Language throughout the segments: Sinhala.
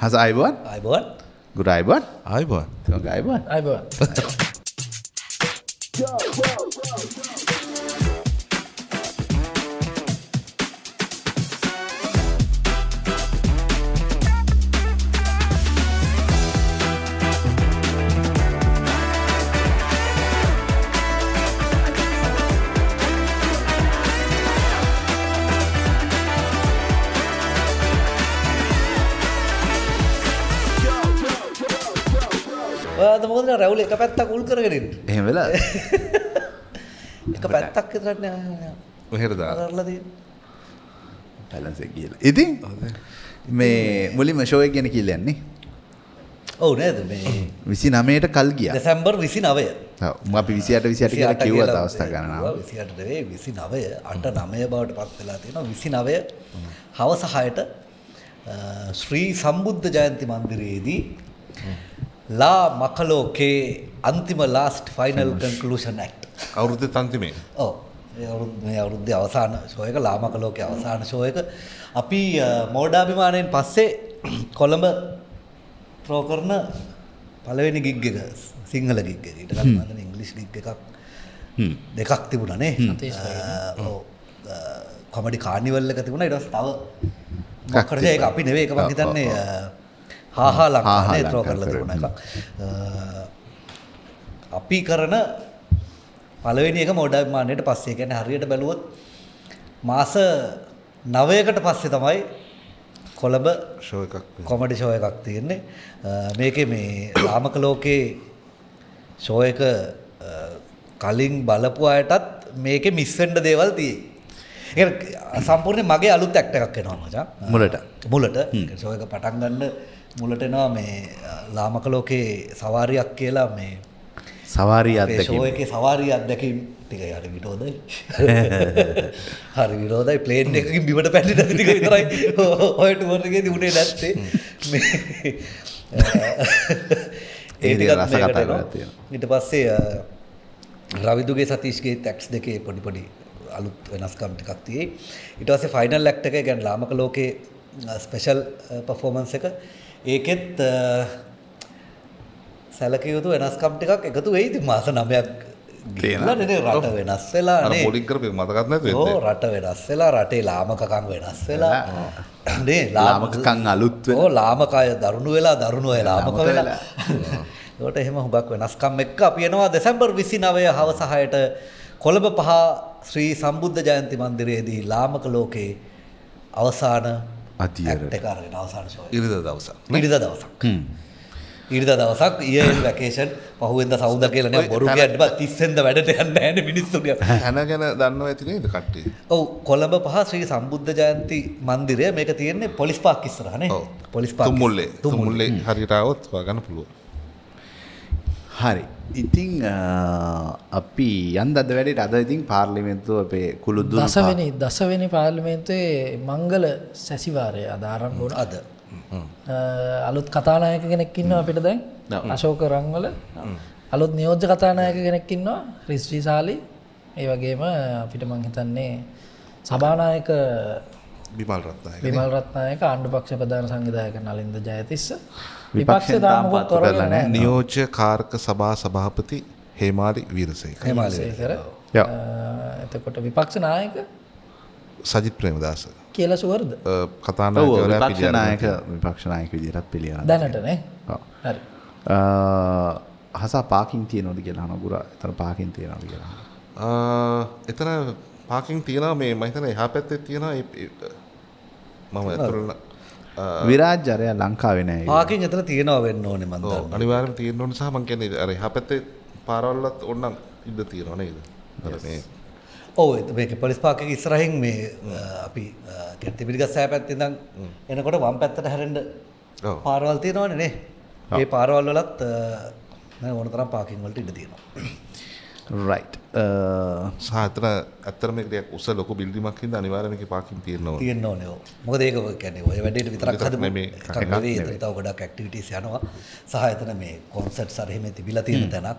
හස අයිබෝන් අයිබෝන් ගුඩ අයිබෝන් අයිබෝන් අයිබෝන් අයිබෝන් මොකද රැවුල එක පැත්තක් උල් කරගෙන ඉන්නේ. එහෙම වෙලා එක පැත්තක් විතරක් නෑ. මෙහෙට දාලා. කරලා තියෙන්නේ. බැලන්ස් එක කියලා. ඉතින් මේ මුලින්ම ෂෝ එක ගැන කියලා යන්නේ. ඔව් නේද මේ 29ට කල් ගියා. දෙසැම්බර් 29. ඔව් මම අපි 28 කියලා කිව්වා අවස්ථා ගණනාව. 28 නෙවෙයි 29 අට 9 බවට පත් වෙලා තියෙනවා. 29 හවස 6ට ශ්‍රී සම්බුද්ධ ජයන්ති මන්දිරයේදී ලා මකලෝකේ අන්තිම ලාස්ට් ෆයිනල් කන්ක්ලූෂන් ඇක්ට් අවුරුද්දේ අන්තිමේ. ඔව් මේ අවුරුද්දේ අවසාන ෂෝ එක ලා මකලෝකේ අවසාන ෂෝ එක අපි මෝඩාභිමානයෙන් පස්සේ කොළඹ ප්‍රෝ කරන පළවෙනි ගිග් එක සිංහල ගිග් එක. ඊට කලින් මම ඉංග්‍රීසි ගිග් එකක් දෙකක් තිබුණා නේ. ඔව් කොමඩි කානිවල් එක තිබුණා. ඊට පස්සේ තව මොකද ඒක අපි නෙවෙයි ඒක මම හිතන්නේ හාහා ලංකාවේ ත්‍රෝ කරලා තිබුණ එකක්. අපි කරන පළවෙනි එක මෝඩාභිමානයට පස්සේ කියන්නේ හරියට බැලුවොත් මාස 9කට පස්සේ තමයි කොළඹ ෂෝ එකක් කොමඩි ෂෝ එකක් තියෙන්නේ. මේකේ මේ ලාමක ලෝකේ ෂෝ එක කලින් බලපු අයටත් මේකේ මිස් වෙන්න දේවල් තියෙයි. ඒ සම්පූර්ණයෙන් මගේ අලුත් ඇක්ට් එකක් එනවා මචං. මුලට ෂෝ එක පටන් ගන්න මුලට එනවා මේ ලාමක ලෝකේ සවාරියක් කියලා මේ සවාරි අත්දැකීම්. ෂෝ එකේ සවාරි අත්දැකීම් ටික හරි විනෝදයි. හරි විනෝදයි ප්ලේන් එකකින් බිමට පැන්නේ නැති ටික විතරයි ඔය ටුවර් එකේදී උනේ නැත්තේ. මේ ඒ ටිකත් මේකට එනවා. ඊට පස්සේ රවිදුගේ සතීෂ්ගේ ටැක්ස් දෙකේ පොඩි අලුත් වෙනස්කම් ටිකක් තියෙයි. ඊට පස්සේ ෆයිනල් ඇක්ට් එක කියන්නේ ලාමක ලෝකේ ස්පෙෂල් පර්ෆෝමන්ස් එක. ඒකෙත් සැලකිය යුතු වෙනස්කම් ටිකක් එකතු වෙයි. ඉතින් මාස 9ක් ගිහලා නේ රට වෙනස් වෙලා නේ. අර පොඩි කරපේ මතකත් නැති වෙද්දී. ඔව් රට වෙනස් වෙලා රටේ ලාමකකම් වෙනස් වෙලා නේ ලාමකකම් අලුත් වෙලා. ඔව් ලාමකය දරුණු වෙලා දරුණු අය ලාමක වෙලා. ඒකට එහෙම හුඟක් වෙනස්කම් එක්ක අපි එනවා දෙසැම්බර් 29 හවස 6ට කොළඹ 5 ශ්‍රී සම්බුද්ධ ජයන්ති මන්දිරයේදී ලාමක ලෝකේ අවසාන අධියරට අවසාන ෂෝ එක. ඉරිදා දවසක්. ඉරිදා දවසක් year end vacation පහුවෙන්ද සවුද කියලා නේ බොරු කියන්න බෑ 30 වෙනිදා වැඩට යන්නේ නැහැ නේ මිනිස්සු ටික. හැන ගැන දන්නව ඇති නේද කට්ටිය? ඔව් කොළඹ 5 ශ්‍රී සම්බුද්ධ ජයන්ති මන්දිරය මේක තියෙන්නේ පොලිස් පාක් ඉස්සරහ නේ. පොලිස් පාක් තුමුල්ලේ හරියට આવොත් හොයාගන්න පුළුවන්. හරි. ඉතින් අපි යන්න අද වැඩේට අද ඉතින් පාර්ලිමේන්තුව අපේ කුළුදුරු දසවෙනි පාර්ලිමේන්තුවේ මංගල සැසිවාරය අද ආරම්භ වුණා. අද අලුත් කතානායක කෙනෙක් ඉන්නවා අපිට දැන් අශෝක රංගවල. අලුත් නියෝජ්‍ය කතානායක කෙනෙක් ඉන්නවා රිස්වි සාලි. ඒ වගේම අපිට මං හිතන්නේ සභානායක බිමල් රත්නායක ආණ්ඩු පක්ෂ ප්‍රධාන සංවිධායක නලින්ද ජයතිස්ස. විපක්ෂ තාම මොකක් කරලා නැහැ. නියෝජ්‍ය කාර්ක සභා සභාපති හේමාලි වීරසේකර. එතකොට විපක්ෂ නායක සජිත් ප්‍රේමදාස කියලා සුවර්ද විපක්ෂ නායක විදිහට පිළිගන්න දැනට නේ. හරි. හසා පාකින් තියනවද කියලා අහනවා ගුරා. එතන පාකින් තියනවද කියලා. එතන පාකින් තියනවා මේ මම හිතන්නේ එහා පැත්තේ තියනවා මම අතන විරාජ් අරයා ලංකාවේ නෑ. පාකින් එතන තියනවා වෙන්න ඕනේ මන් දන්නවා. අනිවාර්යයෙන්ම තියෙන්න ඕනේ සහ මම කියන්නේ අර එහා පැත්තේ පාරවල්ලත් ඕනනම් ඉන්න තියනවා නේද? අර මේ ඔව් මේක පොලිස් පාක් එක ඉස්සරහින් මේ අපි තිබිරිගස් සෑය පැත්තේ ඉඳන් එනකොට වම් පැත්තට හැරෙන්න පාරවල් තියෙනවනේ නේ. මේ පාරවල් වලත් ඕන තරම් පාකින් වලට ඉඩ තියෙනවා. රයිට්. සහ අතන ඇත්තට මේක ටිකක් උස ලොකු බිල්ඩිමක් හින්දා අනිවාර්යයෙන් මේකේ පාකින් තියෙන්න ඕනේ. ඔව්. මොකද ඒක කියන්නේ ඔය වැඩේට විතරක් හදමු. එකක් නෙවෙයි ඒතර තව ගොඩක් ඇක්ටිවිටීස් යනවා. සහ එතන මේ කොන්සර්ට්ස් අර එහෙම තිබිලා තියෙන තැනක්.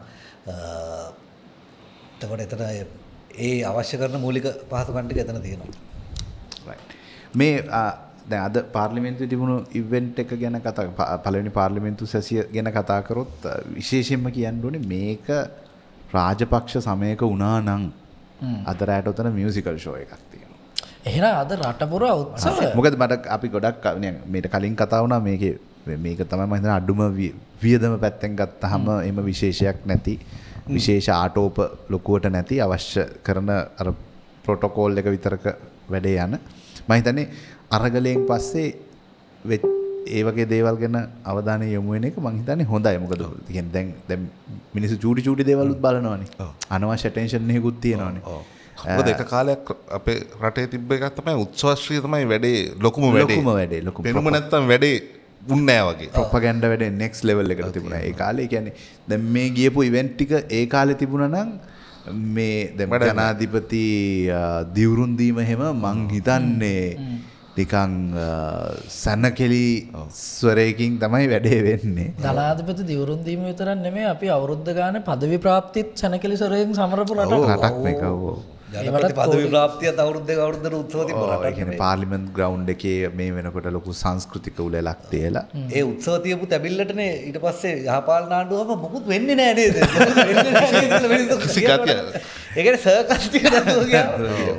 එතකොට එතන ඒ අවශ්‍ය කරන මූලික පහසුකම් ටික එතන තියෙනවා. මේ දැන් අද පාර්ලිමේන්තුවේ තිබුණු ඉවෙන්ට් එක ගැන පළවෙනි පාර්ලිමේන්තු සැසිය ගැන කතා කරොත් විශේෂයෙන්ම කියන්න ඕනේ මේක රාජපක්ෂ සමයක වුණා නම් අද රැට උතන මියුසිකල් ෂෝ එකක් තියෙනවා. එහෙනම් අද රට පුරා උත්සව. මොකද මට අපි ගොඩක් මේට කලින් කතා වුණා මේක තමයි මම හිතන අඩුම වියදම පැත්තෙන් ගත්තාම එම විශේෂයක් නැති විශේෂ ආටෝප ලොකුවට නැති අවශ්‍ය කරන අර ප්‍රොටෝකෝල් එක විතරක වැඩේ යන මම හිතන්නේ අරගලයෙන් පස්සේ ඒ වගේ දේවල් ගැන අවධානය යොමු වෙන එක මම හිතන්නේ හොඳයි. මොකද කියන්නේ දැන් මිනිස්සු චූටි දේවල්ුත් බලනවානේ. අනවශ්‍ය ටෙන්ෂන් එකකුත් තියෙනවානේ. මොකද එක කාලයක් අපේ රටේ තිබ්බ එකක් තමයි උත්සවශ්‍රී තමයි වැඩේ ලොකුම වැඩේ. පෙනුම නැත්තම් වැඩේ උන්නේ නැහැ වගේ. ප්‍රොපගැන්ඩා වැඩේ නෙක්ස්ට් ලෙවල් එකට තිබුණා. ඒ කාලේ කියන්නේ දැන් මේ ගියපු ඉවෙන්ට් ටික ඒ කාලේ තිබුණා නම් මේ දැන් ජනාධිපති දිවුරුම් දීම හැම මං හිතන්නේ නිකන් සනකෙලි ස්වරයකින් තමයි වැඩේ වෙන්නේ. ජනාධිපති දිවුරුම් දීම විතරක් නෙමෙයි අපි අවුරුද්ද ගානේ පදවි ප්‍රාප්තිත් සනකෙලි ස්වරයෙන් සමරපු රටක් මේක. ජනපති පදවි ප්‍රාප්තියත් අවුරුද්දට උත්සව තිබුණා. ඒ කියන්නේ පාර්ලිමේන්තු ග්‍රවුන්ඩ් එකේ මේ වෙනකොට ලොකු සංස්කෘතික උලෙලක් තියලා ඒ උත්සව තියපු තැබිල්ලටනේ ඊට පස්සේ යහපාලන ආණ්ඩුවම මොකුත් වෙන්නේ නැහැ නේද? වෙන්නේ නැහැ කියලා මිනිස්සු සිකාතිය. ඒ කියන්නේ සර්කස් ටික නැතුව ගියා.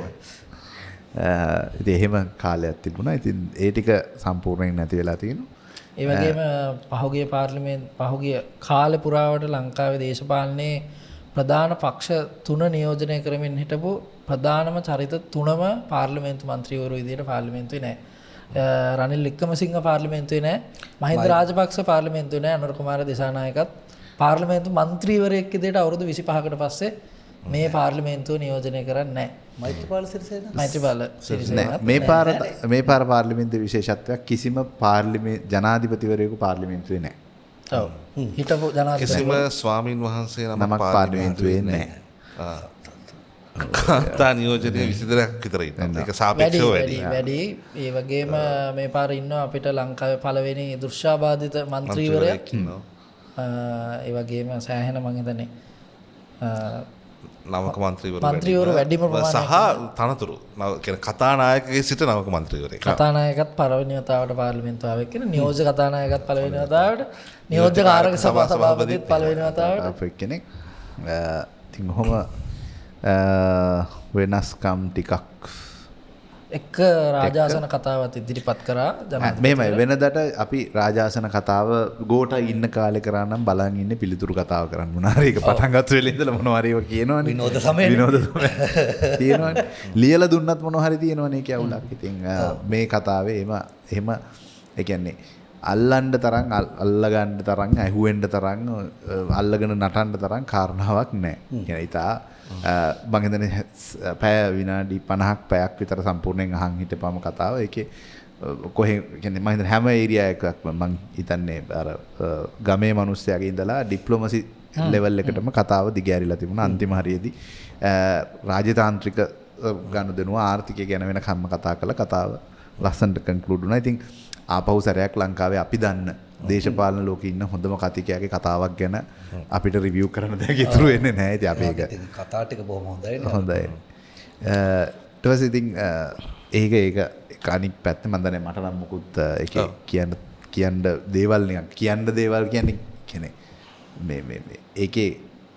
ඉතින් එහෙම කාලයක් තිබුණා. ඉතින් ඒ ටික සම්පූර්ණයෙන් නැති වෙලා තියෙනවා. ඒ වගේම පහුගිය කාලේ පුරාවට ලංකාවේ දේශපාලනයේ ප්‍රධාන පක්ෂ 3 නියෝජනය කරමින් හිටපු ප්‍රධානම චරිත 3ම පාර්ලිමේන්තු මන්ත්‍රීවරු විදියට පාර්ලිමේන්තුවේ නැහැ. රනිල් වික්‍රමසිංහ පාර්ලිමේන්තුවේ නැහැ. මහින්ද රාජපක්ෂ පාර්ලිමේන්තුවේ නැහැ. අනුර කුමාර දිසානායකත් පාර්ලිමේන්තු මන්ත්‍රීවරයෙක් විදියට අවුරුදු 25කට පස්සේ මේ පාර්ලිමේන්තුව නියෝජනය කරන්නේ නැහැ. මෛත්‍රීපාල සිරිසේන මේ පාර පාර්ලිමේන්තුවේ විශේෂත්වයක් කිසිම ජනාධිපතිවරයෙකු පාර්ලිමේන්තුවේ නැහැ. ඔව්. හිටපු ජනාධිපති කිසිම ස්වාමින් වහන්සේ නමක් පාර්ලිමේන්තුවේ නැහැ. කාන්තා නියෝජනය 22ක් විතර ඉන්නවා. ඒක සාපේක්ෂව වැඩි. ඒ වගේම මේ පාර ඉන්නවා අපිට ලංකාවේ පළවෙනි දෘශ්‍යාබාධිත മന്ത്രിවරයා. ඒ වගේම සෑහෙන මං හිතන්නේ නවක මන්ත්‍රීවරු වැඩිම සහ තනතුරු කියන්නේ කතානායකගේ සිට නවක මන්ත්‍රීවරයෙක්. කතානායකත් පළවෙනි වතාවට පාර්ලිමේන්තුව ආවෙ කියන නියෝජ්‍ය කතානායකත් පළවෙනි වතාවට නියෝජ්‍ය කාරක සභාපතිත් පළවෙනි වතාවට අපේ කෙනෙක් ඉතින් කොහොම වෙනස්කම් ටිකක් එක රාජාසන කතාවත් ඉදිරිපත් කරා මෙහෙමයි වෙනදට අපි රාජාසන කතාව ගෝට ඉන්න කාලේ කරා නම් බලන් ඉන්නේ පිළිතුරු කතාව කරන්න මොනවා හරි ඒක පටන් ගත්ත වෙලේ ඉඳලා මොනවා හරි කියනවනේ විනෝද සමය තියෙනවනේ ලියලා දුන්නත් මොනවා හරි තියෙනවනේ ඒක අවුලක්. ඉතින් මේ කතාවේ එහෙම ඒ කියන්නේ අල්ලන්න තරම් අල්ලගන්න තරම් ඇහුවෙන්න තරම් අල්ලගෙන නටන්න තරම් කාරණාවක් නැහැ. يعني ඉතා මම හිතන්නේ පැය විනාඩි 50ක් පැයක් විතර සම්පූර්ණයෙන් අහන් හිටපම කතාව. ඒකේ කොහෙ කියන්නේ මම හිතන්නේ හැම ඒරියා එකක්ම මම හිතන්නේ අර ගමේ මිනිස්සයාගේ ඉඳලා ඩිප්ලොමසි ලෙවල් එකටම කතාව දිගෑරිලා තිබුණා. අන්තිම හරියේදී රාජතාන්ත්‍රික ගනුදෙනුව ආර්ථිකය ගැන වෙන කම්ම කතා කළා. කතාව ලස්සනට කන්ක්ලූඩ් වුණා. ඉතින් ආපහු සැරයක් ලංකාවේ අපි දන්න දේශපාලන ලෝකේ ඉන්න හොඳම කතිකයාගේ කතාවක් ගැන අපිට රිවිව් කරන්න දෙයක් ඉතුරු වෙන්නේ නැහැ. ඉතින් අපි ඒක කතා ටික බොහොම හොඳයි නේ. හොඳයි. ඊට පස්සේ ඉතින් ඒක අනික් පැත්ත මම දන්නේ මට නම් මොකුත් ඒකේ කියන්න දේවල් නිකන් කියන්න දේවල් කියන්නේ මේ ඒකේ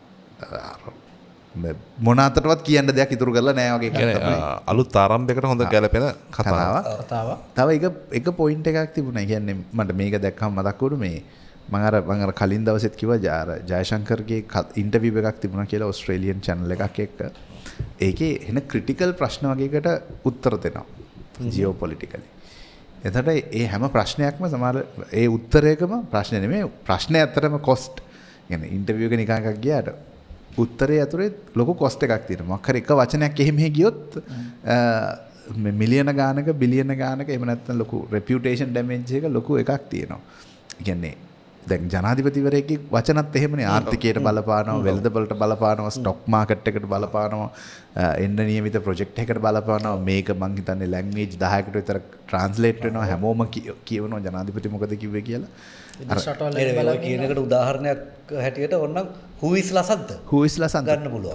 මොන අතරවත් කියන්න දෙයක් ඉතුරු කරලා නැහැ වගේ එකක් තමයි. අලුත් ආරම්භයකට හොඳ ගැලපෙන කතාවක්. තව එක පොයින්ට් එකක් තිබුණා. කියන්නේ මට මේක දැක්කම මතක් වුණු මම අර කලින් දවසෙත් කිව්වා ජයශංකර්ගේ ඉන්ටර්විව් එකක් තිබුණා කියලා ඕස්ට්‍රේලියන් channel එකක් එක්ක. ඒකේ එන ක්‍රිටිකල් ප්‍රශ්න වගේකට උත්තර දෙනවා. ජියෝපොලිටිකලි. එතකොට ඒ හැම ප්‍රශ්නයක්ම සමහර ඒ උත්තරයකම ප්‍රශ්න නෙමෙයි ප්‍රශ්නේ ඇත්තටම කොස්ට්. يعني ඉන්ටර්විව් එක නිකන් එකක් ගියාට උත්තරේ ඇතුලේ ලොකු කොස්ට් එකක් තියෙනවා. මොකක් හරි එක වචනයක් එහෙම ගියොත් මිලියන ගානක බිලියන ගානක එහෙම නැත්නම් ලොකු රෙපියුටේෂන් ඩැමේජ් එක ලොකු එකක් තියෙනවා. ඒ කියන්නේ දැන් ජනාධිපතිවරයෙක්ගේ වචනත් එහෙමනේ ආර්ථිකයට බලපානවා, වෙළඳපොළට බලපානවා, ස්ටොක් මාකට් එකට බලපානවා, එන්න නියමිත ප්‍රොජෙක්ට් එකකට බලපානවා. මේක මං හිතන්නේ ලැන්ග්වේජ් 10කට විතර ට්‍රාන්ස්ලේට් වෙනවා. හැමෝම කියවනවා ජනාධිපති මොකද කිව්වේ කියලා. අර කියන එකට උදාහරණයක් හැටියට ඕනනම් who is ලසන්ත ගන්න පුළුවන්.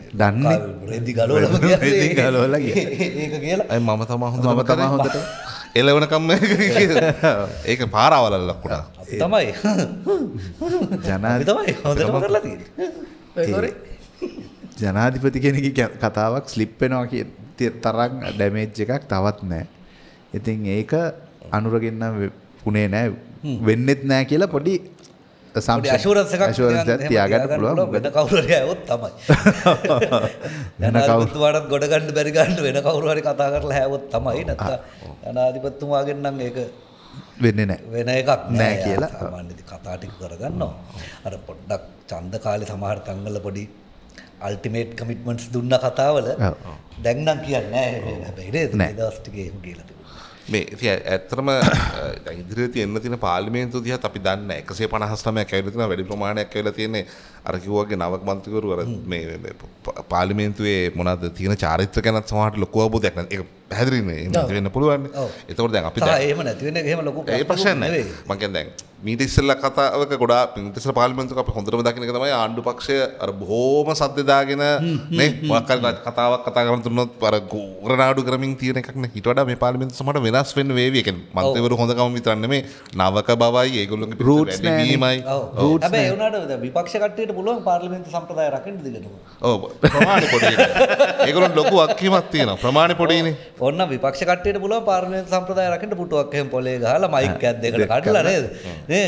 දන්නේ රෙදි ගලවලා ගියා. ඒක කියලා. මම තමයි හොඳට එලවනකම් ඒක පාරාවල ලොක්කුණා තමයි ජනාධිපති තමයි හොඳටම කරලා තියෙන්නේ. ජනාධිපති කෙනෙක්ගේ කතාවක් ස්ලිප් වෙනවා කියන තරම් ඩැමේජ් එකක් තවත් නැහැ. ඉතින් ඒක අනුරගෙන් නම් උනේ නැහැ. වෙන්නෙත් නැහැ කියලා පොඩි ඇෂුරන්ස් එකක් තියාගන්න පුළුවන්. වෙන කවුරු හරි ආවොත් තමයි. ජනාධිපතිතුමාටත් ගොඩ ගන්න බැරි ගන්න වෙන කවුරු හරි කතා කරලා හැවොත් තමයි. නැත්නම් ජනාධිපතිතුමාගෙන් නම් ඒක වෙන්නේ නැහැ. වෙන එකක් නැහැ කියලා සාමාන්‍යයෙන් කතා ටික කරගන්නවා. අර පොඩ්ඩක් ඡන්ද කාලේ සමහර තංගල පොඩි අල්ටිමේට් කමිට්මන්ට්ස් දුන්න කතාවල දැන් නම් කියන්නේ නැහැ. හැබැයි නේද? දවස් ටිකේ එහෙම කියලා තිබුණා. මේ ඇත්තටම ඉදිරියට එන්න තියෙන පාර්ලිමේන්තුව දිහාත් අපි දන්නේ 159ක් ඇවිල්ලා තියෙනවා වැඩි ප්‍රමාණයක් ඇවිල්ලා තියෙන්නේ අර කිව්වාගේ නවක මන්ත්‍රීවරු අර මේ පාර්ලිමේන්තුවේ මොනවද තියෙන චාරිත්‍ර ගැනත් සමහරට ලොකු අවබෝධයක් නැහැ ඒක පැහැදිලිනේ එහෙම වෙන්න පුළුවන් ඒතකොට දැන් අපි දැන් එහෙම නැති වෙන එහෙම ලොකු ප්‍රශ්නයක් නැහැ මම කියන්නේ දැන් මීට ඉස්සෙල්ලා කතාවක ගොඩාක් මීට ඉස්සෙල්ලා පාර්ලිමේන්තුවක අපි හොඳටම දකින්න එක තමයි ආණ්ඩු පක්ෂය අර බොහොම සද්ද දාගෙන නේ මොකක් හරි කතාවක් කතා කරන තුනොත් අර ගෝරනාඩු කරමින් තියෙන එකක් නේ ඊට වඩා මේ පාර්ලිමේන්තුව සමහරට වෙනස් වෙන්න වේවි ඒ කියන්නේ මන්ත්‍රීවරු හොඳකම විතරක් නෙමෙයි නවක බවයි ඒගොල්ලෝගේ රූට්ස් නෑමයි හැබැයි ඒ උනාට විපක්ෂ කට්ටියට පුළුවන් පාර්ලිමේන්තු සම්ප්‍රදාය රකින්න දිගටම ඔව් ප්‍රමාණය පොඩි ඒගොල්ලෝ ලොකු අක්කීමක් තියෙනවා ප්‍රමාණය පොඩිනේ ඕන්න විපක්ෂ කට්ටියට පුළුවන් පාර්ලිමේන්තු සම්ප්‍රදාය රකින්න පුටුවක් එහෙම පොලේ ගහලා මයික් එකක් දෙකට කඩලා නේද නේ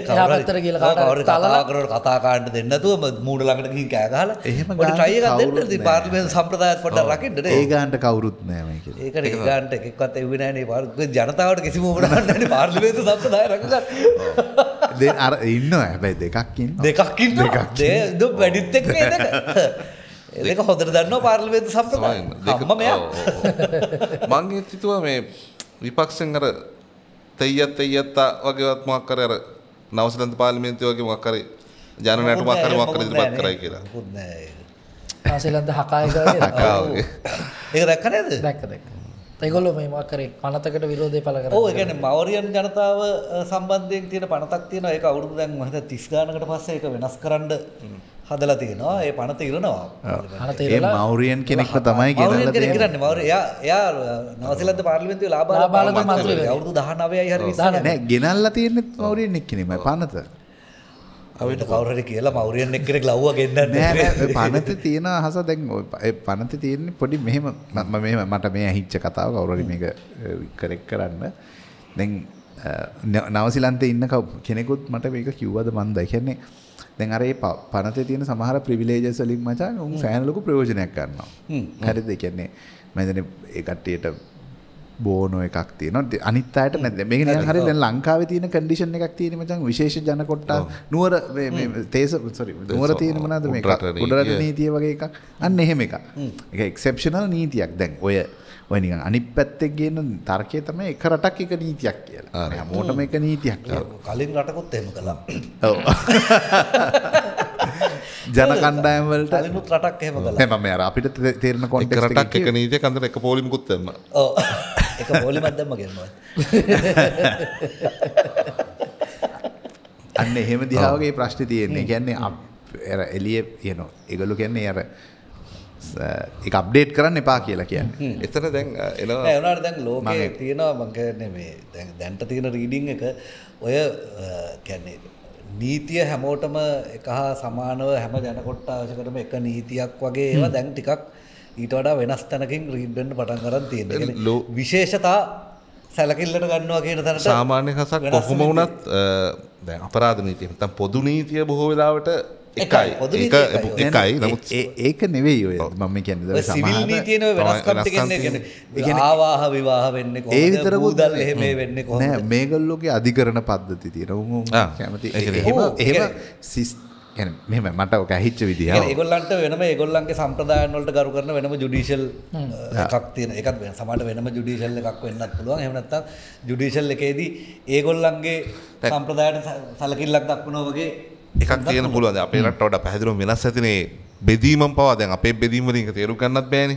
කතා කාණ්ඩ දෙන්න නැතුව මූණ ළඟට ගිහින් කෑ ගහලා එහෙම පොඩි try එකක් දෙන්න ඉතින් පාර්ලිමේන්තු සම්ප්‍රදායත් පොඩ්ඩක් රකින්න නේ ඒ ගානට කවුරුත් නැහැ මේක ඒකට ඒ ගානට එකෙක්වත් එව්වේ නැහැ නේ ජනතාවට කිසිම උවමනක් නැහැ නේ පාර්ලිමේන්තු සම්ප්‍රදාය රකින්න දැන් අර ඉන්නවා හැබැයි දෙකක් ඉන්නවා දෙක වැඩිත් එක්ක ඒ දෙක හොඳට දන්නවා පාර්ලිමේන්තු සම්ප්‍රදාය මම මෙයා මං හිතුවා මේ විපක්ෂෙන් අර තෙය්‍යත් වගේවත් මොකක් කර අර නවසීලන්ත පාර්ලිමේන්තුව වගේ මොකක් හරි ජනනටුමක් හරි මොකක් හරි ඉදිරිපත් කරයි කියලා මොකුත් නෑ නවසීලන්ත හකායකගේ ඒක දැක්ක නේද දැක්ක ඒගොල්ලෝ මේ මොකක් කරේ පනතකට විරෝධය පළ කරා ඔව් ඒ කියන්නේ මවරියන් ජනතාව සම්බන්ධයෙන් තියෙන පනතක් තියෙනවා ඒක අවුරුදු දැන් මම හිතා 30 ගානකට පස්සේ ඒක වෙනස් කරන්න හදලා තියෙනවා ඒ පනත ඉරනවා ඒ මවුරියන් කෙනෙක්ව තමයි ගෙනල්ලා තියෙන්නේ මවුරිය එයා නවසීලන්ත පාර්ලිමේන්තුවේ ලාබාල මන්ත්‍රී අවුරුදු 19යි හරි 20 නෑ ගෙනල්ලා තියෙන්නේ මවුරියන් එක්කෙනෙමයි පනත අපිට කවුරු හරි කියලා මවුරියන් එක්කෙනෙක් ලව්වා ගෙන්නන්න නෑ පනත තියෙන අහස දැන් ඒ පනත තියෙන්නේ පොඩි මෙහෙම මට මේ ඇහිච්ච කතාව කවුරු හරි මේක කරෙක්ට් කරන්න දැන් නවසීලන්තේ ඉන්න කෙනෙකුත් මට මේක කිව්වද මන්ද ඒ කියන්නේ දැන් අර ඒ පනතේ තියෙන සමහර ප්‍රිවිලේජස් වලින් මචං උන් සෑහෙන ලොකු ප්‍රයෝජනයක් ගන්නවා. හරිද? ඒ කියන්නේ මම හිතන්නේ ඒ කට්ටියට බෝනෝ එකක් තියෙනවා. අනිත් අයට නැද්ද? මේක නිකන් හරිය දැන් ලංකාවේ තියෙන කන්ඩිෂන් එකක් තියෙන මචං විශේෂ ජන කොට්ටා නුවර මේ නුවර තියෙන මොනවාද මේක උඩරට නීතිය වගේ එකක්. අන්න එහෙම එකක්. ඒක එක්සෙප්ෂනල් නීතියක්. දැන් ඔය නිකන් අනිත් පැත්තේ ගේන තර්කය තමයි එක රටක් එක නීතියක් කියලා. හැමෝටම එක නීතියක් කියලා. කලින් රටකොත් එහෙම කළා. ඔව්. ජන කණ්ඩායම් වලට කලිනුත් රටක් එහෙම කළා. නෑ මම අර අපිට තේරෙන කොන්ටෙක්ස්ට් එක රටක් එක නීතියක් අතර එක පොලිමකුත් දැම්මා. ඔව්. එක පොලිමක් දැම්ම කියනවා. අන්න එහෙම දිහාවගේ ප්‍රශ්නේ තියෙන්නේ. ඒ කියන්නේ අර එළියේ යනවා. ඒගොල්ලෝ කියන්නේ අර ඒක අප්ඩේට් කරන්න එපා කියලා කියන්නේ. එතන දැන් එනවා නෑ උනාට දැන් ලෝකේ තියෙනවා මම කියන්නේ මේ දැන්ට තියෙන රීඩින් එක ඔය කියන්නේ නීතිය හැමෝටම එක හා සමානව හැම ජන කොට්ටාසයකටම එක නීතියක් වගේ ඒවා දැන් ටිකක් ඊට වඩා වෙනස් තැනකින් රීඩ් වෙන්න පටන් ගන්න තියෙනවා. ඒ කියන්නේ විශේෂතා සැලකිල්ලට ගන්නවා කියන තැනට සාමාන්‍ය හසක් කොහොම වුණත් දැන් අපරාධ නීතිය නැත්නම් පොදු නීතිය බොහෝ වෙලාවට එකයි නමුත් ඒක නෙවෙයි ඔය මම කියන්නේ සිවිල් නීතියනේ වෙනස්කම් කියන්නේ ආවාහ විවාහ වෙන්නේ කොහොමද ඒ විතර බුදල් එහෙම වෙන්නේ කොහොමද නෑ මේගොල්ලෝගේ අධිකරණ පද්ධති තියෙනවා උන් කැමති එහෙම කියන්නේ මෙහෙම මට ඔක ඇහිච්ච විදිහ ඒගොල්ලන්ට වෙනම ඒගොල්ලන්ගේ සම්ප්‍රදායන් වලට ගරු කරන වෙනම ජුඩිෂල් එකක් තියෙන ඒකත් සමහරට වෙනම ජුඩිෂල් එකක් වෙන්නත් පුළුවන් එහෙම නැත්නම් ජුඩිෂල් එකේදී ඒගොල්ලන්ගේ සම්ප්‍රදායට සැලකිල්ලක් දක්වනවා වගේ එකක් තියෙන පුළුවන් අපේ රටට වඩා පැහැදිලිව වෙනස් ඇතිනේ බෙදීමම පවා දැන් අපේ බෙදීම වලින් තේරුම් ගන්නත් බෑනේ.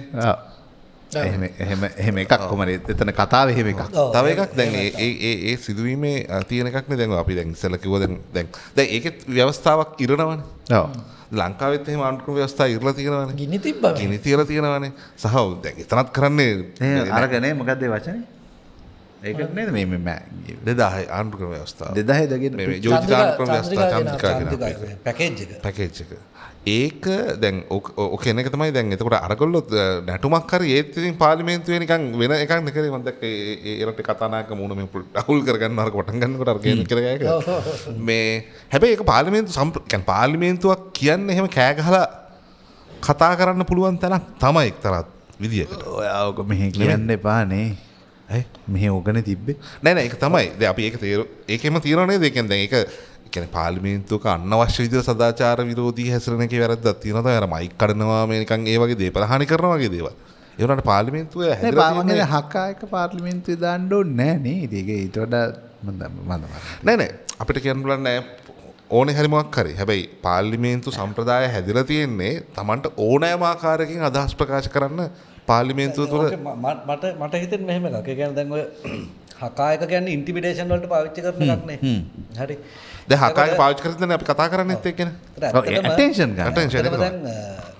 එහෙම එකක් කොහමද එතන කතාව එහෙම එකක්. තව එකක් දැන් ඒ සිදුවීමේ තියෙන එකක් නේ දැන් අපි දැන් ඉස්සෙල්ලා කිව්වා දැන් ඒකෙත් ව්‍යවස්ථාවක් ඉරනවනේ. ඔව්. ලංකාවෙත් එහෙම ආණ්ඩුක්‍රම ව්‍යවස්ථාව ඉරලා තියෙනවනේ. ගිනි තිබ්බා. ගිනි තියලා තියෙනවනේ. සහ දැන් එතනත් කරන්නේ අරගනේ මොකද්ද ඒ වචනේ? ඒකට නේද මේ 2000 ආණ්ඩු ක්‍රම ව්‍යවස්ථාව 2000 දගෙන මේ යෝජිත ආණ්ඩු ක්‍රම ව්‍යවස්ථාව චන්ද්‍රිකා පැකේජ් එක ඒක දැන් ඔක එන එක තමයි දැන් එතකොට අරගොල්ලෝ නැටුමක් හරි ඒත් ඉතින් පාර්ලිමේන්තුවේ නිකන් වෙන එකක් නෙකරේ මම දැක්ක ඒ රටේ කතානායක මූණ මේ රාහුල් කරගන්න අර පටන් ගන්නකොට අර කියන කියලා එක මේ හැබැයි ඒක පාර්ලිමේන්තුවක් කියන්නේ එහෙම කෑ ගහලා කතා කරන්න පුළුවන් තැනක් තමයි එක්තරා විදියකට ඔයා ඔක මෙහෙ කියන්න එපානේ මෙහෙ ඕකනේ තිබ්බේ නෑ ඒක තමයි දැන් අපි ඒක ඒකෙම තියෙනව නේද ඒ කියන්නේ දැන් ඒක කියන්නේ පාර්ලිමේන්තුවක අනවශ්‍ය විදිහට සදාචාර විරෝධී හැසිරෙන එකේ වැරද්දක් තියෙනවා තමයි අර මයික් කඩනවා මේ නිකන් ඒ වගේ දේපල හානි කරනවා වගේ දේවල් ඒ වුණාට පාර්ලිමේන්තුව හැදලා තියෙන්නේ හකායක පාර්ලිමේන්තුවේ දාන්න ඕනේ නෑ නේද ඒක ඊට වඩා නෑ අපිට කියන්න පුළුවන් නෑ ඕනේ හරි මොකක් හරි හැබැයි පාර්ලිමේන්තු සම්ප්‍රදාය හැදලා තියෙන්නේ Tamanට ඕනෑම ආකාරයකින් අදහස් ප්‍රකාශ කරන්න පාර්ලිමේන්තුව තුළ මට හිතෙන්නේ මෙහෙම එකක්. ඒ කියන්නේ දැන් ඔය හකායක කියන්නේ ඉන්ටිමිඩේෂන් වලට පාවිච්චි කරන එකක් නේ. හරි. දැන් හකායක පාවිච්චි කරද්දී අපි කතා කරන්නේත් එක්ක නේ. ඇටෙන්ෂන් ගන්න. ඇටෙන්ෂන් එක. දැන්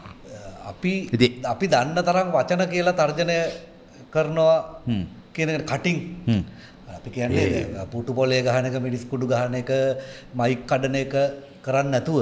අපි දන්න තරම් වචන කියලා තර්ජනය කරනවා කියන එක කටින්. අපි කියන්නේ පුටු පොලේ ගහන එක මිරිස් කුඩු ගහන එක මයික් කඩන එක කරන්නේ නැතුව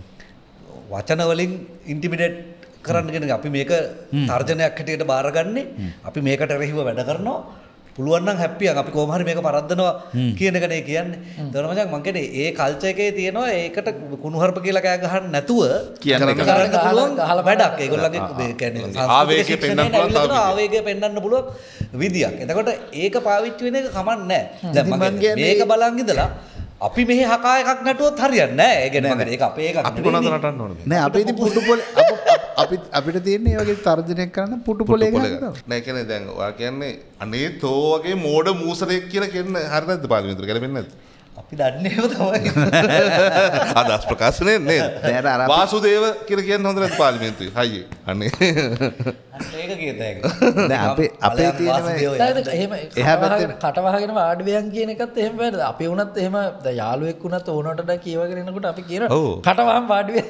වචන වලින් ඉන්ටිමිඩේට් කරන්න කියන අපි මේක තර්ජනයක් හැටියට බාරගන්නේ අපි මේකට රෙහිව වැඩ කරනවා පුළුවන් නම් හැප්පියක් අපි කොහොම හරි මේක පරද්දනවා කියන එකනේ කියන්නේ. ඒතකොට මචං මං කියන්නේ ඒ කල්චර් එකේ තියෙනවා ඒකට කුණුහරුප කියලා කෑ ගහන්න නැතුව කරන්න පුළුවන් වැඩක්. ඒගොල්ලන්ගේ මේ කියන්නේ ආවේගය පෙන්වන්න පුළුවන් ආවේගය පෙන්වන්න පුළුවන් විදියක්. එතකොට ඒක පාවිච්චි වෙන එක කමක් නැහැ. දැන් මම මේක බලන් ඉඳලා අපි මෙහි හකා එකක් නටුවොත් හරියන්නේ නැහැ. ඒ කියන්නේ ඒක අපේ එකක් අපි කොහොමද නටන්න ඕනේ? නෑ අපි ඉතින් පුටු පොලේ අපිට තියෙන්නේ මේ වගේ තර්ජනයක් කරන්න පුටු පොලේ ගන්නවා. නෑ කියන්නේ දැන් ඔයා කියන්නේ අනේ තෝ වගේ මෝඩ මූසරෙක් කියලා කියන්න හරි නැද්ද පාර්ලිමේන්තුවට ගැලපෙන්නේ නැද්ද? අපි දන්නේ ඒව තමයි. අදහස් ප්‍රකාශනේ නේද? වාසුදේව කියලා කියන්න හොඳ නැද්ද පාර්ලිමේන්තුවේ? හයියේ. අනේ. ඒක කියතයි. දැන් අපේ තියෙන එහෙම කටවහගෙන වාඩිවියන් කියන එකත් එහෙම වැඩ. අපි වුණත් එහෙම දැන් යාළුවෙක් වුණත් ඕනට වඩා කියවගෙන එනකොට අපි කියනවා කටවහන් වාඩිවියන්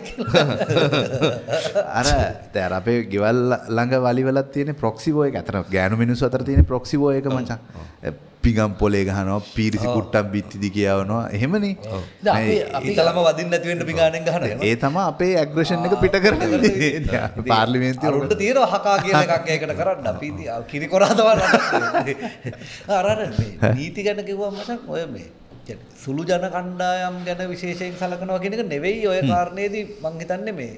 කියලා. අර දැන් අපේ ගෙවල් ළඟ වලිවලක් තියෙන ප්‍රොක්සි බෝ එක අතර ගෑනු මිනිස්සු අතර තියෙන ප්‍රොක්සි බෝ එක මචං. පිගම් පොලේ ගහනවා පීරිසි කුට්ටම් බිත්ති කියවනවා එහෙමනේ. අපි තලම වදින්න නැති වෙන්න පිගානෙන් ගහනවා. ඒ තමයි අපේ ඇග්‍රෙෂන් එක පිට කරන්නේ. පාර්ලිමේන්තුවේ අරුන්ට තියෙනවා හකා කියලා එකක් ඒකට කරන්න අපි කිරි කොරා තමයි අර නීති ගැන කිව්වම මචං ඔය මේ සුළු ජන කණ්ඩායම් ගැන විශේෂයෙන් සලකනවා කියන එක නෙවෙයි ඔය කාරණේදී මං හිතන්නේ මේ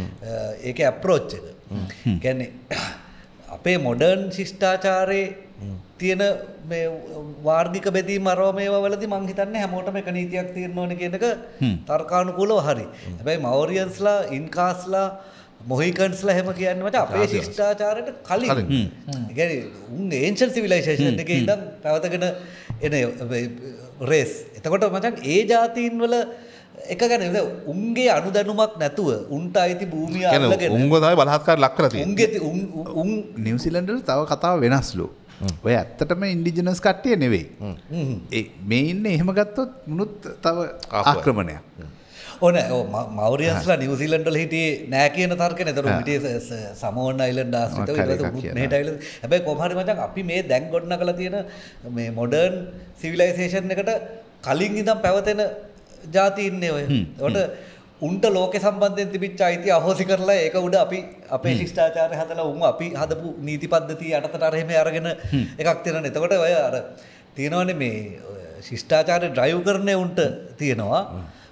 ඒකේ අප්‍රෝච් එක. කියන්නේ අපේ මොඩර්න් ශිෂ්ටාචාරයේ තියෙන මේ වාර්ගික බෙදීම අරව මේවා වලදී මං හිතන්නේ හැමෝටම එක නීතියක් තියෙන්න ඕනේ කියන එක තර්කානුකූලව හරි. හැබැයි මවුරියන්ස්ලා ඉන්කාස්ලා මොහිකන්ස්ලා එහෙම කියන්නේ මචං අපේ ශිෂ්ටාචාරයට කලින්. ඒ කියන්නේ උන් ඒන්ෂන්ට් සිවිලයිසේෂන් එකේ ඉඳන් පැවතගෙන එන රේස්. එතකොට මචං ඒ ජාතීන් වල එක ගැන උන්ගේ අනුදැනුමක් නැතුව උන්ට අයිති භූමිය අල්ලගෙන උන්ව තමයි බලහත්කාර ලක් කරලා තියෙන්නේ. උන් නිව්සීලන්ත වල තව කතාව වෙනස්ලු. ඔය ඇත්තටම ඉන්ඩිජිනස් කට්ටිය නෙවෙයි. ඒ මේ ඉන්නේ එහෙම ගත්තොත් මුනුත් තව ආක්‍රමණයක්. ඕනේ මවුරියන්ස්ලා නිව්සීලන්ත වල හිටියේ නෑ කියන තර්කනේ. ඒතර හිටියේ සමෝන් අයිලන්ඩ් ආශ්‍රිතව ඊට මෙහෙට ඇවිල්ලා. හැබැයි කොහොම හරි මචං අපි මේ දැන් ගොඩනගලා තියෙන මේ මොඩර්න් සිවිලයිසේෂන් එකට කලින් ඉඳන් පැවතෙන ජාති ඉන්නේ ඔය. ඒකට උන්ට ලෝකෙ සම්බන්ධයෙන් තිබිච්ච අයිතිය අහෝසි කරලා ඒක උඩ අපි අපේ ශිෂ්ටාචාරය හදලා උන් අපි හදපු නීති පද්ධතිය යටතට අර එහෙම අරගෙන එකක් තියෙනනේ. එතකොට ඔය අර තියෙනවනේ මේ ශිෂ්ටාචාරය ඩ්‍රයිව් කරන්නේ උන්ට තියෙනවා.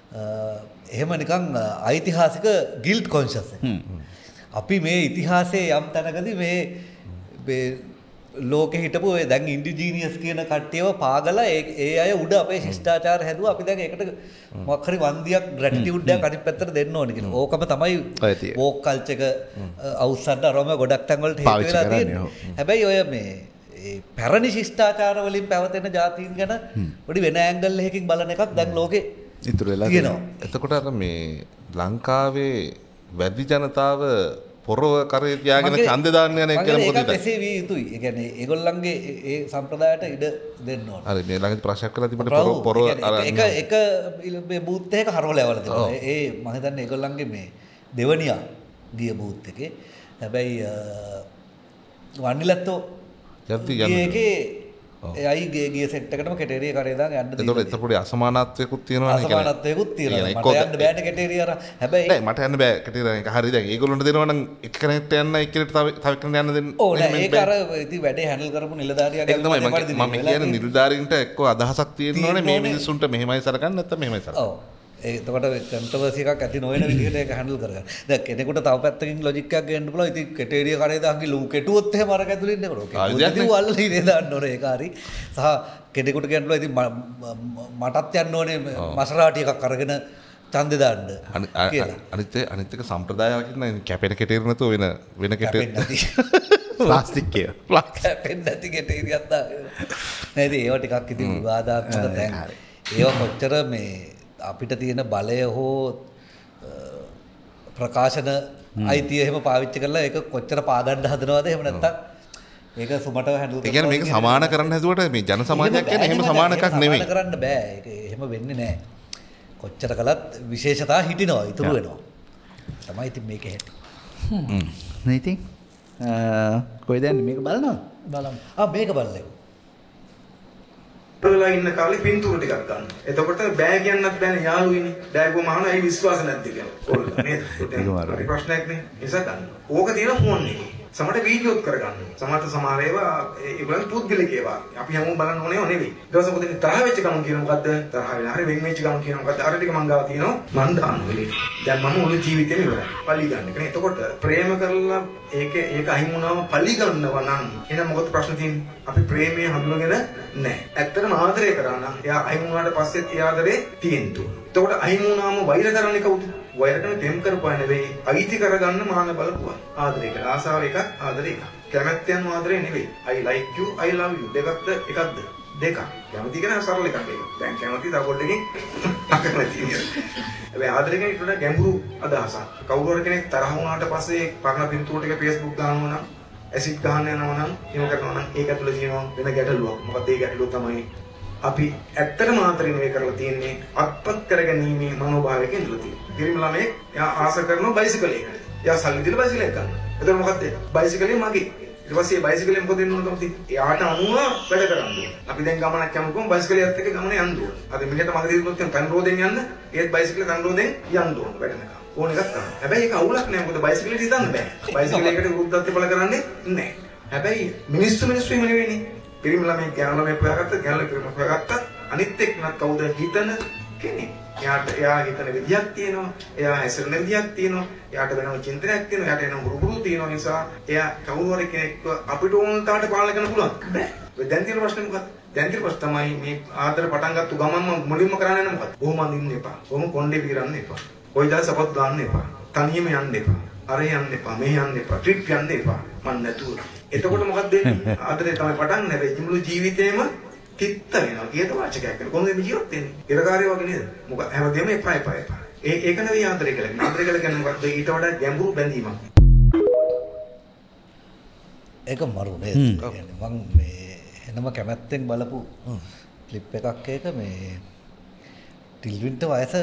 එහෙම නිකන් ඓතිහාසික ගිල්ට් කොන්ෂස් එක. අපි මේ ඉතිහාසයේ යම් තැනකදී මේ ලෝකෙ හිටපු ඔය දැන් ඉන්ඩිජීනියස් කියන කට්ටියව පාගලා ඒ අය උඩ අපේ ශිෂ්ටාචාර හැදුවා. අපි දැන් ඒකට මොකක් හරි වන්දියක් ග්‍රැටිටියුඩ් එකක් අනිත් පැත්තට දෙන්න ඕනේ කියලා. ඕකම තමයි වෝක් කල්චර් එක අවුස්සන්න අරම ගොඩක් තැන් වලට හේතු වෙලා තියෙන්නේ. හැබැයි ඔය මේ පැරණි ශිෂ්ටාචාර වලින් පැවතෙන ජාතීන් ගැන පොඩි වෙන ඇන්ගල් එකකින් බලන එකක් දැන් ලෝකේ ඉතුරු වෙලා තියෙනවා. එතකොට අර මේ ලංකාවේ වැඩි ජනතාව පොරව කරේ තියාගෙන ඡන්ද දාන්න යන එක කියලා මොකද හිතන්නේ? එසේ විය යුතුයි. ඒ කියන්නේ ඒගොල්ලන්ගේ ඒ සම්ප්‍රදායට ඉඩ දෙන්න ඕන. හරි මේ ළඟදී ප්‍රශ්නයක් කරලා තිබුණේ පොරව අර එක මේ බූත් එකක හරවලා යවලා තිබුණා. ඒ මම හිතන්නේ ඒගොල්ලන්ගේ මේ දෙවනියා ගිය බූත් එකේ. හැබැයි වන්නිලත්තෝ ඒකේ එයයි ගේ සෙට් එකටම කෙටේරිය කරේ දාගෙන යන්න දෙනවා. ඒතකොට පොඩි අසමානත්වයකුත් තියෙනවා නේ. අසමානත්වයකුත් තියෙනවා. මට යන්න බෑනේ කෙටේරිය අර. හැබැයි නෑ මට යන්න බෑ කෙටේරිය එක. හරි දැන් ඒගොල්ලොන්ට දෙනවා නම් එක කෙනෙක්ට යන්න එක කෙනෙක්ට තව කෙනෙක්ට යන්න දෙන්න. ඕ නෑ ඒක අර ඉතින් වැඩේ හැන්ඩල් කරපු නිලධාරියා ඒක තමයි මම කියන්නේ නිලධාරීන්ට එක්ක අදහසක් තියෙනවනේ මේ මිනිස්සුන්ට මෙහෙමයි සලකන්නේ නැත්නම් මෙහෙමයි සලකන්නේ. ඔව්. ඒකට කන්ට්‍රවර්සි එකක් ඇති නොවන විදිහට ඒක හැන්ඩල් කරගන්න. දැන් කෙනෙකුට තව පැත්තකින් ලොජික් එකක් ගේන්න පුළුවන්. ඉතින් කෙටේරිය කරේ දාගි ලූ කෙටුවොත් එහෙම අර ඇතුළේ ඉන්නේ කරෝ. ඉතින් වල්ලි ඉනේ දාන්න ඕනේ ඒක හරි. සහ කෙනෙකුට කියන්න පුළුවන් ඉතින් මටත් යන්න ඕනේ මසරාටි එකක් අරගෙන ඡන්දේ දාන්න කියලා. අනිත් එක සම්ප්‍රදායක් නෑ කැපෙන කෙටේරිය නැතුව වෙන කෙටේරිය. ප්ලාස්ටික් එක. කැපෙන්නේ නැති කෙටේරියක් දාගෙන. නේද ඒව ටිකක් ඉතින් විවාදාත්මක දැන්. ඒව කොච්චර මේ අපිට තියෙන බලය හෝ ප්‍රකාශන අයිතිය එහෙම පාවිච්චි කරලා ඒක කොච්චර පාගන්න හදනවද එහෙම නැත්නම් ඒක සුමටව හැන්ඩල් කරනවා. ඒ කියන්නේ මේක සමාන කරන්න හැදුවට මේ ජන සමාජයක් කියන්නේ එහෙම සමාන එකක් නෙමෙයි. සමාන කරන්න බෑ. ඒක එහෙම වෙන්නේ නෑ. කොච්චර කළත් විශේෂතා හිටිනවා ඉතුරු වෙනවා. තමයි ඉතින් මේක හැටි. නේ ඉතින් කොයිද යන්නේ මේක බලනවා. බලමු. මේක බලන්න. වෙලා ඉන්න කාලේ පින්තූර ටිකක් ගන්න. එතකොට බෑ කියන්නත් බෑනේ යාළුවෙනි. බෑගොම අහන ඇයි විශ්වාස නැද්ද කියලා. ඕක නේද? ඒක ප්‍රශ්නයක් නේ. නිසා ගන්න. ඕක තියෙන ෆෝන් එකේ. සමහරට වීඩියෝත් කරගන්න. සමහර ඒවා ඒගොල්ලන් පුද්ගලික ඒවා. අපි හැමෝම බලන්න ඕනේ නෙවෙයි. ඊට පස්සේ මොකද තරහ වෙච්ච ගමන් කියන මොකද්ද? තරහ වෙලා හරි වෙන් වෙච්ච ගමන් කියන මොකද්ද? අර ටික මං ගාව තියෙනවා. මං දාන්න වෙලේ. දැන් මම මුළු ජීවිතේම ඉවරයි. පලි ගන්න එක නේ. එතකොට ප්‍රේම කරලා ඒක අහිමි වුණාම පලි ගන්නවා නම් එහෙනම් මොකද ප්‍රශ්න තියෙන්නේ? අපි ප්‍රේමයේ හඳුනගෙන නැහැ. ඇත්තටම ආදරය කරා නම් එයා අහිමි වුණාට පස්සෙත් ඒ ආදරේ තියෙන්න ඕන. එතකොට අහිමි වුණාම වෛර කරන්නේ කවුද? වෛර කරන දෙම් කරපුවා නෙවෙයි. අයිති කරගන්න මාන බලපුවා. ආදරය කරා. ආසාව එකක් ආදරය එකක්. කැමැත්තෙන් ආදරය නෙවෙයි. I like you, I love you. දෙකක්ද එකක්ද? දෙකක්. කැමති කෙනා සරල එකක් ඒක. දැන් කැමති තව පොඩ්ඩකින් අකමැති නේද? හැබැයි ආදරය කියන්නේ ඊට වඩා ගැඹුරු අදහසක්. කවුරු හරි කෙනෙක් තරහ වුණාට පස්සේ පරණ පින්තූර ටික Facebook දානවා නම් ඇසිඩ් ගහන්න යනවා නම් එහෙම කරනවා නම් ඒක ඇතුළේ තියෙනවා වෙන ගැටලුවක්. මොකද ඒ ගැටලුව තමයි අපි ඇත්තටම ආදරේ නෙවෙයි කරලා තියෙන්නේ අත්පත් කරගැනීමේ මනෝභාවයක ඉඳලා තියෙන්නේ. පිරිමි ළමයෙක් එයා ආස කරනවා බයිසිකලයකට. එයා සල්ලි දීලා බයිසිකලයක් ගන්නවා. එතකොට මොකද්ද? බයිසිකලේ මගේ. ඊට පස්සේ මේ බයිසිකලෙන් මොකද වෙන්න ඕන කමති? එයාට අනුව වැඩ කරන්න ඕනේ. අපි දැන් ගමනක් යමුකෝ බයිසිකලයත් එක්ක ගමන යන්න ඕනේ. අද මිනිහට මග දීලා තියෙන තන් රෝදෙන් යන්න ඒත් බයිසිකල තන් රෝදෙන් යන්න ඕනේ වැඩනකම්. ඕන එකක් තමයි. හැබැයි ඒක අවුලක් නෑ මොකද බයිසිකලෙට ඉදන්න බෑ. බයිසිකලයකට විරුද්ධත්වය පළ කරන්නේ නෑ. හැබැයි මිනිස්සු එහෙම නෙවෙයිනේ. පිරිමි ළමයි ගෑනු ළමයි හොයාගත්ත ගෑනු පිරිමි හොයාගත්ත අනිත් එක්කනත් කවුද හිතන කෙනෙක්. එයා හිතන විදියක් තියෙනවා. එයා හැසිරෙන විදියක් තියෙනවා. එයාට වෙනම චින්තනයක් තියෙනවා. එයාට එන මුරුපුරු තියෙනවා නිසා එයා කවුරු හරි කෙනෙක්ව අපිට ඕන තාට පාලනය කරන්න පුළුවන්. බෑ. දැන් තියෙන ප්‍රශ්නේ මොකක්ද? දැන් තියෙන ප්‍රශ්න තමයි මේ ආදර පටන් ගත්ත ගමන්ම මුලින්ම කරන්නේ නැහැ මොකක්ද? කොහොම අඳින්න එපා. කොහොම කොණ්ඩේ පිරන්න එපා. කොයි දාස සපත් ගන්න එපා. තනියම යන්න එපා. අර යන්න එපා. මෙහෙ යන්න එපා. ට්‍රිප් යන්න එපා. මන් නැතුව. එතකොට මොකක්ද වෙන්නේ? ආදරේ තමයි පටන් නැවෙයි මුළු ජීවිතේම තිත්ත වෙනවා. ඊට වාචකයක් කරනවා. කොහොමද මේ ජීවත් වෙන්නේ? ඉරකාරය වගේ නේද? මොකද හැමදේම එපා. ඒක නෙවෙයි ආදරය කියලා කියන්නේ. ආදරය කියලා කියන්නේ මොකක්ද? ඊට වඩා ගැඹුරු බැඳීමක්. ඒක මරු නේද? කියන්නේ මම මේ එනම කැමැත්තෙන් බලපු ක්ලිප් එකක් ඒක මේ ටිල්වින්ට වයස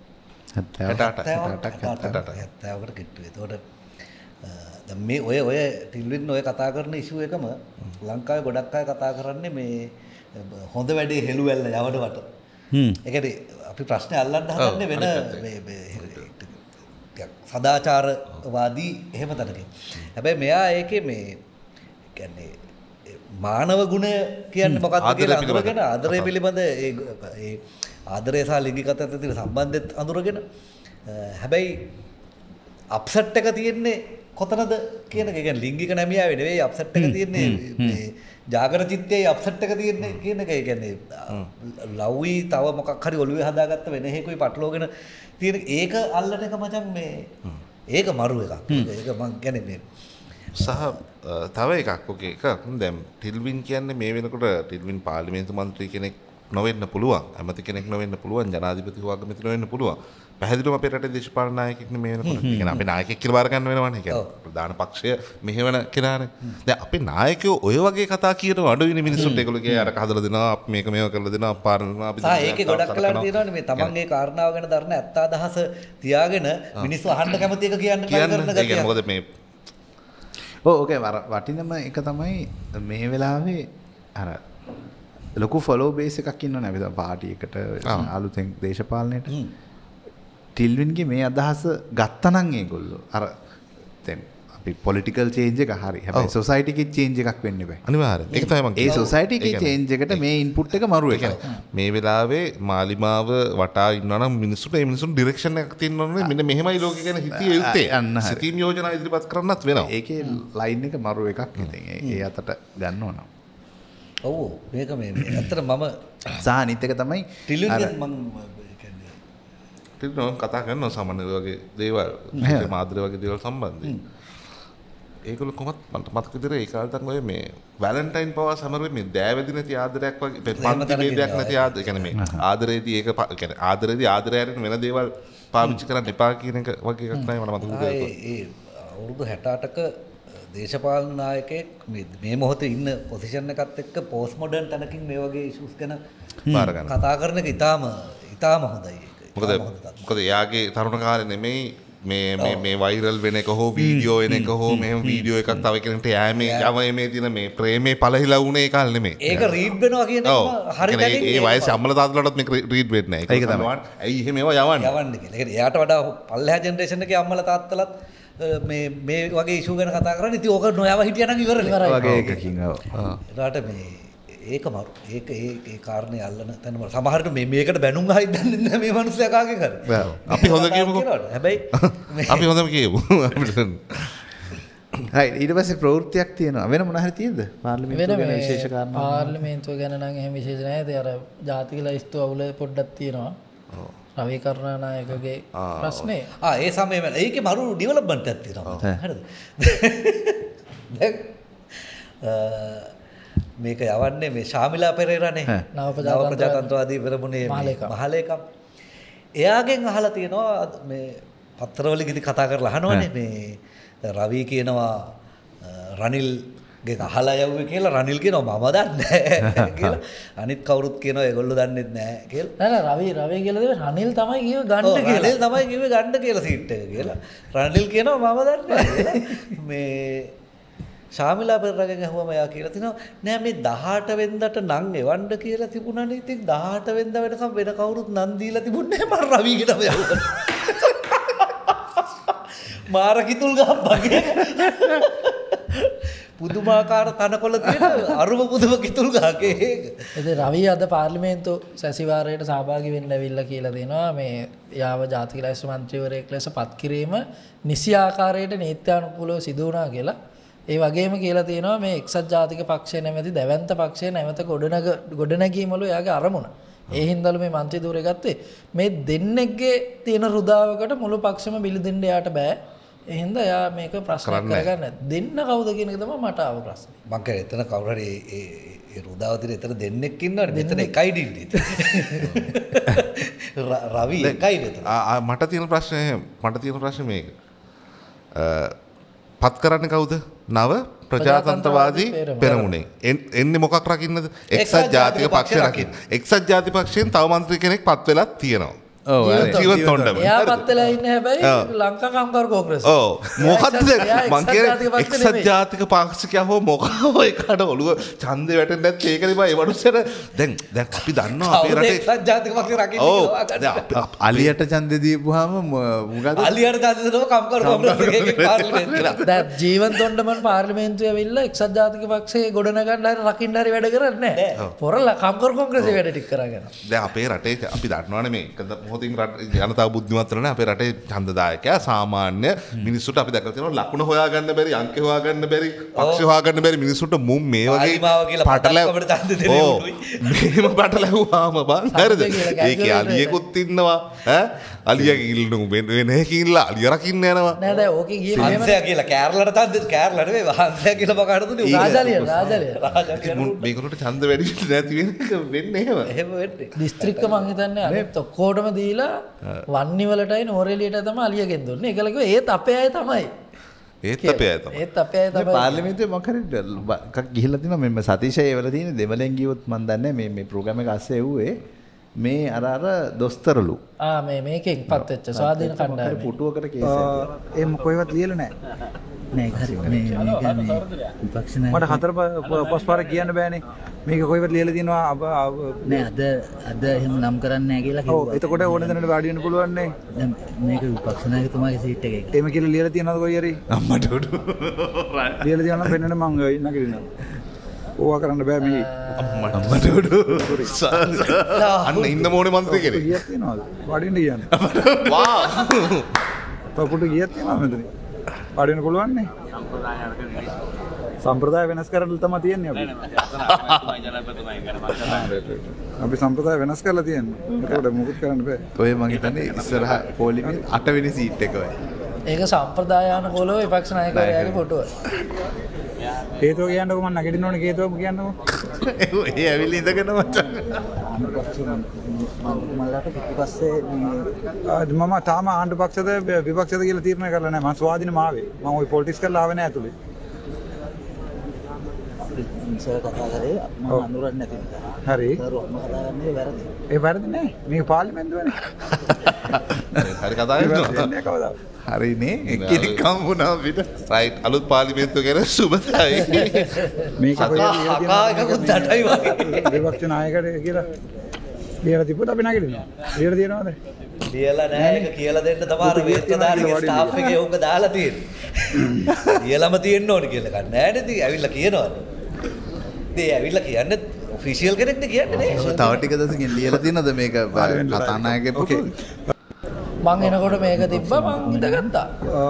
70කට කිට්ටු. ඒතකොට දැන් මේ ඔය ටිල්වින් ඔය කතා කරන ඉෂුව එකම ලංකාවේ ගොඩක් අය කතා කරන්නේ මේ හොඳ වැඩේ හෙළුවැල්ල යවනවට. ඒ කියන්නේ අපි ප්‍රශ්නේ අල්ලන්න හදන්නේ වෙන මේ සදාචාරවාදී එහෙම තැනකින්. හැබැයි මෙයා ඒකේ මේ කියන්නේ මානව ගුණය කියන්නේ මොකක්ද කියලා අඳුරගෙන ආදරය පිළිබඳ ඒ ආදරය සහ ලිංගිකත්වයට තියෙන සම්බන්ධෙත් අඳුරගෙන හැබැයි අප්සෙට් එක තියෙන්නේ කොතනද කියන එක. කියන්නේ ලිංගික නැමියාවේ නෙවෙයි අප්සෙට් එක තියෙන්නේ මේ ජාගර චිත්තයේ අප්සෙට් එක තියෙන්නේ කියන එක. ඒ කියන්නේ ලව්වි තව මොකක් හරි ඔළුවේ හදාගත්ත වෙන හේකුයි පටලෝගෙන තියෙන ඒක අල්ලන එක මචං මේ ඒක මරු එකක්. ඒක මං කියන්නේ මේ සහ තව එකක් ඔකේ එක දැන් ටිල්වින් කියන්නේ මේ වෙනකොට ටිල්වින් පාර්ලිමේන්තු මන්ත්‍රී කෙනෙක් නොවෙන්න පුළුවන්. ඇමති කෙනෙක් නොවෙන්න පුළුවන්. ජනාධිපති හොයාගමති නොවෙන්න පුළුවන්. පැහැදිලිවම අපේ රටේ දේශපාලන නායකයෙක් නෙමෙයි වෙනකොට. ඒ කියන්නේ අපේ නායකයෙක් කියලා බාර ගන්න වෙනවනේ. ඒ කියන්නේ ප්‍රධාන පක්ෂය මෙහෙවන කෙනානේ. දැන් අපේ නායකයෝ ඔය වගේ කතා කියනවා අඩුවිනේ මිනිස්සුන්ට. ඒගොල්ලෝ කිය අර හදලා දෙනවා අපි මේක මේව කරලා දෙනවා පාරනවා අපි. ඒකේ ගොඩක් කලකට තියෙනවානේ මේ තමන්ගේ කාරණාව ගැන දරන ඇත්ත අදහස තියාගෙන මිනිස්සු අහන්න කැමති එක කියන්න කරන ගතිය. මොකද මේ ඕකේ වටිනම එක තමයි මේ වෙලාවේ අර ලොකු ෆොලෝ බේස් එකක් ඉන්නවනේ අපි දැන් පාටි එකට අලුතෙන් දේශපාලනයට ටිල්වින්ගේ මේ අදහස ගත්තනම් ඒගොල්ලෝ අර දැන් අපි පොලිටිකල් චේන්ජ් එක හරි හැබැයි සොසයිටි එකේ චේන්ජ් එකක් වෙන්න බෑ අනිවාර්යෙන් ඒක තමයි මම ඒ සොසයිටි එකේ චේන්ජ් එකට මේ ඉන්පුට් එක මරු එකයි මේ වෙලාවේ මාලිමාව වටා ඉන්නවා නම් මිනිස්සුන්ට ඒ මිනිස්සුන් ඩිරෙක්ෂන් එකක් තියෙනවනේ මෙන්න මෙහෙමයි ලෝකේ ගැන හිතිය යුත්තේ සිතීම් යෝජනා ඉදිරිපත් කරන්නත් වෙනවා ඒකේ ලයින් එක මරු එකක් ඉතින් ඒ අතට ගන්න ඕන ඔව් මේක මේ ඇත්තට මම සහ අනිත් එක තමයි ටිලියන් මම කියන්නේ ටිලියන් කතා කරනවා සාමාන්‍ය වගේ දේවල් මාධ්‍ය වගේ දේවල් සම්බන්ධයෙන් ඒගොල්ලෝ කොහොමත් මට මතක විදිහට ඒ කාලේ ඔය මේ වැලන්ටයින් පවා සමරුවේ මේ දෑවැදි නැති ආදරයක් වගේ පන්ති ભેදයක් නැති ආදරය කියන්නේ මේ ආදරේදී ඒක කියන්නේ ආදරේදී ආදරයට වෙන දේවල් පාවිච්චි කරන්න එපා කියන එක වගේ එකක් තමයි මට මතක ඒ අවුරුදු 68ක දේශපාලන നായකයෙක් මේ මොහොතේ ඉන්න පොසිෂන් එකත් එක්ක පෝස්ට් මොඩර්න් තැනකින් මේ වගේ ඉෂුස් ගැන බාර ගන්න කතා කරන එක ඉතාම හොඳයි ඒක මොකද එයාගේ තරුණ කාලේ නෙමෙයි මේ වයිරල් වෙන එක හෝ වීඩියෝ එන එක හෝ මෙහෙම වීඩියෝ එකක් තව කෙනෙක්ට යෑමේ තියෙන මේ ප්‍රේමේ පළහිලා වුණේ ඒ කාලේ නෙමෙයි. ඒක රීඩ් වෙනවා කියන එක හරි දැනින් ඒ වයසේ අම්මලා තාත්තලාටත් මේක රීඩ් වෙන්නේ නැහැ. ඒක තමයි. ඇයි එහෙම ඒවා යවන්නේ? කියලා. ඒ එයාට වඩා පල්ලෙහා ජෙනරේෂන් එකේ අම්මලා තාත්තලාත් මේ වගේ ඉෂුව ගැන කතා කරන්නේ. ඉතින් ඕක නොයව හිටියනම් ඉවරනේ. වගේ එකකින් ඔව්. ඒකට මේ ඒක මරු ඒක ඒ කාරණේ අල්ලන තැන සමහරට මේකට බැනුම් ආයි දන්නේ නැහැ මේ මිනිස්සයා කාගේ කරේ. අපි හොඳ කියමුකෝ. හැබැයි අපි හොඳම කියමු. හරි ඊට පස්සේ ප්‍රවෘත්තියක් තියෙනවා. වෙන මොන හරි තියෙද? පාර්ලිමේන්තුව ගැන විශේෂ කාරණා. පාර්ලිමේන්තුව ගැන නම් එහෙම විශේෂ නැහැ. ඒ අර ජාතික ලයිස්තු අවුල පොඩ්ඩක් තියෙනවා. රවි කරුණානායකගේ ප්‍රශ්නේ. ඒ සමයේ ඒකේ මරු ඩෙවලොප්මන්ට් එකක් තියෙනවා. හරිද? මේක යවන්නේ මේ ශාමිලා පෙරේරානේ නව ප්‍රජාතන්ත්‍රවාදී පෙරමුණේ මහලේකම් එයාගෙන් අහලා තියෙනවා මේ පත්තරවල ඉදි කතා කරලා අහනවනේ මේ රවි කියනවා රනිල්ගෙන් අහලා යවුවේ කියලා රනිල් කියනවා මම දන්නේ නැහැ කියලා අනිත් කවුරුත් කියනවා ඒගොල්ලෝ දන්නෙත් නැහැ කියලා නෑ රවි කියලා දෙව රනිල් තමයි කිව්වේ ගන්න කියලා රනිල් තමයි කිව්වේ ගන්න කියලා සීට් එක කියලා රනිල් කියනවා මම දන්නේ නැහැ මේ ශාමිලා පෙරේරාගෙන් අහුවම එයා කියලා තිනවා නෑ මේ 18 වෙනිදාට නම් එවන්න කියලා තිබුණානේ ඉතින් 18 වෙනිදා වෙනකම් වෙන කවුරුත් නම් දීලා තිබුණේ නෑ මම රවිගෙටම යවුවා මාර කිතුල් ගහක් වගේ පුදුමාකාර තනකොළ තියෙන අරුම පුදුම කිතුල් ගහක් ඒක ඉතින් රවි අද පාර්ලිමේන්තු සැසිවාරයට සහභාගී වෙන්න ඇවිල්ලා කියලා දෙනවා මේ යාව ජාතික ලයිස්තු මන්ත්‍රීවරයෙක් ලෙස පත් කිරීම නිසි ආකාරයට නීත්‍යානුකූලව සිදු වුණා කියලා ඒ වගේම කියලා තියෙනවා මේ එක්සත් ජාතික පක්ෂය නැමැති දැවැන්ත පක්ෂය නැවත ගොඩනැගීමලු එයාගේ අරමුණ. ඒ හින්දාලු මේ මන්ත්‍රී ධූරය ගත්තේ මේ දෙන්නෙක්ගේ තියෙන රුදාවකට මුළු පක්ෂෙම බිලි දෙන්න යාට බෑ. ඒ හින්දා එයා මේක ප්‍රශ්නයක් කරගන්න. දෙන්න කවුද කියන එක තමයි මට ආව ප්‍රශ්නේ. මං කියන්නේ එතන කවුරු හරි ඒ රුදාව දින එතන දෙන්නෙක් ඉන්නවනේ. මෙතන එකයි දින්නේ. රවි එකයි මෙතන. මට තියෙන ප්‍රශ්නේ මේක. පත් කරන්නේ කවුද? නව ප්‍රජාතන්ත්‍රවාදී පෙරමුණේ. එන්නේ මොකක් රකින්නද? එක්සත් ජාතික පක්ෂය රකින්න. එක්සත් ජාතික පක්ෂයෙන් තව මන්ත්‍රී කෙනෙක් පත් වෙලා තියෙනවා. ඔව් ජීවත් තොණ්ඩම. එයා පත් වෙලා ඉන්නේ හැබැයි ලංකා කාමදාර කොංග්‍රස්. ඔව්. මොකද්ද මං කියන්නේ එක්සත් ජාතික පක්ෂිකයා හෝ මොකෝ ඒකට ඔළුව ඡන්දේ වැටෙන්නේ නැත්නම් ඒකනේ බා ඒ වඩුස්සට දැන් අපි දන්නවා අපේ රටේ එක්සත් ජාතික පක්ෂය රකින්න ඔව් අලියට ඡන්දේ දීපුවාම මොකද අලියට ඡන්දේ දෙනවා කාමදාර කොංග්‍රස් එකේ පාර්ලිමේන්තුවේ. දැන් ජීවන් තොණ්ඩමන් පාර්ලිමේන්තුවේ ඇවිල්ලා එක්සත් ජාතික පක්ෂයේ ගොඩනගන්න හරි රකින්න හරි වැඩ කරන්නේ නැහැ. පොරලා කාමදාර කොංග්‍රස්යේ වැඩ ටික කරගෙන. දැන් අපේ රටේ අපි දන්නවනේ මේක මොහොතින් ජනතාව බුද්ධිමත් වෙනවා අපේ රටේ ඡන්දදායකයා සාමාන්‍ය මිනිස්සුන්ට අපි දැකලා තියෙනවා ලකුණ හොයාගන්න බැරි අංක හොයාගන්න බැරි පක්ෂ හොයාගන්න බැරි මිනිස්සුන්ට මුම් මේ වගේ පටලැවකට ඡන්ද දෙන්නේ උඩුයි මේම පටලැවුවාම බං හරිද ඒකේ අලියෙකුත් ඉන්නවා ඈ අලියගේ ඉල්ලු වෙන එකකින්ලා අලිය රකින්න යනවා නෑ දැන් ඕකේ ගියේ හංසයා කියලා කෑරලට ඡන්ද කෑරලට නෙවෙයි හංසයා කියලා බකාට දුන්නේ රාජාලිය මේකට ඡන්ද වැඩි නැති වෙන එක වෙන්නේ එහෙම වෙන්නේ දිස්ත්‍රික්ක මං හිතන්නේ අනිත් ඔක්කොටම දීලා වන්නි වලටයි නෝරෙලියට තමයි අලියගෙන් දුන්නේ. ඒකල කිව්වා ඒත් අපේ අය තමයි. ඒත් අපේ අය තමයි. ඒත් අපේ අය තමයි. පාර්ලිමේන්තුවේ මොකක් හරි එකක් ගිහිල්ලා තිනවා මෙන්න සතීෂය ඒවල තියෙන දෙමළෙන් ගියොත් මන් දන්නේ මේ ප්‍රෝග්‍රෑම් එක අස්සේ එව්වේ මේ අර දොස්තරලු. මේකෙන් පත් වෙච්ච ස්වාධීන කණ්ඩායම. පුටුවකට කේස් එකක්. ඒ මොකෙවත් ලියලා නැහැ. මට හතර පස් පාර කියන්න බෑනේ මේක කොයිවත් ලියලා තියෙනවා නෑ අද එහෙම නම් කරන්නේ නැහැ කියලා කිව්වා. ඔව් එතකොට ඕන දෙනට වාඩි වෙන්න පුළුවන් නේ. දැන් මේක විපක්ෂ නායකතුමාගේ සීට් එකේ. එහෙම කියලා ලියලා තියෙනවද කොයි හරි? අම්මට උඩු ලියලා තියෙනවා නම් පෙන්නන්න මං නගිනවා. ඕවා කරන්න බෑ මේ අම්මට උඩු අන්න ඉන්න මොනේ මන්ත්‍රී කෙනෙක්. ගියක් තියනවද? වාඩි වෙන්න කියන්නේ. වා පොඩ්ඩ ගියක් තියනවා මෙතන. වාඩි වෙන්න පුළුවන් නේ. සම්ප්‍රදාය වෙනස් කරලා තමයි තියෙන්නේ අපි. අපි සම්ප්‍රදාය වෙනස් කරලා තියෙන්නේ. ඒකට මොකුත් කරන්න බෑ. ඔය මං හිතන්නේ ඉස්සරහ පොලිමේ 8 වෙනි සීට් එක ඔය. ඒක සම්ප්‍රදායානුකූලව විපක්ෂ නායකවරයාගේ ෆොටුව. හේතුව කියන්නකො මම නැගිටින්න ඕනේ හේතුව කියන්නකො. ඒ ඇවිල්ලා ඉඳගෙන මචං. මල්ලාට පිටිපස්සේ මම තාම ආණ්ඩු පක්ෂද විපක්ෂද කියලා තීරණය කරලා නැහැ. මම ස්වාධීනම ආවේ. මම ওই පොලිටික්ස් කරලා ආවේ නැහැ ඇතුලේ. ඉන්සර් කතා කරේ මම අඳුරන්නේ නැති නිසා. හරි. දරුවම හදාගන්නේ වැරදි. ඒ වැරදි නෑ. මේක පාර්ලිමේන්තුවනේ. හරි කතා කරනවා. හරිනේ එක්කෙනෙක් හම්බුණා අපිට. රයිට් අලුත් පාර්ලිමේන්තුව ගැන සුබතයි. මේක හකා එකකුත් දඩයි වගේ. විපක්ෂ නායකයෙක් කියලා ලියලා තිබ්බොත් අපි නැගිටිනවා. ලියලා තියෙනවද? ලියලා නෑ ඒක කියලා දෙන්න තමයි අර වේත්කදාරිගේ ස්ටාෆ් එකේ උංග දාලා තියෙන්නේ. ලියලම තියෙන්න ඕනේ කියලා ගන්න නෑ නේද? ඇවිල්ලා කියනවා. ඉතින් ඇවිල්ලා කියන්නේ ඔෆිෂියල් කෙනෙක්ද කියන්නේ නේ. තව ටික දවසකින් ලියලා තියෙනවද මේක කතානායකගේ පොතේ? මං එනකොට මේක තිබ්බා මං ඉඳගත්තා.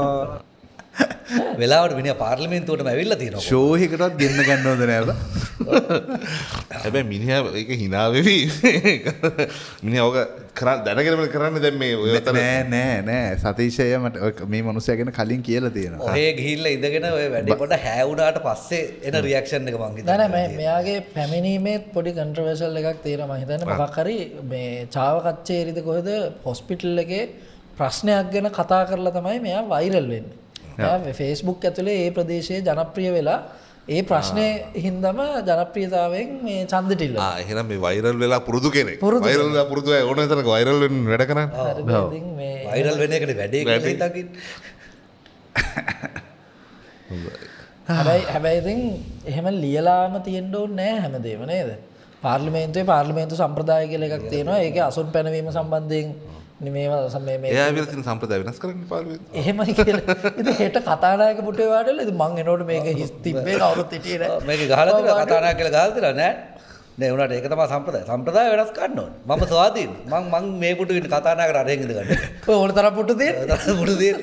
වෙලාවට මිනිහා පාර්ලිමේන්තුවටම ඇවිල්ලා තියෙනවා. ෂෝ එකකටවත් ගෙන්න ගන්න හොඳ නෑ බා. හැබැයි මිනිහා ඒක hina වෙවි. මිනිහා ඔක දැනගෙනම කරන්නේ දැන් මේ ඔය අතර නෑ සතීෂය මට මේ මිනිස්සයා ගැන කලින් කියලා තියෙනවා. ඔහේ ගිහිල්ලා ඉඳගෙන ඔය වැඩේ පොඩ හැවුනාට පස්සේ එන රියැක්ෂන් එක මං හිතන්නේ. නෑ මෙයාගේ පැමිණීමේ පොඩි කන්ට්‍රවර්ෂල් එකක් තියෙනවා මම හිතන්නේ මොකක් හරි මේ චාව කච්චේරිද කොහෙද හොස්පිටල් එකේ ප්‍රශ්නයක් ගැන කතා කරලා තමයි මෙයා වෛරල් වෙන්නේ. මෙයා Facebook ඇතුලේ ඒ ප්‍රදේශයේ ජනප්‍රිය වෙලා ඒ ප්‍රශ්නේ හින්දාම ජනප්‍රියතාවයෙන් මේ ඡන්දෙට ඉල්ලනවා. එහෙනම් මේ වෛරල් වෙලා පුරුදු කෙනෙක්. වෛරල් වෙලා පුරුදු අය ඕන තරක වෛරල් වෙන්න වැඩ කරන්නේ. ඉතින් මේ වෛරල් වෙන එකට වැඩේ කියලා හිතකින්. හැබැයි ඉතින් එහෙම ලියලාම තියෙන්න ඕනේ නෑ හැමදේම නේද? පාර්ලිමේන්තු සම්ප්‍රදාය කියලා එකක් තියෙනවා. ඒකේ අසුන් පැනවීම සම්බන්ධයෙන් එයා ඇවිල්ලා තියෙන සම්ප්‍රදාය වෙනස් කරන්න පාර්ලිමේන්තුව. එහෙමයි කියලා. ඉතින් හෙට කතානායක පුටුවේ වාඩිලා ඉතින් මං එනකොට මේක හිස් තිබ්බේ කවුරුත් හිටියේ නෑ. මේක ගහලා තිබුණා කතානායක කියලා ගහලා තිබුණා නෑ. නේ උනාට ඒක තමයි සම්ප්‍රදාය. සම්ප්‍රදාය වෙනස් කරන්න ඕනේ. මම ස්වාධීන. මං මේ පුටුවේ ඉන්න කතානායකට අරගෙන ඉඳ ගන්න. ඔය ඕන තරම් පුටු තියෙන. පුටු තියෙන.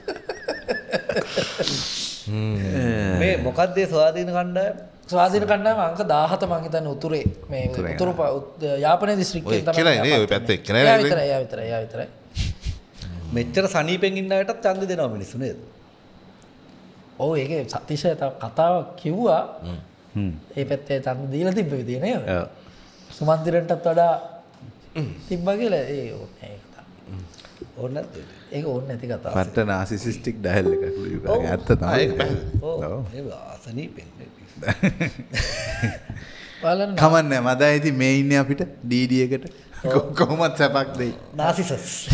මේ මොකක්ද ඒ ස්වාධීන කණ්ඩායම? ස්වාධීන කණ්ඩායම අංක 17 මං හිතන්නේ උතුරේ මේ උතුරු යාපනයේ දිස්ත්‍රික්කයෙන් තමයි. කියලා නේ ඔය පැත්තේ එක්කනේ. එයා විතරයි. මෙච්චර සනීපෙන් ඉන්න අයටත් ඡන්ද දෙනවා මිනිස්සු නේද? ඔව් ඒකේ සතිශය කතාවක් කිව්වා. ඒ පැත්තේ ඡන්ද දීලා තිබ්බ විදිය නේද? ඔව්. සුමන්තිරන්ටත් වඩා තිබ්බා කියලා ඒ ඕනේ. ඕන නැද්ද? ඒක ඕනේ නැති කතාවක්. පට්ට නාසිසිස්ටික් ඩයල් එකක් ලියුවා. ඇත්ත තමයි. ඔව්. ඒක සනීපෙන් කමන්නේ මදා ඉතින් මේ ඉන්නේ අපිට DD එකට කොහොමත් සැපක් දෙයි. නාසිසස්.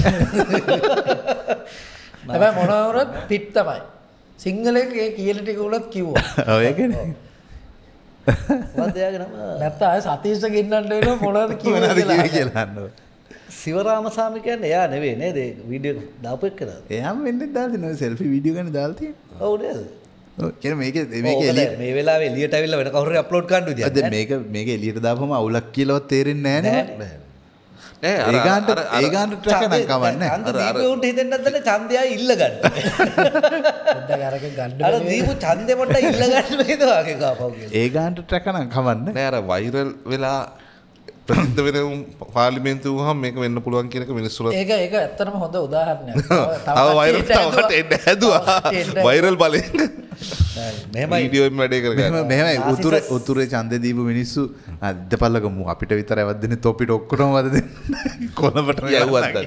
හැබැයි මොනවරත් පිට තමයි. සිංහලයේ ඒ කියලා ටික උනත් කිව්වා. ඔව් ඒකනේ. මොකද එයාගේ නම? නැත්නම් ආය සතීෂ් ගෙන්නන්න වෙනවා මොනවද කියලා අහන්න. සිවරාමසාමි කියන්නේ එයා නෙවෙයි නේද? වීඩියෝ දාපු එක්කද? එයාම වෙන්නේ දාලා තියෙනවා සෙල්ෆි වීඩියෝ ගන්න දාලා තියෙනවා. ඔව් නේද? මේක මේ වෙලාවේ එළියට ඇවිල්ලා වෙන කවුරු හරි අප්ලෝඩ් කරන්න විදියක් නෑ. මේක එළියට දාපුවම අවුලක් කියලාවත් තේරෙන්නේ නෑනේ. ඒ ගානට ට්‍රැක් එකක් කවන්නේ. අර දීපුන්ට හිතෙන්නත් නැහැ ඡන්දය ඉල්ල ගන්න. පොඩ්ඩක් අරගෙන ගන්න. අර දීපු ඡන්දෙ පොඩ්ඩක් ඉල්ල ගන්න වේද වාගේ කාපව් කියලා. ඒ ගානට ට්‍රැක් එකක් කවන්නේ. නෑ අර වෛරල් වෙලා ප්‍රසිද්ධ වෙන පාර්ලිමේන්තුව වහම මේක වෙන්න පුළුවන් කියන එක මිනිස්සුලා ඒක ඇත්තටම හොඳ උදාහරණයක්. තව වෛරල් තවකට එන්න හැදුවා. වෛරල් බලෙන්. මෙහෙමයි වීඩියෝ එකෙන් වැඩේ කරගන්න. මෙහෙමයි උතුරේ ඡන්දේ දීපු මිනිස්සු අද්දපල්ලගමු අපිට විතරයි වදින්නේ තොපිට ඔක්කොටම වදින්නේ. කොළඹට යවුවත්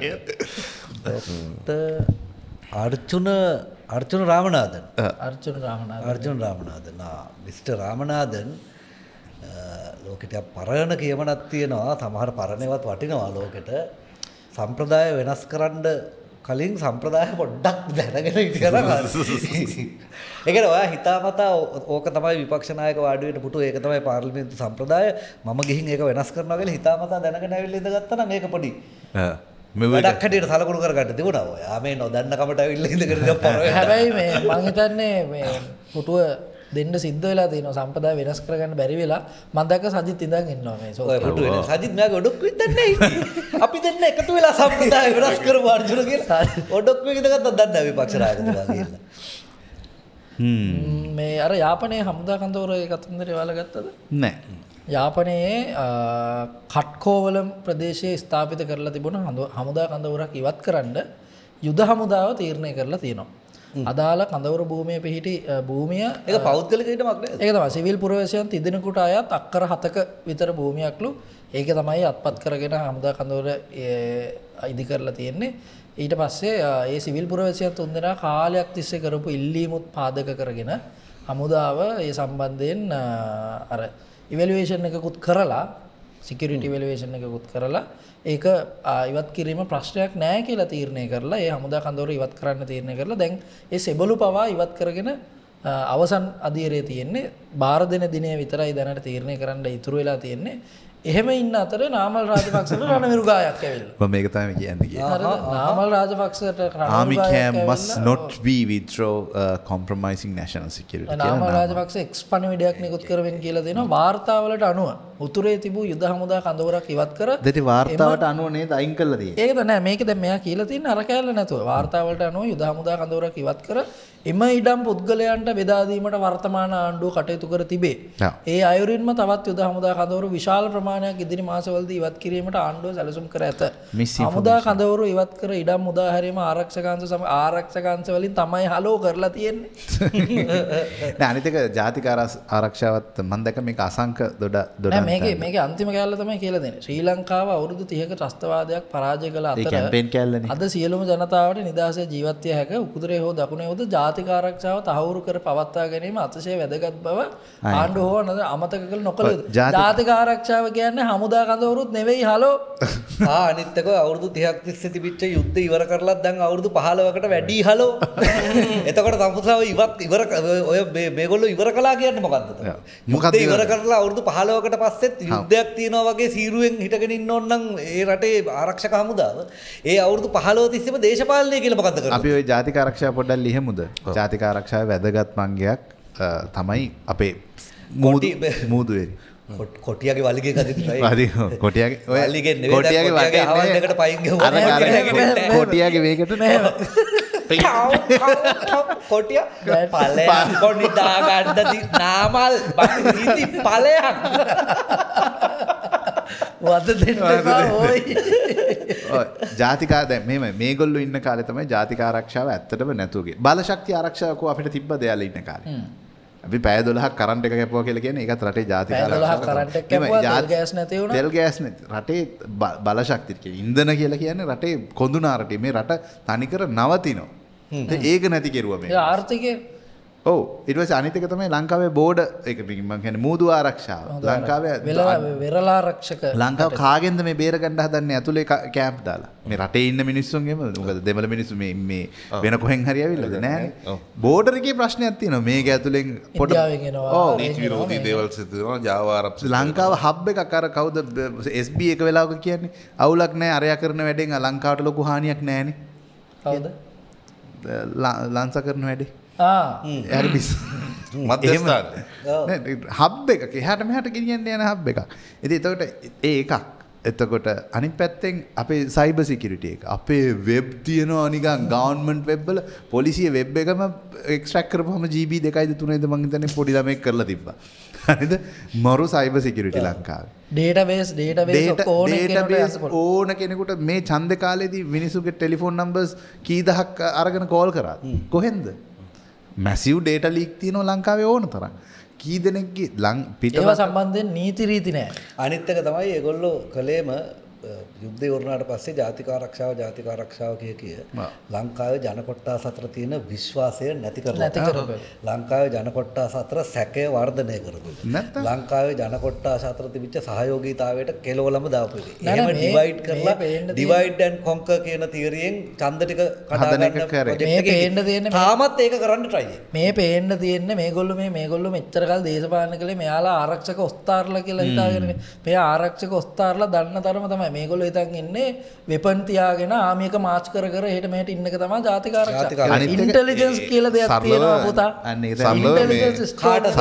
අර්ජුන රාමනාදන්. අර්ජුන රාමනාදන්. මිස්ටර් රාමනාදන් ලෝකෙට පරණ කියමනක් තියෙනවා. සමහර පරණේවත් වටිනවා ලෝකෙට. සම්ප්‍රදාය වෙනස් කරන්න කලින් සම්ප්‍රදාය පොඩ්ඩක් දැනගෙන හිටියනම් ඒ කියන්නේ ඔයා හිතාමතා ඕක තමයි විපක්ෂ නායක වාඩි වෙන්න පුටු ඒක තමයි පාර්ලිමේන්තු සම්ප්‍රදාය මම ගිහින් ඒක වෙනස් කරනවා කියලා හිතාමතා දැනගෙන ඇවිල්ලා ඉඳගත්තා නම් ඒක පොඩි වැඩක් හැටියට සලකුණු කරගන්න තිබුණා ඔය. ආ මේ නොදන්න කමට ඇවිල්ලා ඉඳගෙන ඉඳන් පරව. හැබැයි මේ මං හිතන්නේ මේ පුටුව දෙන්න සිද්ධ වෙලා තියෙනවා සම්ප්‍රදාය වෙනස් කරගන්න බැරි වෙලා මම දැක්ක සජිත් ඉඳන් ඉන්නවා මේ ඔය පුටුව වෙන සජිත් මෑගේ ඔඩොක්කුවෙන් දන්නේ නැහැ. අපි දෙන්න එකතු වෙලා සම්ප්‍රදාය වෙනස් කරමු අර්ජුන කියලා. ඔඩොක්කුවෙන් ඉඳගත්තා දන්නේ නැහැ විපක්ෂ නායකතුමා කියලා. මේ අර යාපනයේ හමුදා කඳවුරේ කතන්දරේ වල ගත්තද? නැහැ. යාපනයේ කට්කෝවලම් ප්‍රදේශයේ ස්ථාපිත කරලා තිබුණ හමුදා කඳවුරක් ඉවත් කරන්න යුද හමුදාව තීරණය කරලා තියෙනවා. අදාළ කඳවුර භූමියේ පිහිටි භූමිය ඒක පෞද්ගලික ඉඩමක් නේද? ඒක තමයි සිවිල් පුරවැසියන් තිදෙනෙකුට අයත් අක්කර 7ක විතර භූමියක්ලු. ඒක තමයි අත්පත් කරගෙන හමුදා කඳවුර ඉදි කරලා තියෙන්නේ. ඊට පස්සේ ඒ සිවිල් පුරවැසියන් තුන්දෙනා කාලයක් තිස්සේ කරපු ඉල්ලීමුත් පාදක කරගෙන හමුදාව ඒ සම්බන්ධයෙන් අර ඉවැලුවේෂන් එකකුත් කරලා සිකියුරිටි ඉවැලුවේෂන් එකකුත් කරලා ඒක ඉවත් කිරීම ප්‍රශ්නයක් නැහැ කියලා තීරණය කරලා ඒ හමුදා කඳවුර ඉවත් කරන්න තීරණය කරලා දැන් ඒ සෙබළු පවා ඉවත් කරගෙන අවසන් අධීරයේ තියෙන්නේ බාර දෙන දිනේ විතරයි දැනට තීරණය කරන්න ඉතුරු වෙලා තියෙන්නේ. එහෙම ඉන්න අතර නාමල් රාජපක්ෂට රණවිරු ගායක් ඇවිල්ලා. මම මේක තමයි කියන්නේ. නාමල් රාජපක්ෂට army camp must not be withdraw compromising national security. Namal Rajapaksa X පණිවිඩයක් නිකුත් කරවෙන් කියලා දෙනවා වාර්තාවලට අනුව උතුරේ තිබූ යුද හමුදා කඳවුරක් ඉවත් කර දෙටි වාර්තාවට අනුව නේද අයින් කළා තියෙන්නේ. ඒකද නෑ මේක දැන් මෙයා කියලා තියෙන්නේ අර කැලේ නැතුව වාර්තාවලට අනුව යුද හමුදා කඳවුරක් ඉවත් කර එම ඉඩම් පුද්ගලයන්ට බෙදා දීමට වර්තමාන ආණ්ඩුව කටයුතු කර තිබේ. ඒ අයුරින්ම තවත් යුද හමුදා කඳවුරු විශාල ප්‍රමාණයක් ඉදිරි මාසවලදී ඉවත් කිරීමට ආණ්ඩුව සැලසුම් කර ඇත. හමුදා කඳවුරු ඉවත් කර ඉඩම් මුදා හැරීම ආරක්ෂකාංශ වලින් තමයි හලෝ කරලා තියෙන්නේ. නෑ අනිත් එක ජාතික ආරක්ෂාවත් මම දැක්ක මේක අසංක දොඩ මේකේ අන්තිම කැලල තමයි කියලා දෙන්නේ. ශ්‍රී ලංකාව අවුරුදු 30ක ත්‍රස්තවාදයක් පරාජය කළ අතර ඒ කැම්පේන් කැලලනේ. අද සියලුම ජනතාවට නිදහසේ ජීවත් විය හැක උකුදුරේ හෝ දකුණේ හෝද ජාතික ආරක්ෂාව තහවුරු කර පවත්වා ගැනීම අතිශය වැදගත් බව ආණ්ඩුව හෝ අමතක කළ නොකළ යුතුයි. ජාතික ආරක්ෂාව කියන්නේ හමුදා කඳවුරුත් නෙවෙයි හලෝ. අනිත් එක අවුරුදු 30ක් තිස්සේ තිබිච්ච යුද්ධ ඉවර කරලත් දැන් අවුරුදු 15කට වැඩි හලෝ. එතකොට සම්පූර්ණව ඉවර ඔය මේගොල්ලෝ ඉවර කළා කියන්නේ මොකද්ද? මොකද්ද ඉවර කරලා අවුරුදු 15කට පස්සෙත් යුද්ධයක් තියෙනවා වගේ සීරුවෙන් හිටගෙන ඉන්න ඕන නම් ඒ රටේ ආරක්ෂක හමුදාව ඒ අවුරුදු 15 තිස්සේම දේශපාලනය කියලා මොකද්ද කරන්නේ? අපි ওই ජාතික ආරක්ෂාව පොඩ්ඩක් ලියමුද? ජාතික ආරක්ෂාවේ වැදගත් මංගයක් තමයි අපේ මූදුවේරි. කොටියාගේ වලිගේ කදිටයි. කොටියාගේ ඔය වලිගේ නෙවෙයි. කොටියාගේ වටේ හවල් දෙකට පයින් ගහුවා. කොටියාගේ වේගට නෑ. කොටියා පලයක් කොනිදා ගන්නදී නාමල් බීති පලයක්. වද දෙන්න එපා ඕයි. ඔය ජාතික දැන් මේගොල්ලෝ ඉන්න කාලේ තමයි ජාතික ආරක්ෂාව ඇත්තටම නැතුව ගියේ. බලශක්ති ආරක්ෂාවක අපිට තිබ්බ දෙයාලා ඉන්න කාලේ. අපි පැය 12ක් කරන්ට් එක කැපුවා කියලා කියන්නේ ඒකත් රටේ ජාතික ආරක්ෂාව. පැය 12ක් කරන්ට් එක කැපුවා තෙල් ගෑස් නැති වුණා. තෙල් ගෑස් නැති. රටේ බලශක්තිය කියන්නේ ඉන්ධන කියලා කියන්නේ රටේ කොඳුනා රටේ මේ රට තනිකර නවතිනවා. ඒක නැති කෙරුවා මේ. ඒ ආර්ථිකය ඔව් ඊට පස්සේ අනිත් එක තමයි ලංකාවේ බෝඩ ඒක මම කියන්නේ මූදු ආරක්ෂාව. ලංකාවේ වෙරළා ආරක්ෂක ලංකාව කාගෙන්ද මේ බේර ගන්න හදන්නේ ඇතුලේ කැම්ප් දාලා. මේ රටේ ඉන්න මිනිස්සුන්ගේම මොකද දෙමළ මිනිස්සු මේ වෙන කොහෙන් හරි ඇවිල්ලාද නෑනේ. බෝඩර් එකේ ප්‍රශ්නයක් තියෙනවා. මේක ඇතුලෙන් පොඩ ඉන්දියාවෙන් එනවා. නීති විරෝධී දේවල් සිදු වෙනවා. Java ආරක්ෂක ලංකාව හබ් එකක් අර කවුද SB එක වෙලාවක කියන්නේ අවුලක් නෑ අරයා කරන වැඩෙන් ලංකාවට ලොකු හානියක් නෑනේ. කවුද? ලංසා කරන වැඩේ. මධ්‍යස්ථාන හබ් එකක එහාට මෙහාට ගෙනියන්න යන හබ් එකක්. ඉතින් එතකොට එකක්. එතකොට අනිත් පැත්තෙන් අපේ සයිබර් සිකියුරිටි එක. අපේ වෙබ් තියෙනවා නිකන් ගවර්න්මන්ට් වෙබ් වල පොලිසිය වෙබ් එකම එක්ස්ට්‍රැක්ට් කරපුවම GB 2යිද 3යිද මං හිතන්නේ පොඩි ළමෙක් කරලා තිබ්බා. හරිද? මරු සයිබර් සිකියුරිටි ලංකාවේ. ඩේටාබේස් ඕන කෙනෙකුට මේ ඡන්ද කාලේදී මිනිසුගේ ටෙලිෆෝන් නම්බර්ස් කී දහක් අරගෙන කෝල් කරා. කොහෙන්ද? මැසිව් ඩේටා ලීක් තියෙනවා ලංකාවේ ඕන තරම්. කී දෙනෙක්ගේ පිටව ඒවා සම්බන්ධයෙන් නීති රීති නැහැ. අනිත් එක තමයි ඒගොල්ලෝ කලේම යුද්ධය වුණාට පස්සේ ජාතික ආරක්ෂාව කිය ලංකාවේ ජන කොට්ටාස අතර තියෙන විශ්වාසය නැති කරලා ලංකාවේ ජන කොට්ටාස අතර සැකය වර්ධනය කරපු. ලංකාවේ ජන කොට්ටාස අතර තිබිච්ච සහයෝගීතාවයට කෙලවලම දාපු එක. එහෙම ඩිවයිඩ් කරලා ඩිවයිඩ් ඇන්ඩ් කොන්කර් කියන තියරියෙන් ඡන්ද ටික කඩා ගන්න ප්‍රොජෙක්ට් එක තාමත් ඒක කරන්න try කරනවා. මේ පේන්න තියෙන්නේ මේගොල්ලෝ මෙච්චර කල් දේශපාලන කළේ මෙයාලා ආරක්ෂක ඔස්තාරලා කියලා හිතාගෙන මේ ආරක්ෂක ඔස්තාරලා දන්න තරම තමයි මේගොල්ලෝ හිතන් ඉන්නේ වෙපන් තියාගෙන ආමියක මාච් කර එහෙට මෙහෙට ඉන්න එක තමයි ජාතික ආරක්ෂක ඉන්ටෙලිජන්ස් කියලා දෙයක් තියෙනවා පුතා. ඉන්ටෙලිජන්ස්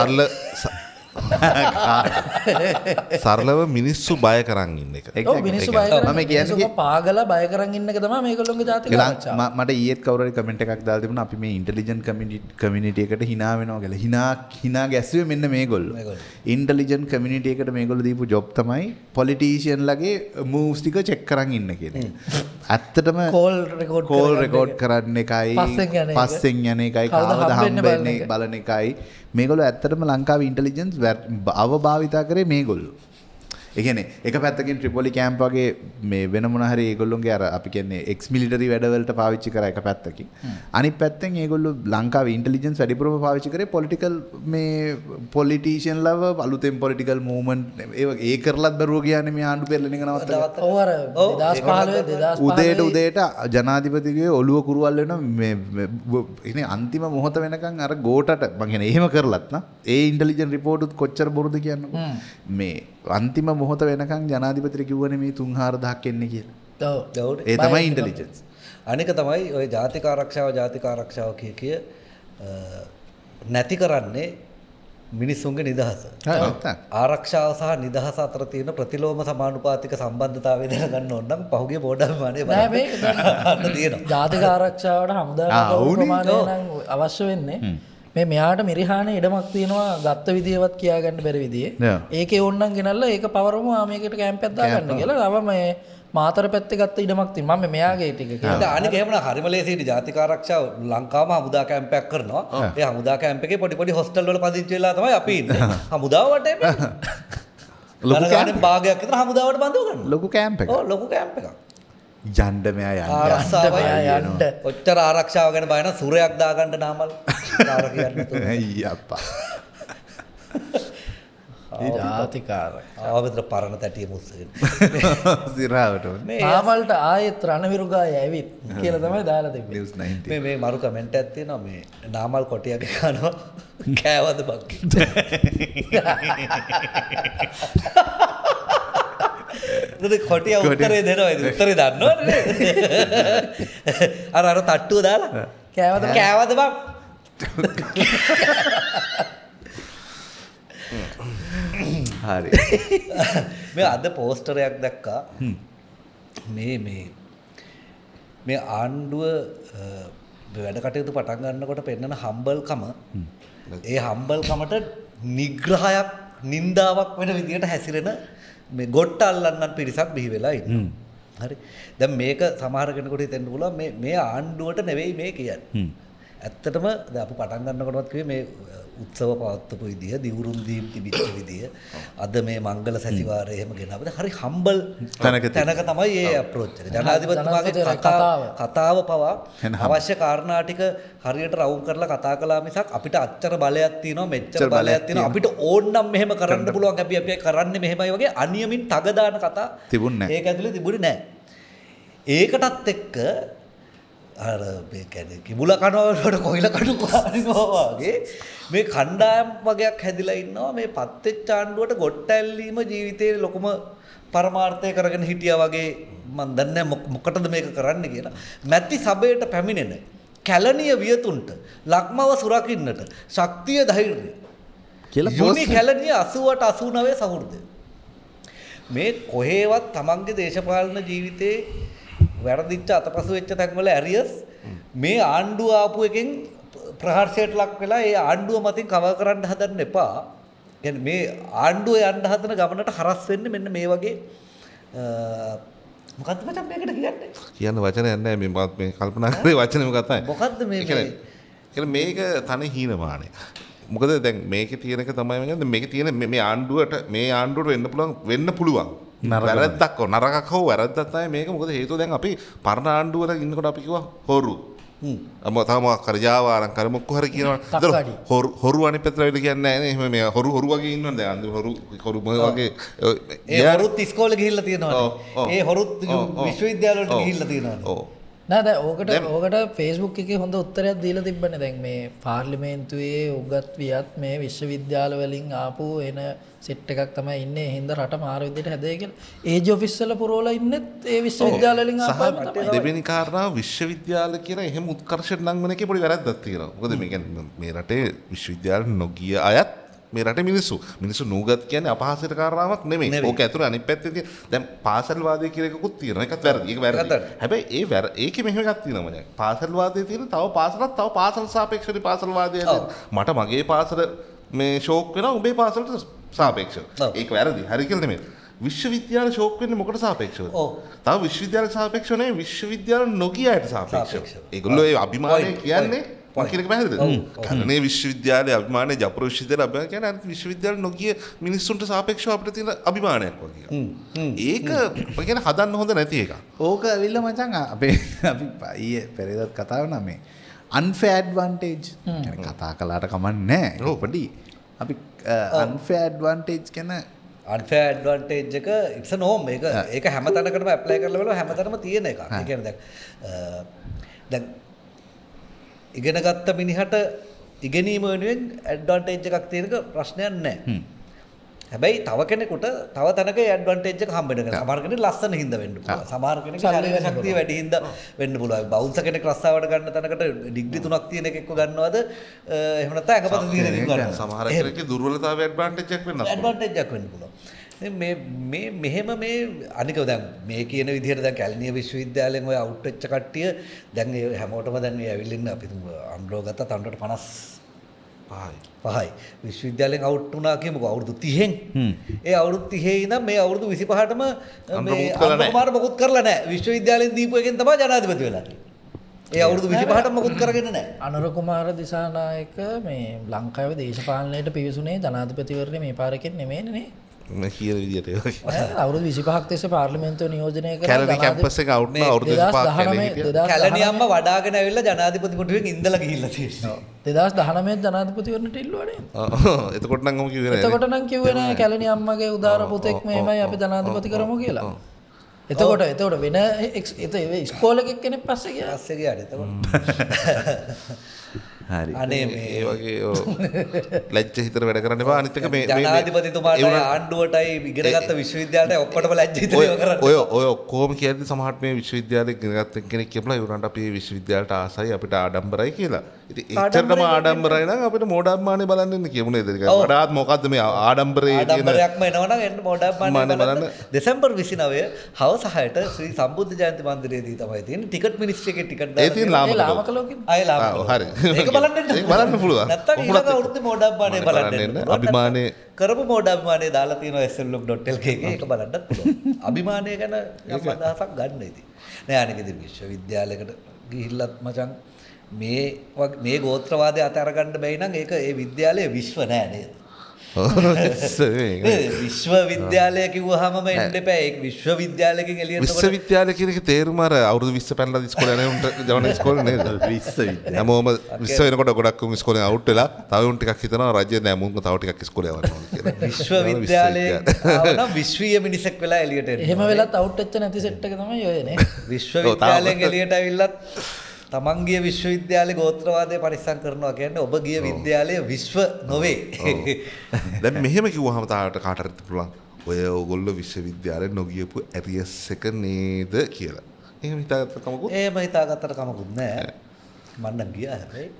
සරලව මිනිස්සු බය කරන් ඉන්න එක. මිනිස්සු බය කරන් මම කියන්නේ පාගලා බය කරන් ඉන්න එක තමයි මේගොල්ලෝගේ ජාතික ආරක්ෂාව. මට ඊයේත් කවුරු හරි කමෙන්ට් එකක් දාලා තිබුණා අපි මේ ඉන්ටෙලිජන්ට් කමියුනිටි එකට hina වෙනවා කියලා. hina ගැස්සුවේ මෙන්න මේගොල්ලෝ. ඉන්ටෙලිජන්ට් කමියුනිටි එකට මේගොල්ලෝ දීපු ජොබ් තමයි පොලිටිෂියන් ලගේ මූව්ස් ටික චෙක් කරන් ඉන්න කියන එක. ඇත්තටම කෝල් රෙකෝඩ් කරන්න එකයි පස්සෙන් යන එකයි කවදාද හම්බෙන්නේ බලන එකයි මේගොල්ලෝ ඇත්තටම ලංකාවේ ඉන්ටෙලිජන්ස් අවභාවිතා කරේ මේගොල්ලෝ. ඒ කියන්නේ එක පැත්තකින් ට්‍රිපොලි කැම්ප් වගේ මේ වෙන මොන හරි ඒගොල්ලෝගේ අර අපි කියන්නේ එක්ස් මිලිටරි වැඩවලට පාවිච්චි කරා එක පැත්තකින්. අනිත් පැත්තෙන් ඒගොල්ලෝ ලංකාවේ ඉන්ටෙලිජන්ස් වැඩිපුරම පාවිච්චි කරේ පොලිටිකල් මේ පොලිටිෂියන් ලව අලුතෙන් පොලිටිකල් මූවමන්ට් ඒ කරලත් බරුව කියන්නේ මේ ආණ්ඩු පෙරලෙන එක නවත්තගත්තා. ඔව් අර 2015 උදේට ජනාධිපතිගේ ඔළුව කුරුවල් වෙන මේ ඉතින් අන්තිම මොහොත වෙනකන් අර ගෝටට මං කියන්නේ එහෙම කරලත් නා ඒ ඉන්ටෙලිජන්ස් රිපෝර්ට් උත් කොච්චර බොරුද කියන්නකෝ. මේ අන්තිම මොහොත වෙනකන් ජනාධිපතිට කිව්වනේ මේ 3-4000ක් එන්නේ කියලා. ඔව්. ඒ තමයි ඉන්ටෙලිජන්ස්. අනික තමයි ওই ජාතික ආරක්ෂාව කිය නැති කරන්නේ මිනිස්සුන්ගේ නිදහස. ආරක්ෂාව සහ නිදහස අතර තියෙන ප්‍රතිලෝම සමානුපාතික සම්බන්ධතාවය දැනගන්න ඕන නම් පහුගිය බෝඩාභිමානයේ බලන්න තියෙනවා. ජාතික ආරක්ෂාවට හමුදාව ප්‍රමාණය නම් අවශ්‍ය වෙන්නේ මෙයාට මිරිහාන ඉඩමක් තියෙනවා ගත්ත විදියවත් කියාගන්න බැරි විදියේ. ඒකේ ඕන්නම් ගෙනල්ලා ඒක පවරමු ආමයකට කැම්පයක් දාගන්න කියලා. නම මේ මාතර පැත්තේ ගත්ත ඉඩමක් තියෙනවා. මම මෙයාගේ ටික කියලා. අනික එහෙම නා හරිම ලේසියි ජාතික ආරක්ෂාව ලංකාවම හමුදා කැම්පයක් කරනවා. ඒ හමුදා කැම්ප් එකේ පොඩි හොස්ටල් වල පදිංචි වෙලා තමයි අපි ඉන්නේ. හමුදාව වටේ මේ ලොකු කැම්ප් භාගයක් විතර හමුදාවට බඳව ගන්න. ලොකු කැම්ප් එකක්. ඔව් ලොකු කැම්ප් එකක්. යන්න මෙයා යන්න. ඔච්චර ආරක්ෂාව ගැන බය නම් සුරයක් දාගන්න නාමල්. කාර කියන්නේ તો. අයියප්පා. ජාතික ආරක්ෂාව. ආවතර පරණ තැටිය මුස්සගෙන. සිරාවට. නාමල්ට ආයෙත් රණවිරුගාය ඇවිත් කියලා තමයි දාලා තිබෙන්නේ. News 90. මේ මරු කමෙන්ට් එකක් තියෙනවා මේ නාමල් කොටියගේ කනවා කෑවද බක්කි. කොටිය උත්තරේ දෙනවා උත්තරේ දන්නවනේ අර තට්ටුව දාලා කෑවද බං හරි මේ අද පෝස්ටරයක් දැක්කා මේ ආණ්ඩුව වැඩ කටයුතු පටන් ගන්නකොට පෙන්නන හම්බල්කම ඒ හම්බල්කමට නිග්‍රහයක් නින්දාවක් වෙන විදියට හැසිරෙන මේ ගොට්ට අල්ලන්නන් පිරිසක් බිහි වෙලා ඉන්නවා. හරි. දැන් මේක සමහර කෙනෙකුට හිතෙන්න පුළුවන් මේ ආණ්ඩුවට නෙවෙයි මේ කියන්නේ. ඇත්තටම දැන් අපි පටන් ගන්නකොටවත් කිව්වේ මේ උත්සව පවත්වපු විදිය, දිවුරුම් දීම් තිබිච්ච විදිය, අද මේ මංගල සැසිවාරය එහෙම ගෙනාවද හරි හම්බල් තැනක තමයි මේ අප්‍රෝච් එක. ජනාධිපතිතුමාගේ කතාව පවා අවශ්‍ය කාරණා ටික හරියට රවුම් කරලා කතා කළා මිසක් අපිට අච්චර බලයක් තියෙනවා මෙච්චර බලයක් තියෙනවා අපිට ඕන නම් මෙහෙම කරන්න පුළුවන් අපි කරන්නේ මෙහෙමයි වගේ අනියමින් තග දාන කතා තිබුණේ නැහැ. ඒක ඇතුලේ තිබුණේ නැහැ. ඒකටත් එක්ක අර මේ කියන්නේ කිඹුල කනවට කොයිල කඩු කාරිනවා වගේ මේ කණ්ඩායම් වගේක් හැදිලා ඉන්නවා මේ පත්වෙච්ච ආණ්ඩුවට ගොට්ටැල්ලීම ජීවිතේ ලොකුම පරමාර්ථය කරගෙන හිටියා වගේ මම දන්නේ මොකටද මේක කරන්න කියලා. මැති සභයට පැමිණෙන කැලණිය වියතුන්ට ලක්මව සුරකින්නට ශක්තිය ධෛර්යය කියලා යුනි කැලණිය 88 89 සහෘදය මේ කොහේවත් තමන්ගේ දේශපාලන ජීවිතේ වැරදිච්ච අතපසු වෙච්ච තැන්වල ඇරියස් මේ ආණ්ඩුව ආපු එකෙන් ප්‍රහර්ෂයට ලක් වෙලා ඒ ආණ්ඩුව මතින් කවර් කරන්න හදන්න එපා. කියන්නේ මේ ආණ්ඩුව යන්න හදන ගමනට හරස් වෙන්නේ මෙන්න මේ වගේ මොකද්ද මචං මේකට කියන්නේ? කියන්න වචනයක් නැහැ මේ කල්පනා කරේ වචනේ මොකක්ද? මොකද්ද මේ කියන්නේ මේක තනි හීනමානය. මොකද දැන් මේකේ තියෙන එක තමයි මම මේකේ තියෙන මේ ආණ්ඩුවට වෙන්න පුළුවන් වැරද්දක් නරකක් හෝ වැරද්දක් තමයි මේක. මොකද හේතුව දැන් අපි පරණ ආණ්ඩුවල ඉන්නකොට අපි කිව්වා හොරු. තම කරජාවාරම් කර මොක්ක හරි කියනවා. හොරු අනිත් පැත්තට වෙලා කියන්නේ නැහැ නේ. එහෙම මේ හොරු වගේ ඉන්නවද දැන් අන්තිම හොරු වගේ ඒ හොරුත් ඉස්කෝලේ ගිහිල්ලා තියෙනවා. ඒ හොරුත් විශ්වවිද්‍යාල වලට ගිහිල්ලා තියෙනවා. නෑ දැන් ඕකට Facebook එකේ හොඳ උත්තරයක් දීලා තිබ්බනේ. දැන් මේ පාර්ලිමේන්තුවේ උගත් වියත් මේ විශ්වවිද්‍යාල වලින් ආපු එන සෙට් එකක් තමයි ඉන්නේ. ඒ හින්දා රට මාර විදිහට හැදේ කියලා. ඒජ් ඔෆිස් වල පුරවලා ඉන්නෙත් ඒ විශ්වවිද්‍යාල වලින් ආපුවම තමයි. දෙවෙනි කාරණාව විශ්වවිද්‍යාල කියන එහෙම උත්කර්ෂයට නංවන එකේ පොඩි වැරද්දක් තියෙනවා. මොකද මේ කියන්නේ මේ රටේ විශ්වවිද්‍යාල නොගිය අයත් මේ රටේ මිනිස්සු නූගත් කියන්නේ අපහාසයට කාරණාවක් නෙමෙයි. ඕක ඇතුළේ අනිත් පැත්තේ තියෙන දැන් පාසල් වාදය කියලා එකකුත් තියෙනවා. ඒකත් වැරදි. ඒක වැරදි. හැබැයි ඒකේ මෙහෙම එකක් තියෙනවා මචං. පාසල් වාදයේ තියෙන තව පාසල් සාපේක්ෂව පාසල් වාදය මට මගේ පාසල මේ ෂෝක් වෙනවා උඹේ පාසලට සාපේක්ෂව. ඒක වැරදි. හරි කියලා නෙමෙයි. විශ්වවිද්‍යාල ෂෝක් වෙන්නේ මොකට සාපේක්ෂව? තව විශ්වවිද්‍යාල සාපේක්ෂව නෙවෙයි විශ්වවිද්‍යාල නොගිය අයට සාපේක්ෂව. ඒගොල්ලෝ ඒ අභිමානය කියන්නේ මම පැහැදිලිද? කර්ණේ විශ්වවිද්‍යාලයේ අභිමානය ජපුර විශ්වවිද්‍යාලයේ අභිමානය කියන්නේ අනිත් විශ්වවිද්‍යාල නොගිය මිනිස්සුන්ට සාපේක්ෂව අපිට තියෙන අභිමානයක් වගේ. ඒක මම කියන්නේ හදන්න හොඳ නැති එකක්. ඕක ඇවිල්ලා මචං අපි ඊයේ පෙරේදත් කතා වුණා මේ unfair advantage. කතා කළාට කමන්නේ නැහැ. පොඩි අපි unfair advantage කියන unfair advantage එක it's a norm. ඒක හැම තැනකටම apply කරලා බලුවා හැම තැනම තියෙන එකක්. ඒ කියන්නේ දැන් ඉගෙන ගත්ත මිනිහට ඉගෙනීම වෙනුවෙන් ඇඩ්වාන්ටේජ් එකක් තියෙනක ප්‍රශ්නයක් නැහැ. හැබැයි තව කෙනෙකුට තව තැනක ඇඩ්වාන්ටේජ් එක හම්බ වෙනවා. සමහර කෙනෙක් ලස්සන හින්දා වෙන්න පුළුවන්. සමහර කෙනෙක් ශාරීරික ශක්තිය වැඩි හින්දා වෙන්න පුළුවන්. බවුන්සර් කෙනෙක් රස්සාවට ගන්න තැනකට ඩිග්‍රී 3ක් තියෙන එකෙක්ව ගන්නවද? එහෙම නැත්නම් අඟපත තියෙන එකෙක්ව ගන්නවද? සමහර කෙනෙක්ගේ දුර්වලතාවය ඇඩ්වාන්ටේජ් එකක් වෙන්න පුළුවන්. ඇඩ්වාන්ටේජ් එකක් වෙන්න පුළුවන්. මෙහෙම මේ අනික දැන් මේ කියන විදිහට දැන් කැලණිය විශ්වවිද්‍යාලයෙන් ඔය අවුට් වෙච්ච කට්ටිය දැන් ඒ හැමෝටම දැන් මේ ඇවිල්ලා ඉන්න අපි අම්රෝ ගත්තා තන්ට 55යි විශ්වවිද්‍යාලයෙන් අවුට් වුණා කියමුකෝ අවුරුදු 30න් ඒ අවුරුදු 30 ඉඳන් මේ අවුරුදු 25ටම මේ අනුකුමාර මොකුත් කරලා නැහැ විශ්වවිද්‍යාලයෙන් දීපු එකෙන් තමයි ජනාධිපති වෙලා ඒ අවුරුදු 25ටම මොකුත් කරගෙන නැහැ අනුර කුමාර දිසානායක මේ ලංකාවේ දේශපාලනයට පිවිසුනේ ජනාධිපතිවරණය මේ පාරකින් නෙමෙයිනේ නේ කියන විදිහට අවුරුදු 25ක් තිස්සේ පාර්ලිමේන්තුව නියෝජනය කරලා කැලණි කැම්පස් එක අවුට් වුණා අවුරුදු 25ක් කැලණි අම්ම වඩාගෙන ඇවිල්ලා ජනාධිපති කොටුවෙන් ඉඳලා ගිහිල්ලා තියෙනවා 2019 ජනාධිපතිවරණට ඉල්ලුවානේ එතකොට නම් ඔම කිව්වේ නෑ එතකොට නම් කිව්වේ නෑ කැලණි අම්මගේ උදාර පුතෙක් මෙහෙමයි අපි ජනාධිපති කරමු කියලා එතකොට වෙන ඉස්කෝලේ කෙනෙක් පස්සේ ගියා එතකොට හරි අනේ මේ වගේ ලැජ්ජ හිතට වැඩ කරන්න එපා අනිත් එක මේ ජනාධිපතිතුමාට ආණ්ඩුවටයි ඉගෙනගත්ත විශ්වවිද්‍යාලයට ඔක්කොටම ලැජ්ජ හිතට ඒව කරන්න ඔය ඔක්කොම කියන්නේ සමහරට මේ විශ්වවිද්‍යාලේ ඉගෙනගත්ත කෙනෙක් කියපලා ඒ උනට අපි මේ විශ්වවිද්‍යාලයට ආසයි අපිට ආඩම්බරයි කියලා. ඉතින් එච්චරටම ආඩම්බරයි නම් අපිට මෝඩම්මානේ බලන්න ඉන්න කියමු නේද? වඩාත් මොකද්ද මේ ආඩම්බරේ කියන ආඩම්බරයක්ම එනවනම් එන්න මෝඩම්මානේ බලන්න. දෙසැම්බර් 29 හවස 6ට ශ්‍රී සම්බුද්ධ ජයන්ති මන්දිරයේදී තමයි තියෙන්නේ. ටිකට් මිනිස්ට්‍රි එකේ ටිකට් දාලා. ඒ තියෙන ලාමක ලෝකෙ. ආයේ ලාමක. හරි. ඒක බලන්න පුළුවන්. නැත්තම් ඊළඟ අවුරුද්දේ මෝඩම්මානේ බලන්න. අභිමානේ කරපු මෝඩම්මානේ දාලා තියෙනවා slog.lk එකේ. ඒක බලන්නත් පුළුවන්. අභිමානය ගැන යම් අදහසක් ගන්න ඉතින්. නෑ අනික ඉතින් විශ්වවිද්‍යාලයකට ගිහිල්ලත් මචං මේ ගෝත්‍රවාදය අතහැරගන්න බැයි නම් ඒක ඒ විද්‍යාලයේ විශ්ව නෑ නේද? විශ්වවිද්‍යාලය කිව්වහම එන්න එපා. ඒක විශ්වවිද්‍යාලයකින් එළියට විශ්වවිද්‍යාලය කියන එක තේරුම අර අවුරුදු 20 පැනලා ඉස්කෝලේ යන උන්ට ජවන ඉස්කෝලේ නේද? විශ්වවිද්‍යාලය. හැමෝම 20 වෙනකොට ගොඩක් උන් ඉස්කෝලෙන් අවුට් වෙලා තව උන් ටිකක් හිතනවා රජය නෑ මුන්ව තව ටිකක් ඉස්කෝලේ යවන්න ඕනේ කියලා. විශ්වවිද්‍යාලයේ ආවනම් විශ්වීය මිනිසෙක් වෙලා එළියට එනවා. එහෙම වෙලත් අවුට් වෙච්ච නැති සෙට් එක තමයි ඔය නේ. විශ්වවිද්‍යාලයෙන් එළියට ඇවිල්ලත් තමන්ගේ විශ්වවිද්‍යාලේ ගෝත්‍රවාදය පරිස්සම් කරනවා කියන්නේ ඔබ ගිය විද්‍යාලය විශ්ව නොවේ. දැන් මෙහෙම කිව්වහම තාට කාට හරි පුළුවන් ඔය ඕගොල්ලෝ විශ්වවිද්‍යාලේ නොගියපු ඇරියස් එක නේද කියලා. එහෙම හිතාගත්ත කමකුත් එහෙම හිතාගත්තට කමකුත් නෑ. මම නම් ගියා හැබැයි.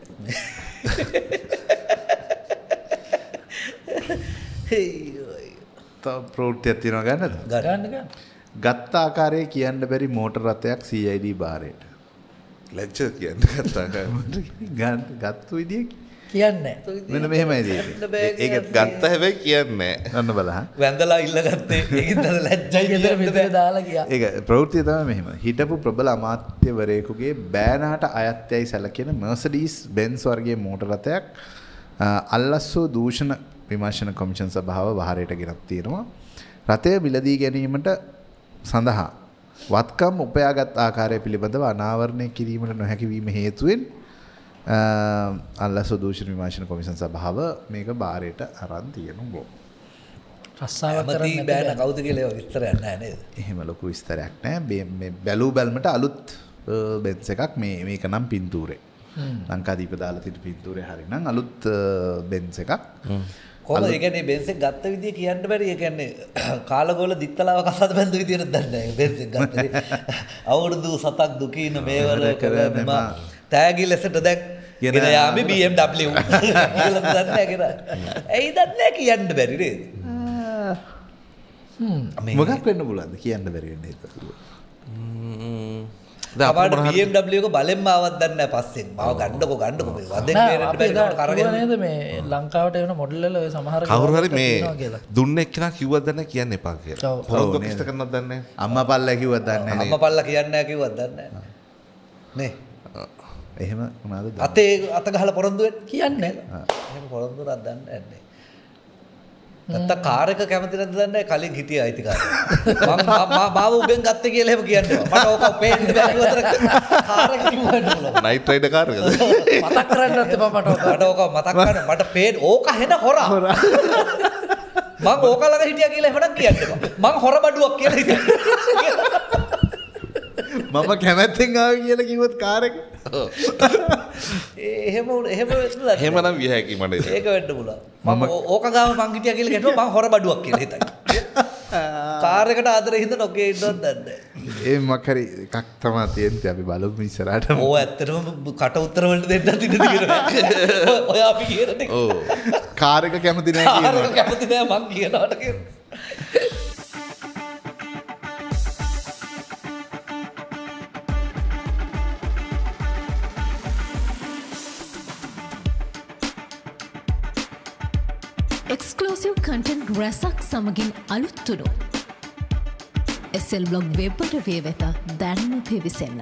තව ප්‍රවෘත්තියක් තියෙනවා ගන්නද? ගන්න. ගත්ත ආකාරයේ කියන්න බැරි මෝටර රථයක් CID බාරයට. ලැජ්ජ කියන්න ගත්තා ගත්තු විදිය කියන්නේ මෙන්න මෙහෙමයි තියෙන්නේ. ඒක ගත්ත හැබැයි කියන්නේ ගන්න බලහන්. වැඳලා ඉල්ල ගත්තේ. ඒකින්ද ලැජ්ජයි ගෙදර මෙතන දාලා ගියා. ඒක ප්‍රවෘත්තිය තමයි මෙහෙම. හිටපු ප්‍රබල අමාත්‍යවරයෙකුගේ බෑනාට අයත්යයි සැලකෙන Mercedes Benz වර්ගයේ මෝටර රථයක් අල්ලස්සෝ දූෂණ විමර්ශන කොමිෂන් සභාව වහරයට ගෙනත් තියෙනවා. රථය මිලදී ගැනීමට සඳහා වත්කම් උපයාගත් ආකාරය පිළිබඳව අනාවරණය කිරීමට නොහැකි වීම හේතුවෙන් අල්ලස් දූෂණ විමර්ශන කොමිෂන් සභාව මේක බාරයට අරන් තියෙනවා. රස්සාවක් කරන්න බෑන කවුද කියලා විස්තරයක් නැහැ නේද? එහෙම ලොකු විස්තරයක් නැහැ. මේ බැලූ බැලමට අලුත් බෙන්ස් එකක් මේක නම් පින්තූරේ. ලංකාදීප දාලා තියෙන පින්තූරේ හරිනම් අලුත් බෙන්ස් එකක්. කොහොමද ඒ කියන්නේ බෙන්ස් එක ගත්ත විදිය කියන්න බැරි. ඒ කියන්නේ කාලගෝල දිත්තලාව කසාද බැඳ විදියට දන්නේ නැහැ. බෙන්ස් එක ගත්තේ අවුරුදු 7ක් දුකින මේවර මෙම තෑගි ලෙසට දැන් ගෙන යාමි BMW කියලා දන්නේ නැහැ කියලා. ඇයි දන්නේ නැහැ කියන්න බැරි නේද? මොකක් වෙන්න පුළුවන්ද කියන්න බැරි වෙන්නේ ඒක. අපාට BMW එක බලෙන්ම ආවත් දන්නේ නැහැ පස්සෙන්. මාව ගන්නකො මේ වදෙන් බේරෙන්න බැරි කම කරගෙන නේද මේ ලංකාවට එන මොඩල් වල ඔය සමහර කවුරු හරි මේ දුන්න එක්කෙනා කිව්වද දන්නේ කියන්න එපා කියලා. පොරොන්දු කිස්ත කරනවද දන්නේ නැහැ. අම්මා පල්ලා කිව්වද දන්නේ නැහැ. අම්මා පල්ලා කියන්නේ නැහැ කිව්වද දන්නේ නැහැ. නේ. එහෙම මොනවද දන්නේ. අත ගහලා පොරොන්දු වෙන්න කියන්නේ නැහැ. එහෙම පොරොන්දුවක් දන්නේ නැහැ. නැත්නම් කාර් එක කැමති නැද්ද දන්නේ කලින් හිටිය අයිතිකාරයා. මම මාව උගෙන් ගත්තේ කියලා එහෙම කියන්නේ. මට ඕක පේන්න බැරි වතර කාර් එක කිව්වද නයිට් රයිඩර් කාර් එකද? මතක් කරන්නත් එපා මට ඕක මතක් කරන්න මට පේන්න ඕක හෙන හොරා. මම ඕක ළඟ හිටියා කියලා එහෙමනම් කියන්න එපා. මං හොර බඩුවක් කියලා හිටියා. මම කැමැත්තෙන් ආවේ කියලා කිව්වොත් කාර් එක. එහෙම වෙන්න එහෙමනම් විය හැකි මට. ඒක වෙන්න පුළුවන්. මම ඕක ගාව මං හිටියා කියලා කියනවා මං හොර බඩුවක් කියලා හිතයි. කාර් එකට ආදරේ හින්දා නොකේ ඉන්නවත් දන්නේ නැහැ. ඒ මොකක් හරි එකක් තමයි තියෙන්නේ අපි බලමු ඉස්සරහට. ඕ ඇත්තටම කට උත්තර වලට දෙන්නත් ඉන්න තියෙනවා. ඔය අපි කියන්නේ. ඔව්. කාර් එක කැමති නැහැ කියනවා. කාර් එක කැමති නැහැ මං කියනවට කියනවා. එක්ස්ක්ලූසිව් කන්ටෙන්ට් රැසක් සමගින් අලුත්තුඩු SL බ්ලොග් වෙබ් අඩවිය වෙත දැන්ම පිවිසෙන්න.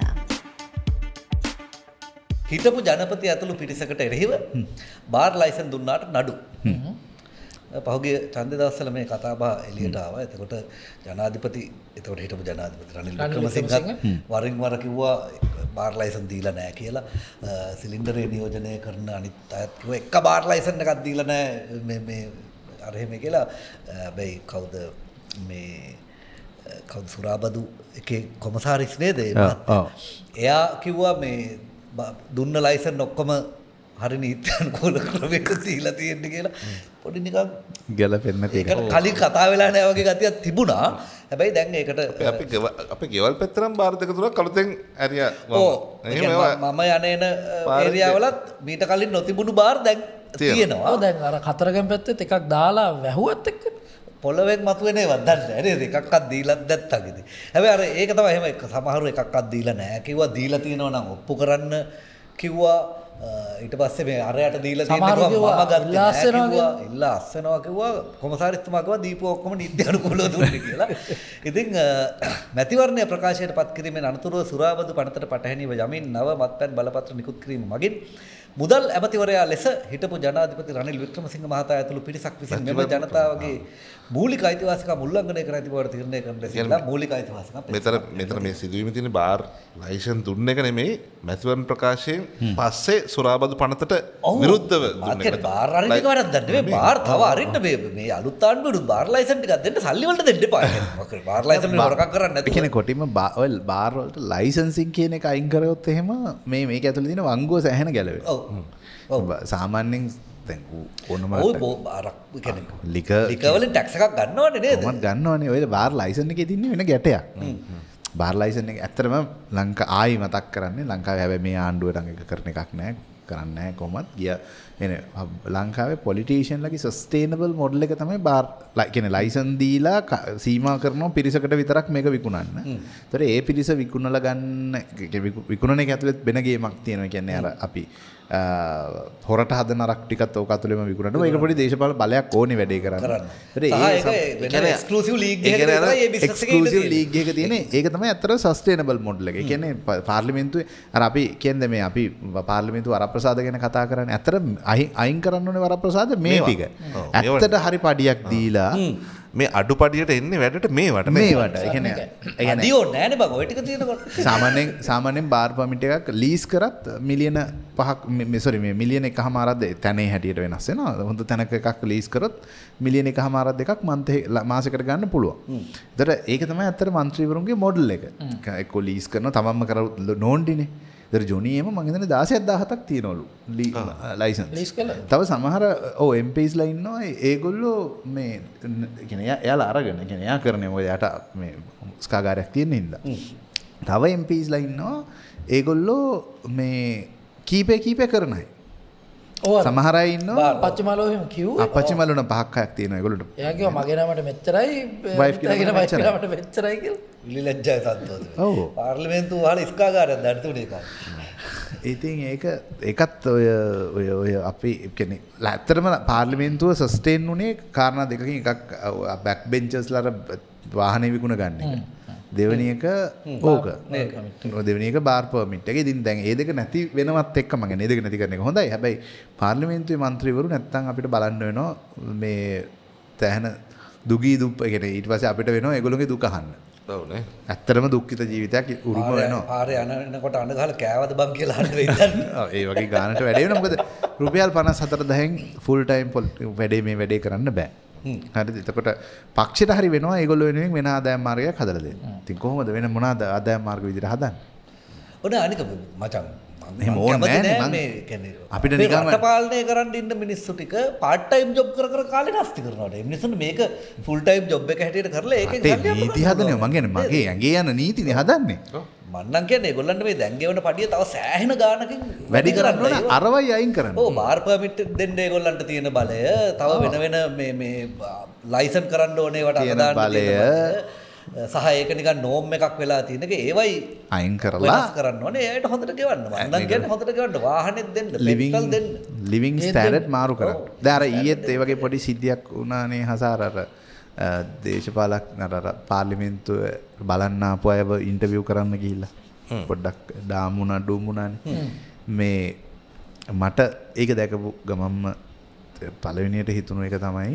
හිටපු ජනපති ඇතුළු පිරිසකට එරෙහිව බාර් ලයිසන් දුන්නාට නඩු. පහුගිය ඡන්ද දවස්වල මේ කතාබහ එළියට ආවා. එතකොට එතකොට හිටපු ජනාධිපති රනිල් වික්‍රමසිංහ වරින් වර කිව්වා බාර් ලයිසන් දීලා නැහැ කියලා. සිලින්ඩරේ නියෝජනය කරන අනිත් අයත් කිව්වා එක බාර් ලයිසන් එකක් දීලා නැහැ මේ අර එහෙම කියලා. හැබැයි කවුද සුරාබදු එකේ කොමසාරිස් නේද? එයා කිව්වා මේ දුන්න ලයිසන් ඔක්කොම හරි නීත්‍යානුකූල ක්‍රමයකට දීලා තියෙන්නේ කියලා පොඩි නිකන් ගැලපෙන්නේ නැති එක. කලින් කතා වෙලා නැහැ වගේ ගතියක් තිබුණා. හැබැයි දැන් ඒකට අපේ ගෙවල් පැත්තරම් බාර දෙක තුනක් අලුතෙන් ඇරියා. මම යන්නේන ඒරියාවලත් මීට කලින් නොතිබුණු බාර් දැන් තියෙනවා. ඔව් දැන් අර කතරගම පැත්තෙත් එකක් දාලා වැහුවත් එක්ක පොළවෙන් මතුවෙන ඒවා දන්නේ නැහැ නේද? එකක්වත් දීලත් නැත්තම් ඉතින්. හැබැයි අර ඒක තමයි එහෙම සමහරව එකක්වත් දීලා නැහැ කිව්වා. දීලා තියෙනවා නම් ඔප්පු කරන්න කිව්වා. ඊට පස්සේ මේ අරයට දීලා තියෙනවා මම ගත්තා කිව්වා. ඉල්ලා අස්සනවා කිව්වා. කොමසාරිස්තුමා කිව්වා දීපුව ඔක්කොම නීති අනුකූලව දුන්නේ කියලා. ඉතින් මැතිවරණය ප්‍රකාශයට පත් කිරීමෙන් අනතුරුව සුරාබදු පනතට පටහැනිව යමින් නව මත්පැන් බලපත්‍ර නිකුත් කිරීම මගින් මුදල් ඇමතිවරයා ලෙස හිටපු ජනාධිපති රනිල් වික්‍රමසිංහ මහතා ඇතුළු පිරිසක් විසින් මෙම ජනතාවගේ මූලික අයිතිවාසිකම් උල්ලංඝනය කර ඇති බවට තීරණය කරන ලෙස මූලික අයිතිවාසිකම් මෙතන මේ සිදුවීම තියෙන බාර් ලයිසන් දුන්න එක නෙමෙයි මැතිවරණ ප්‍රකාශයෙන් පස්සේ සුරාබදු පනතට විරුද්ධව දුන්න එක. බාර් අරින්න එක වැරද්දක් නෙමෙයි. බාර් තව අරින්න මේ අලුත් ආණ්ඩුවේ බාර් ලයිසන් ටිකක් දෙන්න සල්ලි වලට දෙන්න එපා. බාර් ලයිසන් වල හොරකම් කරන්නේ නැතුව. ඒ කියන්නේ කොටිම ඔය බාර් වලට ලයිසන්සින් කියන එක අයින් කරොත් එහෙම මේක ඇතුළේ තියෙන වංගුව සැහැණ ගැලවෙනවා. ඔව්. සාමාන්‍යයෙන් දැන් ඕනම ලිකවලින් ටැක්ස් එකක් ගන්නවනේ නේද? කොහොමද ගන්නවනේ. ඔය බාර් ලයිසන් එකේ තියෙන වෙන ගැටයක්. බාර් ලයිසන් එක ඇත්තටම ආයි මතක් කරන්නේ ලංකාවේ හැබැයි මේ ආණ්ඩුවට අංග කරන එකක් නෑ. කරන්නේ නැහැ කොහොමත් ගිය ලංකාවේ පොලිටිෂියන්ලගේ සස්ටේනබල් මොඩල් එක තමයි බාර් කියන්නේ ලයිසන් දීලා සීමා කරනවා පිරිසකට විතරක් මේක විකුණන්න. ඒතර ඒ පිරිස විකුණලා ගන්න විකුණන එක ඇතුළේ වෙන ගේමක් තියෙනවා. කියන්නේ අර අපි හොරට හදන අරක් ටිකත් ඕක ඇතුළේම විකුණනවා. ඒක පොඩි දේශපාලන බලයක් ඕනේ වැඩේ කරන්න. ඒක එක්ස්ක්ලූසිව් ලීග් එකක විතරයි මේ බිස්නස් එකේ එක්ස්ක්ලූසිව් ලීග් එකක තියෙන ඒක තමයි ඇත්තට සස්ටේනබල් මොඩල් එක. ඒ කියන්නේ පාර්ලිමේන්තුවේ අර අපි කියන්නේ මේ අපි පාර්ලිමේන්තුව වරප්‍රසාද ගැන කතා කරන්නේ. ඇත්තට අයින් කරන්න ඕනේ වරප්‍රසාද මේ ටික. ඇත්තට හරි පඩියක් දීලා මේ අඩුපඩියට එන්නේ වැඩට මේවට මේවට. ඒ කියන්නේ අඩිය ඕනේ නෑනේ බං ඔය ටික තියෙනකොට. සාමාන්‍යයෙන් බාර් පර්මිට් එකක් ලීස් කරත් මිලියන 5ක් මේ මිලියන 1.5ක් තැනේ හැටියට වෙනස් වෙනවා. හොඳ තැනක එකක් ලීස් කරොත් මිලියන 1.5ක් දෙකක් මාසෙකට ගන්න පුළුවන්. ඒතර ඒක තමයි ඇත්තට മന്ത്രിවරුන්ගේ මොඩල් එක. එක්ක ලීස් කරනවා තමන්ම කරලා නෝන්ඩිනේ. ඒතර ජොනියේම මම හිතන්නේ 16000ක් තියෙනවලු ලයිසන්ස්. තව සමහර MPsලා ඉන්නවා ඒගොල්ලෝ මේ කියන්නේ එයාලා අරගෙන කියන්නේ එයා කරන්නේ මොකද යට මේ ස්කාගාරයක් තියෙන හින්දා. තව MPsලා ඉන්නවා ඒගොල්ලෝ මේ කීපේ කරන අය. සමහර අය ඉන්නවා අපච්චිමලෝ එහෙම කිව්වා. අපච්චිමලෝ නම් 5ක් 6ක් තියෙනවා ඒගොල්ලෝට. එයා කිව්වා මගේ නමට මෙච්චරයි වයිෆ් කියලා නමට මෙච්චරයි කියලා. ඉලි ලැජ්ජායි සද්දෝද. ඔව්. පාර්ලිමේන්තුව වහලා ස්කාගාරයක් දැඩතුනේ එකක්. ඉතින් ඒකත් ඔය අපි කියන්නේ ඇත්තටම පාර්ලිමේන්තුව සස්ටේන් උනේ කාරණා දෙකකින් එකක් බෑක් බෙන්චර්ස්ලාට වාහනේ විකුණ ගන්න එක. දෙවෙනි එක ඕක. දෙවෙනි එක බාර් පර්මිට් එක. ඉතින් දැන් ඒ දෙක නැති වෙනවත් එක්ක මම කියන්නේ ඒ දෙක නැති කරන එක හොඳයි. හැබැයි පාර්ලිමේන්තුවේ മന്ത്രിවරු නැත්තම් අපිට බලන්න වෙනවා මේ තැහන දුගී දුප් කියන්නේ ඊට පස්සේ අපිට වෙනවා ඒගොල්ලෝගේ දුක අහන්න. ඔව්නේ. ඇත්තටම දුක්ඛිත ජීවිතයක් උරුම වෙනවා. පාරේ යනකොට අඬ ගහලා කෑවද බං කියලා අහන්න වෙන්නේ. ඔව් ඒ වගේ ගානට වැඩේ වෙනවා. මොකද රුපියල් 54000න් ෆුල් ටයිම් වැඩේ කරන්න බෑ. හරිද? එතකොට පක්ෂයට හරි වෙනවා ඒගොල්ලෝ වෙනුවෙන් වෙන ආදායම් මාර්ගයක් හදලා දෙන්න. ඉතින් කොහොමද වෙන මොනවාද ආදායම් මාර්ග විදිහට හදන්නේ? ඔන්න අනික මචං එහෙම ඕනේ නෑනේ මම මේ කියන්නේ අපිට නිකන් රට පාලනය කරන්න ඉන්න මිනිස්සු ටික පාර්ට් ටයිම් ජොබ් කර කාලේ නැස්ති කරනවාට. ඒ මිනිස්සුන්ට මේක ෆුල් ටයිම් ජොබ් එක හැටියට කරලා ඒකෙන් සල්ලි නීති හදන්නේ මං කියන්නේ මගේ ඇඟේ යන නීතිනේ හදන්නේ. මම නම් කියන්නේ ඒගොල්ලන්ට මේ දැන් ගෙවන පඩිය තව සෑහෙන ගානකින් වැඩි කරන්න ඕන අරවයි අයින් කරන්න. ඔව් බාර් පර්මිට් දෙන්න ඒගොල්ලන්ට තියෙන බලය තව වෙන මේ ලයිසන් කරන්න ඕනේ වට අදාන්න බලය සහ ඒක නිකන් නෝම් එකක් වෙලා තියෙන එක ඒවයි අයින් කරලා වෙනස් කරන්න ඕනේ. ඒකට හොඳට ගෙවන්න. මම නම් කියන්නේ හොඳට ගෙවන්න. වාහනෙත් දෙන්න, පෙට්‍රල් දෙන්න. ලිවිං ස්ටෑන්ඩඩ් මාරු කරන්න. දැන් අර ඊයේත් ඒ වගේ පොඩි සිද්ධියක් වුණානේ හසාර අර දේශපාලක අර පාර්ලිමේන්තුව බලන්න ආපු අයව ඉන්ටර්විව් කරන්න ගිහිල්ලා පොඩ්ඩක් ඩාමුණා ඩුමුණානේ. මේ මට ඒක දැකපු ගමම්ම පළවෙනියට හිතුණු එක තමයි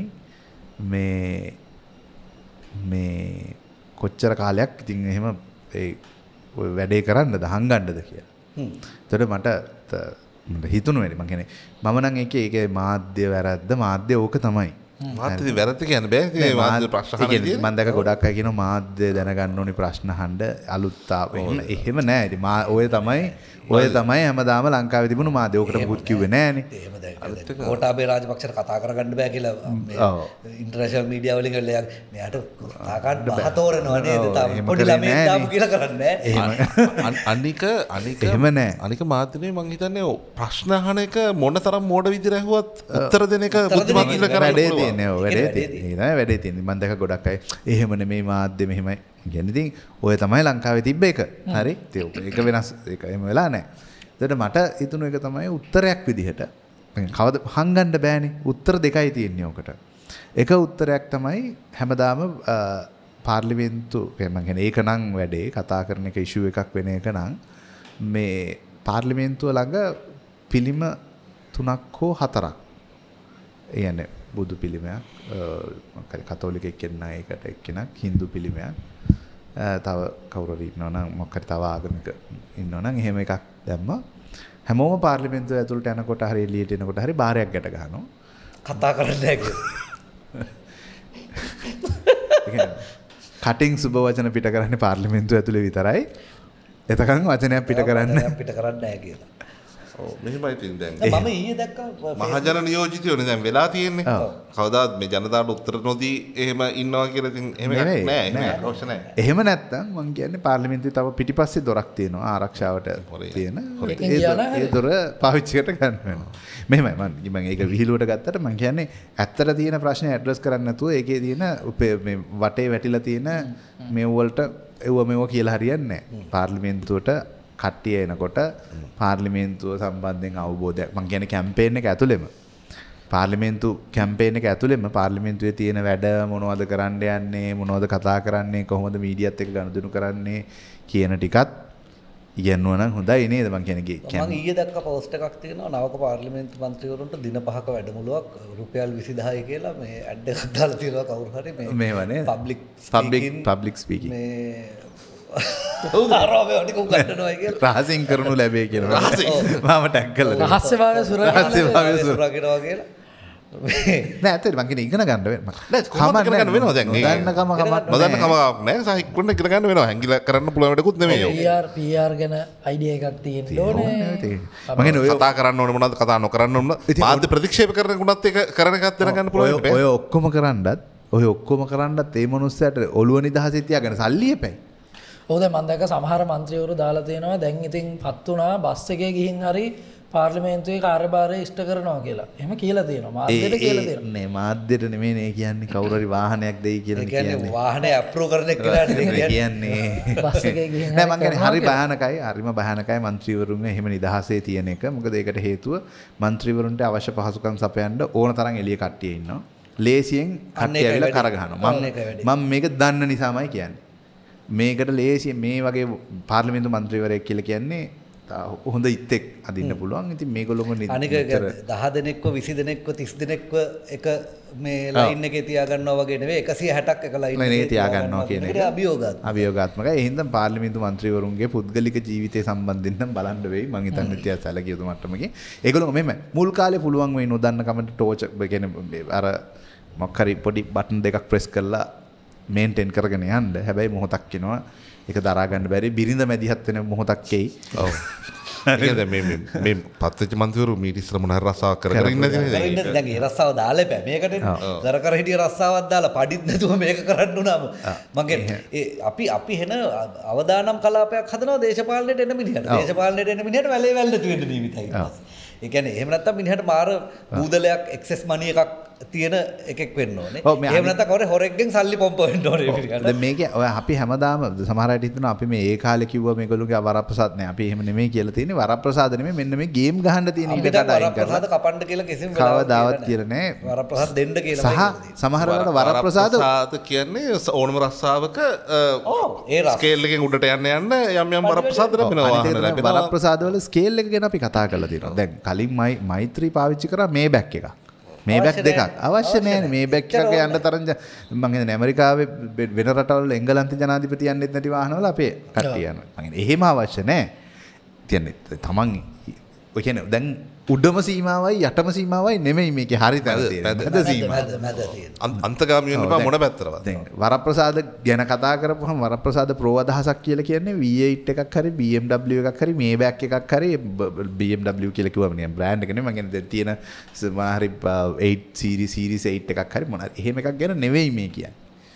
මේ කොච්චර කාලයක් ඉතින් එහෙම ඒ වැඩේ කරන්නද හංගන්නද කියලා. එතකොට මට හිතුණු වෙලෙ මම කියන්නේ මම නම් ඒකේ මාධ්‍ය වැරද්ද මාධ්‍ය ඕක තමයි. මාධ්‍ය වැරද්ද කියන්න බෑ. ඒ මාධ්‍ය ප්‍රශ්න අහන්න තියෙන්නේ. මම දැක ගොඩක් අය කියනවා මාධ්‍ය දැනගන්න ඕනි ප්‍රශ්න අහන්න අලුත් එහෙම නෑ. ඉතින් ඔය තමයි හැමදාම ලංකාවේ තිබුණු මාධ්‍ය. ඕකට මුකුත් කිව්වේ නෑනේ. එහෙම දැන් ගෝඨාභය රාජපක්ෂට කතා කරගන්න බෑ කියලා ඉන්ටර්නැෂනල් මීඩියා වලින් ගලයක් මෙයාට කතා කරන්න බහතෝරනවා නේද? පොඩි ළමයෙක් දාපු කියලා කරන්නේ නෑ. අනික එහෙම නෑ. අනික මාධ්‍යනේ මං හිතන්නේ ප්‍රශ්න අහන එක මොනතරම් මෝඩ විදිහට ඇහුවත් උත්තර දෙන එක බුද්ධිමත් කියලා කරන්න වැඩේ තියෙන්නේ. ඔව් වැඩේ තියෙන්නේ. ඒ තමයි වැඩේ තියෙන්නේ. මම දැක ගොඩක් අය එහෙම නෙමෙයි මාධ්‍ය මෙහෙමයි. කියන්නේ ඉතින් ඔය තමයි ලංකාවේ තිබ්බ එක. හරි? ඒක වෙනස් ඒක එහෙම වෙලා නැහැ. එතකොට මට හිතුණු එක තමයි උත්තරයක් විදිහට කවද හංගන්න බෑනේ. උත්තර දෙකයි තියෙන්නේ ඔකට. එක උත්තරයක් තමයි හැමදාම පාර්ලිමේන්තු මම කියන්නේ ඒක නම් වැඩේ කතා කරන එක ඉෂුව එකක් වෙන එක නම් මේ පාර්ලිමේන්තුව ළඟ පිළිම 3ක් හෝ 4ක් ඒ කියන්නේ බුදු පිළිමයක් මොකක්ද කතෝලික එක්කෙනා ඒකට එක්කෙනක් හින්දු පිළිමයක් තව කවුරු හරි ඉන්නවා නම් මොකක්ද තව ආගමික ඉන්නවා නම් එහෙම එකක් දැම්මා හැමෝම පාර්ලිමේන්තුව ඇතුළට යනකොට හරි එළියට එනකොට හරි බාරයක් ගැට ගන්නවා කතා කරන්නේ නැහැ කටින් සුබ වචන පිට කරන්නේ පාර්ලිමේන්තුව ඇතුලේ විතරයි එතකන් වචනයක් පිට කරන්නේ නැහැ කියලා ඔව් මෙහෙමයි තින් දැන් මම ඊයේ දැක්කා මහජන නියෝජිතයෝනේ දැන් වෙලා තියෙන්නේ කවදාවත් මේ ජනතාවට උත්තර නොදී එහෙම ඉන්නවා කියලා ඉතින් එහෙම එකක් නෑ එහෙම අවශ්‍ය නෑ එහෙම නැත්තම් මම කියන්නේ පාර්ලිමේන්තුවේ තව පිටිපස්සේ දොරක් තියෙනවා ආරක්ෂාවට තියෙන ඒ දොර පාවිච්චි කරන්න ගන්න වෙනවා මෙහෙමයි මම ඒක විහිළුවට ගත්තට මම කියන්නේ ඇත්තට තියෙන ප්‍රශ්නේ ඇඩ්‍රස් කරන්න නැතුව ඒකේ තියෙන මේ වටේ වැටිලා තියෙන මේ වලට මෙව කියලා හරියන්නේ නෑ පාර්ලිමේන්තුවට කට්ටිය එනකොට පාර්ලිමේන්තුව සම්බන්ධයෙන් අවබෝධයක් මම කියන්නේ කැම්පේන් එක ඇතුළෙම පාර්ලිමේන්තු කැම්පේන් එක ඇතුළෙම පාර්ලිමේන්තුවේ තියෙන වැඩ මොනවද කරන්න යන්නේ මොනවද කතා කරන්නේ කොහොමද මීඩියාත් එක්ක ගනුදෙනු කරන්නේ කියන ටිකත් ඉගෙනුවා නම් හොඳයි නේද මං කියන්නේ. මම ඊයේ දැක්ක පෝස්ට් එකක් තියෙනවා නවක පාර්ලිමේන්තු මන්ත්‍රීවරුන්ට දින 5ක වැඩමුළුවක් රුපියල් 20000යි කියලා මේ ඇඩ් එකක් දාලා තියෙනවා කවුරු හරි මේ මේවනේ පබ්ලික් ස්පීකින් මේ උදාරෝගේ ඔටික උගන්වනවා කියලා රහසින් කරනු ලැබේ කියලා මම ටැග් කළා රහස්‍යභාවය සුරකිනවා කියලා නෑ ඇත්තට මං කියන්නේ ඉගෙන ගන්න වෙනවා නෑ කොහොමද ඉගෙන ගන්න වෙනවද දැන් නොදන්න කමක් නෑ සාහික්කුන්න ඉගෙන ගන්න වෙනවා හැංගිලා කරන්න පුළුවන් වැඩකුත් නෙමෙයි PR ගැන අයිඩියා එකක් තියෙන්න ඕනේ මං කියන්නේ කතා කරන්න ඕනේ මොනවද කතා නොකරන්න ඕන මාධ්‍ය ප්‍රතික්ෂේප කරන ගුණත් එක කරන එකක් දැනගන්න පුළුවන් ඔය ඔක්කොම කරන්නත් ඒ මනුස්සයාට ඔළුව නිදහසේ තියාගෙන සල්ලි එපැයි ඔව් දැන් මම දැක්ක සමහර മന്ത്രിවරු දාලා තියෙනවා දැන් ඉතින් පත් වුණා බස් එකේ ගිහින් හරි පාර්ලිමේන්තුවේ කාර්යභාරය ඉෂ්ට කරනවා කියලා. එහෙම කියලා තියෙනවා. මාධ්‍යට කියලා තියෙනවා. නේ මාධ්‍යට නෙමෙයි නේ කියන්නේ කවුරු හරි වාහනයක් දෙයි කියලා කියන්නේ. කියන්නේ වාහනේ අප්‍රූව් කරන එක කියලා කියන්නේ. බස් එකේ ගිහින් නෑ මං කියන්නේ හරි භයානකයි. හරිම භයානකයි മന്ത്രിවරුන් එහෙම නිදහසේ තියෙන එක. මොකද ඒකට හේතුව മന്ത്രിවරුන්ට අවශ්‍ය පහසුකම් සපයන්න ඕන තරම් එළිය කට්ටිය ඉන්නවා. ලේසියෙන් කට්ටිය ඇවිල්ලා කරගහනවා. මම මේක දන්න නිසාමයි කියන්නේ. මේකට ලේසියෙන් මේ වගේ පාර්ලිමේන්තු മന്ത്രിවරයෙක් කියලා කියන්නේ හොඳ ඉත්තෙක් අදින්න පුළුවන්. ඉතින් මේගොල්ලෝම අනික 10 දෙනෙක්ව 20 දෙනෙක්ව 30 දෙනෙක්ව එක මේ ලයින් එකේ තියා ගන්නවා වගේ නෙවෙයි 160ක් එක ලයින් එකේ තියා ගන්නවා කියන එක අභියෝගාත්මකයි. ඒ හින්දා පාර්ලිමේන්තු മന്ത്രിවරුන්ගේ පුද්ගලික ජීවිතය සම්බන්ධයෙන් නම් බලන්න වෙයි. මං හිතන්නේ තියා සැලකිය යුතු මට්ටමකින්. ඒගොල්ලෝ මෙහෙම මුල් කාලේ පුළුවන් වෙයි නොදන්න කමෙන්ට් ටෝච් කියන්නේ අර මොකක් හරි පොඩි බටන් දෙකක් ප්‍රෙස් කරලා මේන්ටේන් කරගෙන යන්න. හැබැයි මොහොතක් එනවා ඒක දරා ගන්න බැරි බිරිඳ මැදිහත් වෙන මොහොතක් එයි. ඔව්. ඒක දැන් මේ පත්වෙච්ච මන්ත්‍රීවරු මීට ඉස්සර මොන හරි රස්සාවක් කරගෙන ඉන්නේ නේද? දැන් ඒ රස්සාව දාලා එපා. මේකට දර කර හිටිය රස්සාවක් දාලා පඩිත් නැතුව මේක කරන්න උනාම මගේ අපි වෙන අවදානම් කලාපයක් හදනවා දේශපාලනයට එන මිනිහට. දේශපාලනයට එන මිනිහට වැලේ වැල් නැති වෙන්න නියමිතයි. ඒ කියන්නේ එහෙම නැත්තම් මිනිහට මාර බූදලයක් එක්සස් මනි එකක් තියෙන එකෙක් වෙන්න ඕනේ. එහෙම නැත්නම් කවුරු හොරෙක්ගෙන් සල්ලි පොම්ප වෙන්න ඕනේ පිළිගන්න. දැන් මේක ඔය අපි හැමදාම සමහර අය හිතනවා අපි මේ ඒ කාලේ කිව්වා මේගොල්ලෝගේ වරප්‍රසාද නෑ. අපි එහෙම නෙමෙයි කියලා තියෙන්නේ. වරප්‍රසාද නෙමෙයි මෙන්න මේ ගේම් ගහන්න තියෙන ඉඩකට අයින් කරලා. වරප්‍රසාද කපන්න කියලා කිසිම කවදාවත් කියලා නෑ. වරප්‍රසාද දෙන්න කියලා සහ සමහර වෙලාවට වරප්‍රසාද කියන්නේ ඕනම රස්සාවක ස්කේල් එකෙන් උඩට යන්න යම් වරප්‍රසාද ලැබෙනවා. වරප්‍රසාද වල ස්කේල් එක ගැන අපි කතා කරලා තියෙනවා. දැන් කලින් මෛත්‍රී පාවිච්චි කරා මේ බැක් එකක්. මේ බැක් දෙකක් අවශ්‍ය නැහැ මේ බැක් එකක යන්න තරම් මම හිතන්නේ ඇමරිකාවේ වෙන රටවල එංගලන්ත ජනාධිපති යන්නෙත් නැති වාහනවල අපේ කට්ටිය යනවා. මම හිතන්නේ එහෙම අවශ්‍ය නැහැ. තියන්නේ තමන් ඔය කියන්නේ දැන් උඩම සීමාවයි යටම සීමාවයි නෙමෙයි මේකේ හරි තැන තියෙන්නේ. මැද සීමාව. අන්තගාමී වෙන්න බෑ මොන පැත්තරවත්. දැන් වරප්‍රසාද ගැන කතා කරපුවම වරප්‍රසාද ප්‍රෝ අදහසක් කියලා කියන්නේ V8 එකක් හරි BMW එකක් හරි මේ බෑක් එකක් හරි BMW කියලා කිව්වම නේ බ්‍රෑන්ඩ් එක නෙමෙයි මම කියන්නේ තියෙන සමහරි 8 series 8 එකක් හරි මොනවා එහෙම එකක් ගැන නෙවෙයි මේ කියන්නේ.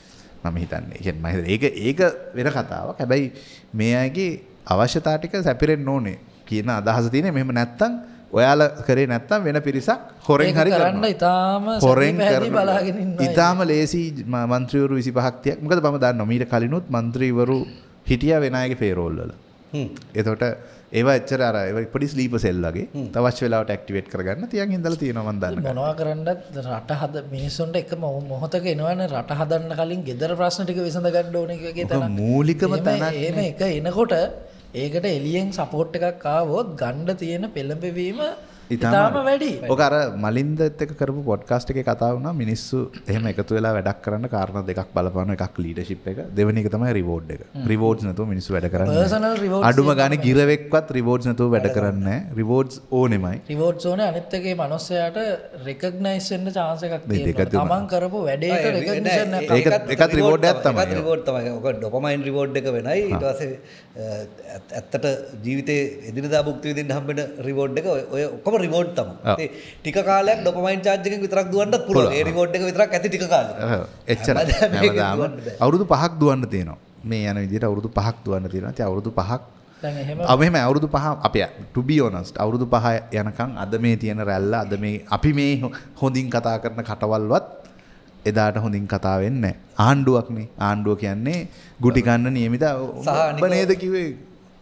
මම හිතන්නේ. ඒ කියන්නේ මම හිතන්නේ ඒක වෙන කතාවක්. හැබැයි මේ අයගේ අවශ්‍යතාව ටික සැපිරෙන්න ඕනේ කියන අදහස තියෙන්නේ. මෙහෙම නැත්තම් ඔයාලා කරේ නැත්තම් වෙන පිරිසක් හොරෙන් හරි කරනවා. හොරෙන් බලාගෙන ඉන්නවා. ඊටාම ලේසි മന്ത്രിවරු 25ක් තියක්. මොකද මම දන්නවා මීට කලිනුත් മന്ത്രിවරු හිටියා වෙන අයගේ පේරෝල් වල. එතකොට ඒවා එච්චර අර පොඩි ස්ලීපර් සෙල් වගේ තවශ්‍ය වෙලාවට ඇක්ටිවේට් කරගන්න තියන් හින්දලා තියෙනවා මම දන්නවා. මොනවා කරන්නත් රට හද මිනිස්සුන්ට එක මොහොතක එනවනේ රට හදන්න කලින් ගෙදර ප්‍රශ්න ටික විසඳ ගන්න ඕනේ වගේ තැනක්. මූලිකම තැනක්. එහෙම එක එනකොට ඒකට එලියෙන් සපෝට් එකක් ආවොත් ගන්න තියෙන පෙළඹවීම ඉතාම වැඩි. ඔක අර මලින්දත් එක්ක කරපු පොඩ්කාස්ට් එකේ කතා වුණා මිනිස්සු එහෙම එකතු වෙලා වැඩක් කරන්න කාරණා දෙකක් බලපාන එකක් ලීඩර්ෂිප් එක දෙවෙනි එක තමයි රිවෝඩ් එක. රිවෝඩ්ස් නැතුව මිනිස්සු වැඩ කරන්නේ නැහැ. අඩුම ගානේ ගිරවෙක්වත් රිවෝඩ්ස් නැතුව වැඩ කරන්නේ නැහැ. රිවෝඩ්ස් ඕනෙමයි. රිවෝඩ්ස් ඕනේ අනිත් එකේ මනුස්සයාට රෙකග්නයිස් වෙන්න chance එකක් තියෙනවා. තමන් කරපු වැඩේට රෙකග්නිෂන් එකක්. ඒකත් රිවෝඩ් එකක් තමයි. ඒකත් රිවෝඩ් තමයි. ඔක ඩොපමයින් රිවෝඩ් එක වෙනයි. ඊට පස්සේ ඇත්තට ජීවිතේ එදිනදා භුක්ති විඳින්න හම්බෙන රිවෝඩ් එක ඔය ඔක්කොම රිවෝඩ් තමයි. ටික කාලයක් ඩොපමයින් චාර්ජ් එකෙන් විතරක් දුවන්නත් පුළුවන්. ඒ රිවෝඩ් එක විතරක් ඇති ටික කාලෙක. එච්චරයි. හැමදාම අවුරුදු 5ක් දුවන්න තියෙනවා. මේ යන විදිහට අවුරුදු 5ක් දුවන්න තියෙනවා. ඉතින් අවුරුදු 5ක් දැන් එහෙම මෙහෙම අවුරුදු 5 අපි to be honest අවුරුදු 5 යනකම් අද මේ තියෙන රැල්ල අද මේ අපි මේ හොඳින් කතා කරන කටවල්වත් එදාට හොඳින් කතා වෙන්නේ නැහැ. ආණ්ඩුවක් නේ. ආණ්ඩුව කියන්නේ ගුටි ගන්න නියමිත ඔබ නේද කිව්වේ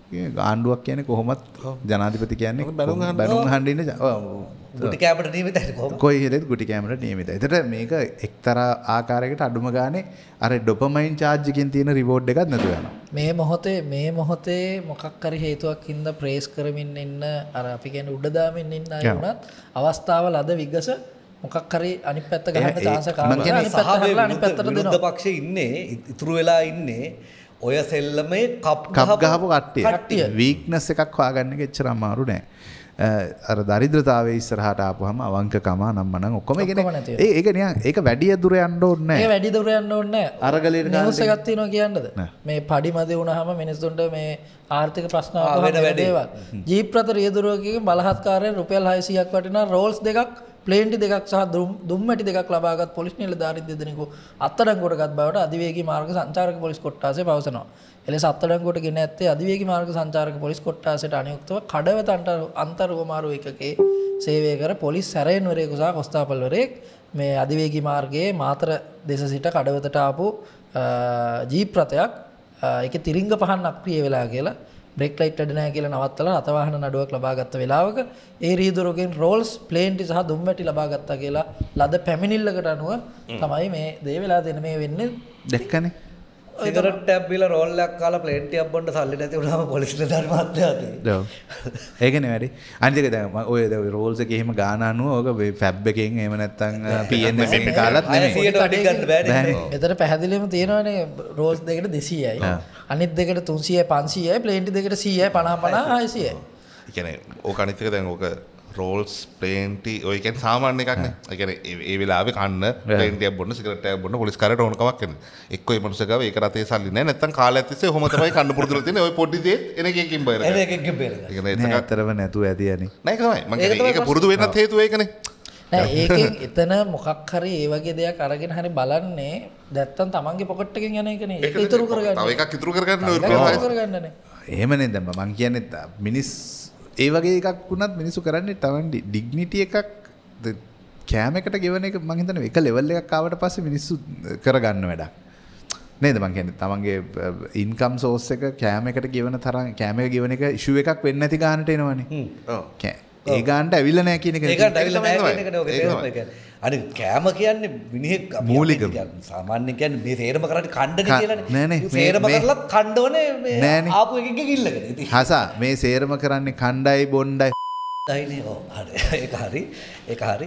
ආණ්ඩුවක් කියන්නේ කොහොමත් ජනාධිපති කියන්නේ බැනුම් අහන්න ඉන්න ගුටි කැමරට නියමිතයි කොහොමද? කොයි හේරෙත් ගුටි කැමරට නියමිතයි. ඒතර මේක එක්තරා ආකාරයකට අඩුම ගානේ අර ඩොපමයින් charge එකෙන් තියෙන reward එකක් නැතුව යනවා. මේ මොහොතේ මොකක් හරි හේතුවක් හින්දා ප්‍රේස් කරමින් ඉන්න අර අපි කියන්නේ උඩ දාමින් ඉන්න අය වුණත් අවස්ථාවල අද විගස මොකක් හරි අනිත් පැත්ත ගහන්න chance එකක් ආවා. අනිත් පැත්ත හරලා අනිත් පැත්තට දෙනවා. විරුද්ධ පක්ෂයේ ඉන්නේ ඉතුරු වෙලා ඉන්නේ ඔය සෙල්ලමේ කප් ගහපු කට්ටිය. වීක්නස් එකක් හොයාගන්න එක එච්චර අමාරු නෑ. අර දරිද්‍රතාවයේ ඉස්සරහට ආපුවම අවංකකම නම්මනම් ඔක්කොම ඒක නිකන් ඒක වැඩි දුර යන්න ඕනේ නෑ. ඒක වැඩි දුර යන්න ඕනේ නෑ. අරගලේට නිවුස් එකක් තියෙනවා කියන්නද? මේ පඩි මදි වුණාම මිනිස්සුන්ට මේ ආර්ථික ප්‍රශ්න ආවම දේවල්. ජීප් රථ රියදුරකකින් බලහත්කාරයෙන් රුපියල් 600ක් වටිනා රෝල්ස් දෙකක් ප්ලේන්ටි දෙකක් සහ දුම්මැටි දෙකක් ලබාගත් පොලිස් නිලධාරීන් දෙදෙනෙකු අත්අඩංගුවටගත් බවට අධිවේගී මාර්ග සංචාරක පොලිස් කොට්ටාසය පවසනවා. එලෙස අත්අඩංගුවට ගෙන ඇත්තේ අධිවේගී මාර්ග සංචාරක පොලිස් කොට්ටාසයට අනුයුක්තව කඩවත අන්තර්වමාරු එකකේ සේවය කර පොලිස් සැරයන්වරයෙකු සහ කොස්තාපල්වරයෙක් මේ අධිවේගී මාර්ගයේ මාතර දෙස සිට කඩවතට ආපු ජීප් රථයක් ඒකේ තිරිංග පහන් අක්‍රිය වෙලා කියලා බ්‍රේක් ලයිට් වැඩ නැහැ කියලා නවත්තලා රථවාහන නඩුවක් ලබා ගත්ත වෙලාවක ඒ රීදුරගෙන් රෝල්ස් ප්ලේන්ටි සහ දුම්වැටි ලබා ගත්තා කියලා ලද පැමිණිල්ලකට අනුව තමයි මේ දේ වෙලා දෙන මේ වෙන්නේ. දැක්කනේ. සිගරට් එකක් බීලා රෝල් එකක් කාලා ප්ලේන්ට් එකක් බොන්න සල්ලි නැති වුණාම පොලිස් නිලධාරි මහත්තයාට. ඔව්. ඒකනේ වැඩි. අනිත් එක දැන් ඔය රෝල්ස් එකේ එහෙම ගාන අනුව ඔක ෆැබ් එකෙන් එහෙම නැත්තම් PNS එකෙන් කාලත් නෙමෙයි. 100ට ගන්න බෑනේ. මෙතන පැහැදිලිවම තියෙනවානේ රෝල්ස් දෙකට 200යි. අනිත් දෙකට 300යි 500යි ප්ලේන්ටි දෙකට 100යි 50 50 600යි. ඒ කියන්නේ ඕක අනිත් එක දැන් ඕක රෝල්ස් ප්ලේන්ටි ඔය කියන්නේ සාමාන්‍ය එකක් නේ. ඒ කියන්නේ ඒ වෙලාවේ කන්න ප්ලේන්ටි එකක් බොන්න සිගරට් එකක් බොන්න පොලිස් කාර්යයට ඕන කමක් නැහැ. එක්ක ඒ මනුස්සයා ගාව ඒක රතේ සල්ලි නැහැ. නැත්තම් කාලයක් තිස්සේ ඔහොම තමයි කන්න පුරුදු වෙලා තියෙන්නේ. ඔය පොඩි දේ එන එකකින් බයර. එන එකකින් බයර. ඒ කියන්නේ ඇත්තටම නැතුව ඇති යන්නේ. නෑ ඒක තමයි. මම කියන්නේ ඒක පුරුදු වෙන්නත් හේතුව ඒකනේ. නෑ ඒකෙන් එතන මොකක් හරි ඒ වගේ දෙයක් අරගෙන හරි බලන්නේ නැත්තම් තමන්ගේ පොකට් එකෙන් යන එකනේ. ඒක ඉතුරු කරගන්න. තව එකක් ඉතුරු කරගන්න ඕනේ. කරගන්නනේ. එහෙමනේ දැන් මම කියන්නේ මිනිස් ඒ වගේ එකක් වුණත් මිනිස්සු කරන්නේ තමන් ඩිග්නිටි එකක් කෑම එකට ගෙවන එක මම හිතන්නේ එක ලෙවල් එකක් ආවට පස්සේ මිනිස්සු කරගන්න වැඩක් නේද මම කියන්නේ තමන්ගේ ඉන්කම් සෝස් එක කෑම එකට ගෙවන තරම් කෑම එක ගෙවන එක ඉෂුව එකක් වෙන්නේ නැති ගානට එනවනේ ඔව් ඒ ගානට ඇවිල්ලා නැහැ කියන එක ඒකට ඇවිල්ලා නැහැ කියන එක ඔක තේරෙන්නේ අනිත් කෑම කියන්නේ මිනිහෙක් මූලික සාමාන්‍යයෙන් කියන්නේ මේ සේරම කරන්නේ කණ්ඩනේ කියලානේ සේරම කරලත් කණ්ඩ ඕනේ මේ ආපු එකකින් ඉල්ලගෙන ඉතින් හසා මේ සේරම කරන්නේ කණ්ඩායි බොණ්ඩයි ඩයිනේ ඔව් හරි ඒක හරි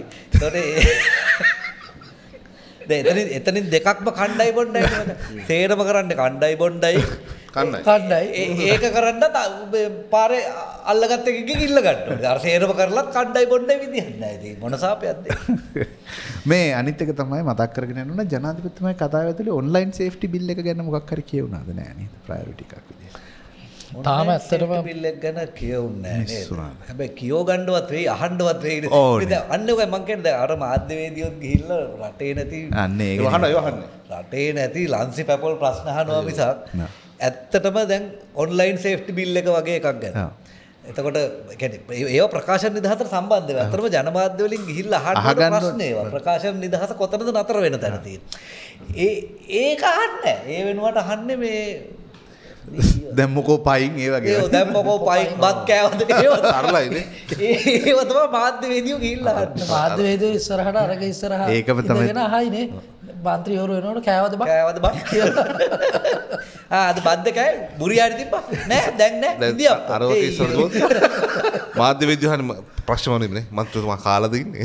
දැන් එතනින් දෙකක්ම කණ්ඩායි බොණ්ඩයි නේද සේරම කරන්නේ කණ්ඩායි බොණ්ඩයි කණ්ඩායි ඒක කරන්න පාරේ අල්ලගත්ත එකකින් ඉල්ල ගන්න ඕනේ. අර සේරම කරලත් කණ්ඩායි බොණ්ඩයි විදිහක් නෑ. ඉතින් මොන සාපයක්ද මේ අනිත් එක තමයි මතක් කරගෙන යන්න ඕන ජනාධිපතිතුමයි කතාව ඇතුලේ ඔන්ලයින් සේෆ්ටි බිල් එක ගැන මොකක් හරි කියුණාද නෑ නේද? ප්‍රයොරිටි එකක් විදිහට. තාම ඇත්තටම බිල් එක ගැන කියවුන්නේ නෑ නේද? හැබැයි කියව ගන්නවත් වෙයි අහන්නවත් වෙයි. ඉතින් අන්න ඔය මං කියන්නේ දැන් අර මාධ්‍යවේදියොත් ගිහිල්ලා රටේ නැති අන්න ඒක වහන්නේ. රටේ නැති ලන්සි පැපල් ප්‍රශ්න අහනවා මිසක් ඇත්තටම දැන් ඔන්ලයින් සේෆ්ටි බිල් එක වගේ එකක් ගැන. එතකොට කියන්නේ ඒවා ප්‍රකාශන නිදහසට සම්බන්ධ වෙයි. අතරම ජනමාධ්‍ය වලින් ගිහිල්ලා අහන්න ප්‍රශ්න ඒවා. ප්‍රකාශන නිදහස කොතනද නතර වෙන තැන තියෙන්නේ. ඒක අහන්නේ. ඒ වෙනුවට අහන්නේ මේ දැන් මොකෝ පයින් ඒ වගේ. ඒ දැන් මොකෝ පයින් බත් කෑවද ඒවා සරලයිනේ. ඒව තමයි මාධ්‍යවේදියෝ ගිහිල්ලා අහන්නේ. මාධ්‍යවේදියෝ ඉස්සරහට අරගෙන ඉස්සරහට ඒකම තමයි. ඉඳගෙන අහයිනේ. මන්ත්‍රීවරු වෙනකොට කෑවද බත්? කෑවද බත් කියලා. අද බත් දෙකයි බුරියානි තිබ්බා. නෑ දැන් නෑ. ඉදියා. අර ඔකේ ඉස්සරහට මාධ්‍යවේදියෝ හන්නේ ප්‍රශ්න වුණේ මන්ත්‍රීතුමා කාලාද ඉන්නේ.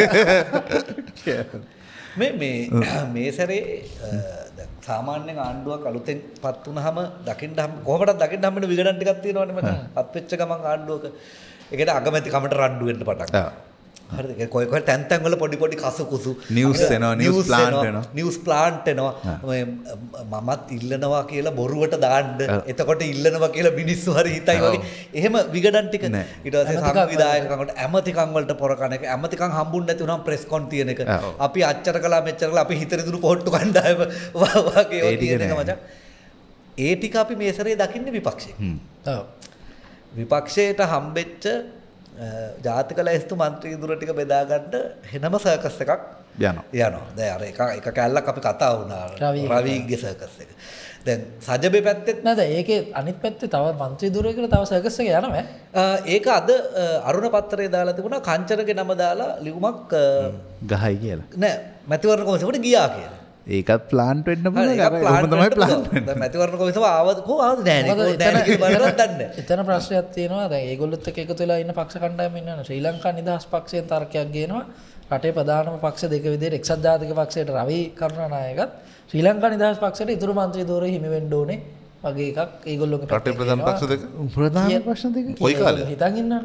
මේ සැරේ සාමාන්‍යයෙන් ආණ්ඩුවක් අලුතෙන් පත් වුණාම දකින්න කොහොමද දකින්න හම්බෙන විගණන් ටිකක් තියෙනවනේ මචං. පත් වෙච්ච ගමන් ආණ්ඩුවක ඒකට අගමැති කමට රණ්ඩු වෙන්න පටන් ගන්නවා. හරිද? කොයි තැන් තැන් වල පොඩි කසු කුසු නිවුස් එනවා නිවුස් ප්ලාන්ට් එනවා. මමත් ඉල්ලනවා කියලා බොරුවට දාන්න. එතකොට ඉල්ලනවා කියලා මිනිස්සු හරි හිතයි වගේ. එහෙම විගණන් ටික ඊට පස්සේ සංවිධායකකමට ඇමතිකම් වලට පොර කන එක ඇමතිකම් හම්බුන්නේ නැති උනම් ප්‍රෙස් කොන් තියෙන එක. අපි අච්චර කළා මෙච්චර කළා අපි හිතේ දුරු පොට්ටු කණ්ඩායම වගේ ඔය තියෙන එක මචං. ඒ ටික අපි මේ සැරේ දකින්නේ විපක්ෂයෙන්. ඔව්. විපක්ෂයට හම්බෙච්ච ජාතික ලැයිස්තු මන්ත්‍රී දුර ටික බෙදා ගන්න වෙනම සර්කස් එකක් යනවා. දැන් අර එක කැලලක් අපි කතා වුණා රවිගේ සර්කස් එක. දැන් සජබේ පැත්තෙත් නැද ඒකේ අනිත් පැත්තේ තව මන්ත්‍රී දුරයකට තව සර්කස් එක යනවා. ඒක අද අරුණ පත්තරේ දාලා තිබුණා කංචනගේ නම දාලා ලියුමක් ගහයි කියලා. නෑ මැතිවරණ කොමිසමට ගියා කියලා. ඒකත් ප්ලාන්ට් වෙන්න පුළුවන්. ඒක තමයි ප්ලාන්ට් වෙන්නේ. මැතිවරණ කොමිසම ආවද කොහොමද නෑ නේ. එතන ප්‍රශ්නයක් තියෙනවා. දැන් ඒගොල්ලොත් එක්ක එකතු වෙලා ඉන්න පක්ෂ කණ්ඩායම ඉන්නවා. ශ්‍රී ලංකා නිදහස් පක්ෂයෙන් තර්කයක් ගේනවා. රටේ ප්‍රධානම පක්ෂ දෙක විදිහට එක්සත් ජාතික පක්ෂයට රවි කරුණානායකත් ශ්‍රී ලංකා නිදහස් පක්ෂයට ඉතුරු මන්ත්‍රී ධූරය හිමි වෙන්න ඕනේ වගේ එකක් ඒගොල්ලෝගේ රටේ ප්‍රධාන පක්ෂ දෙක ප්‍රධාන ප්‍රශ්න දෙක කොයි කාලේ හිතන් ඉන්නවා.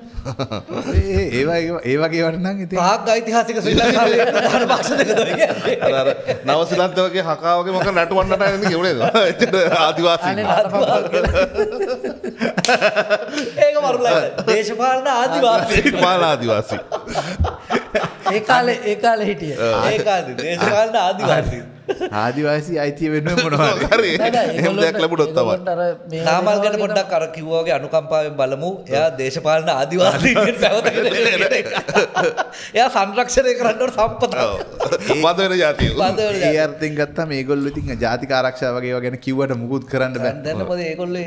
ඒ වගේ වට නම් ඉතින් ප්‍රාග් ඓතිහාසික ශ්‍රී ලංකාවේ ප්‍රධාන පක්ෂ දෙක තමයි. අර නවසීලන්ත වගේ හකා වගේ මොකක් නටුවන්නට යන්නේ කියුණේද? එතන ආදිවාසී. ඒක වරුලයි. දේශපාලන ආදිවාසී. දේශපාලන ආදිවාසී. ඒ කාලේ හිටිය. ඒ කාලේ දේශපාලන ආදිවාසී. ආදිවාසී අයිතිය වෙනුවෙන් මොනවද? හරි. එහෙම දෙයක් ලැබුණොත් තමයි. නාමල් ගැන පොඩ්ඩක් අර කිව්වා වගේ අනුකම්පාවෙන් බලමු. එයා දේශපාලන ආදිවාසීන් පැවතගෙන. එයා සංරක්ෂණය කරන්න ඕන සම්පත. මද වෙන ජාතිය. ඒ අර්ථයෙන් ගත්තාම මේගොල්ලෝ ඉතින් ජාතික ආරක්ෂාව වගේ ඒවා ගැන කිව්වට මුකුත් කරන්න බෑ. දැන් මොකද ඒගොල්ලෝ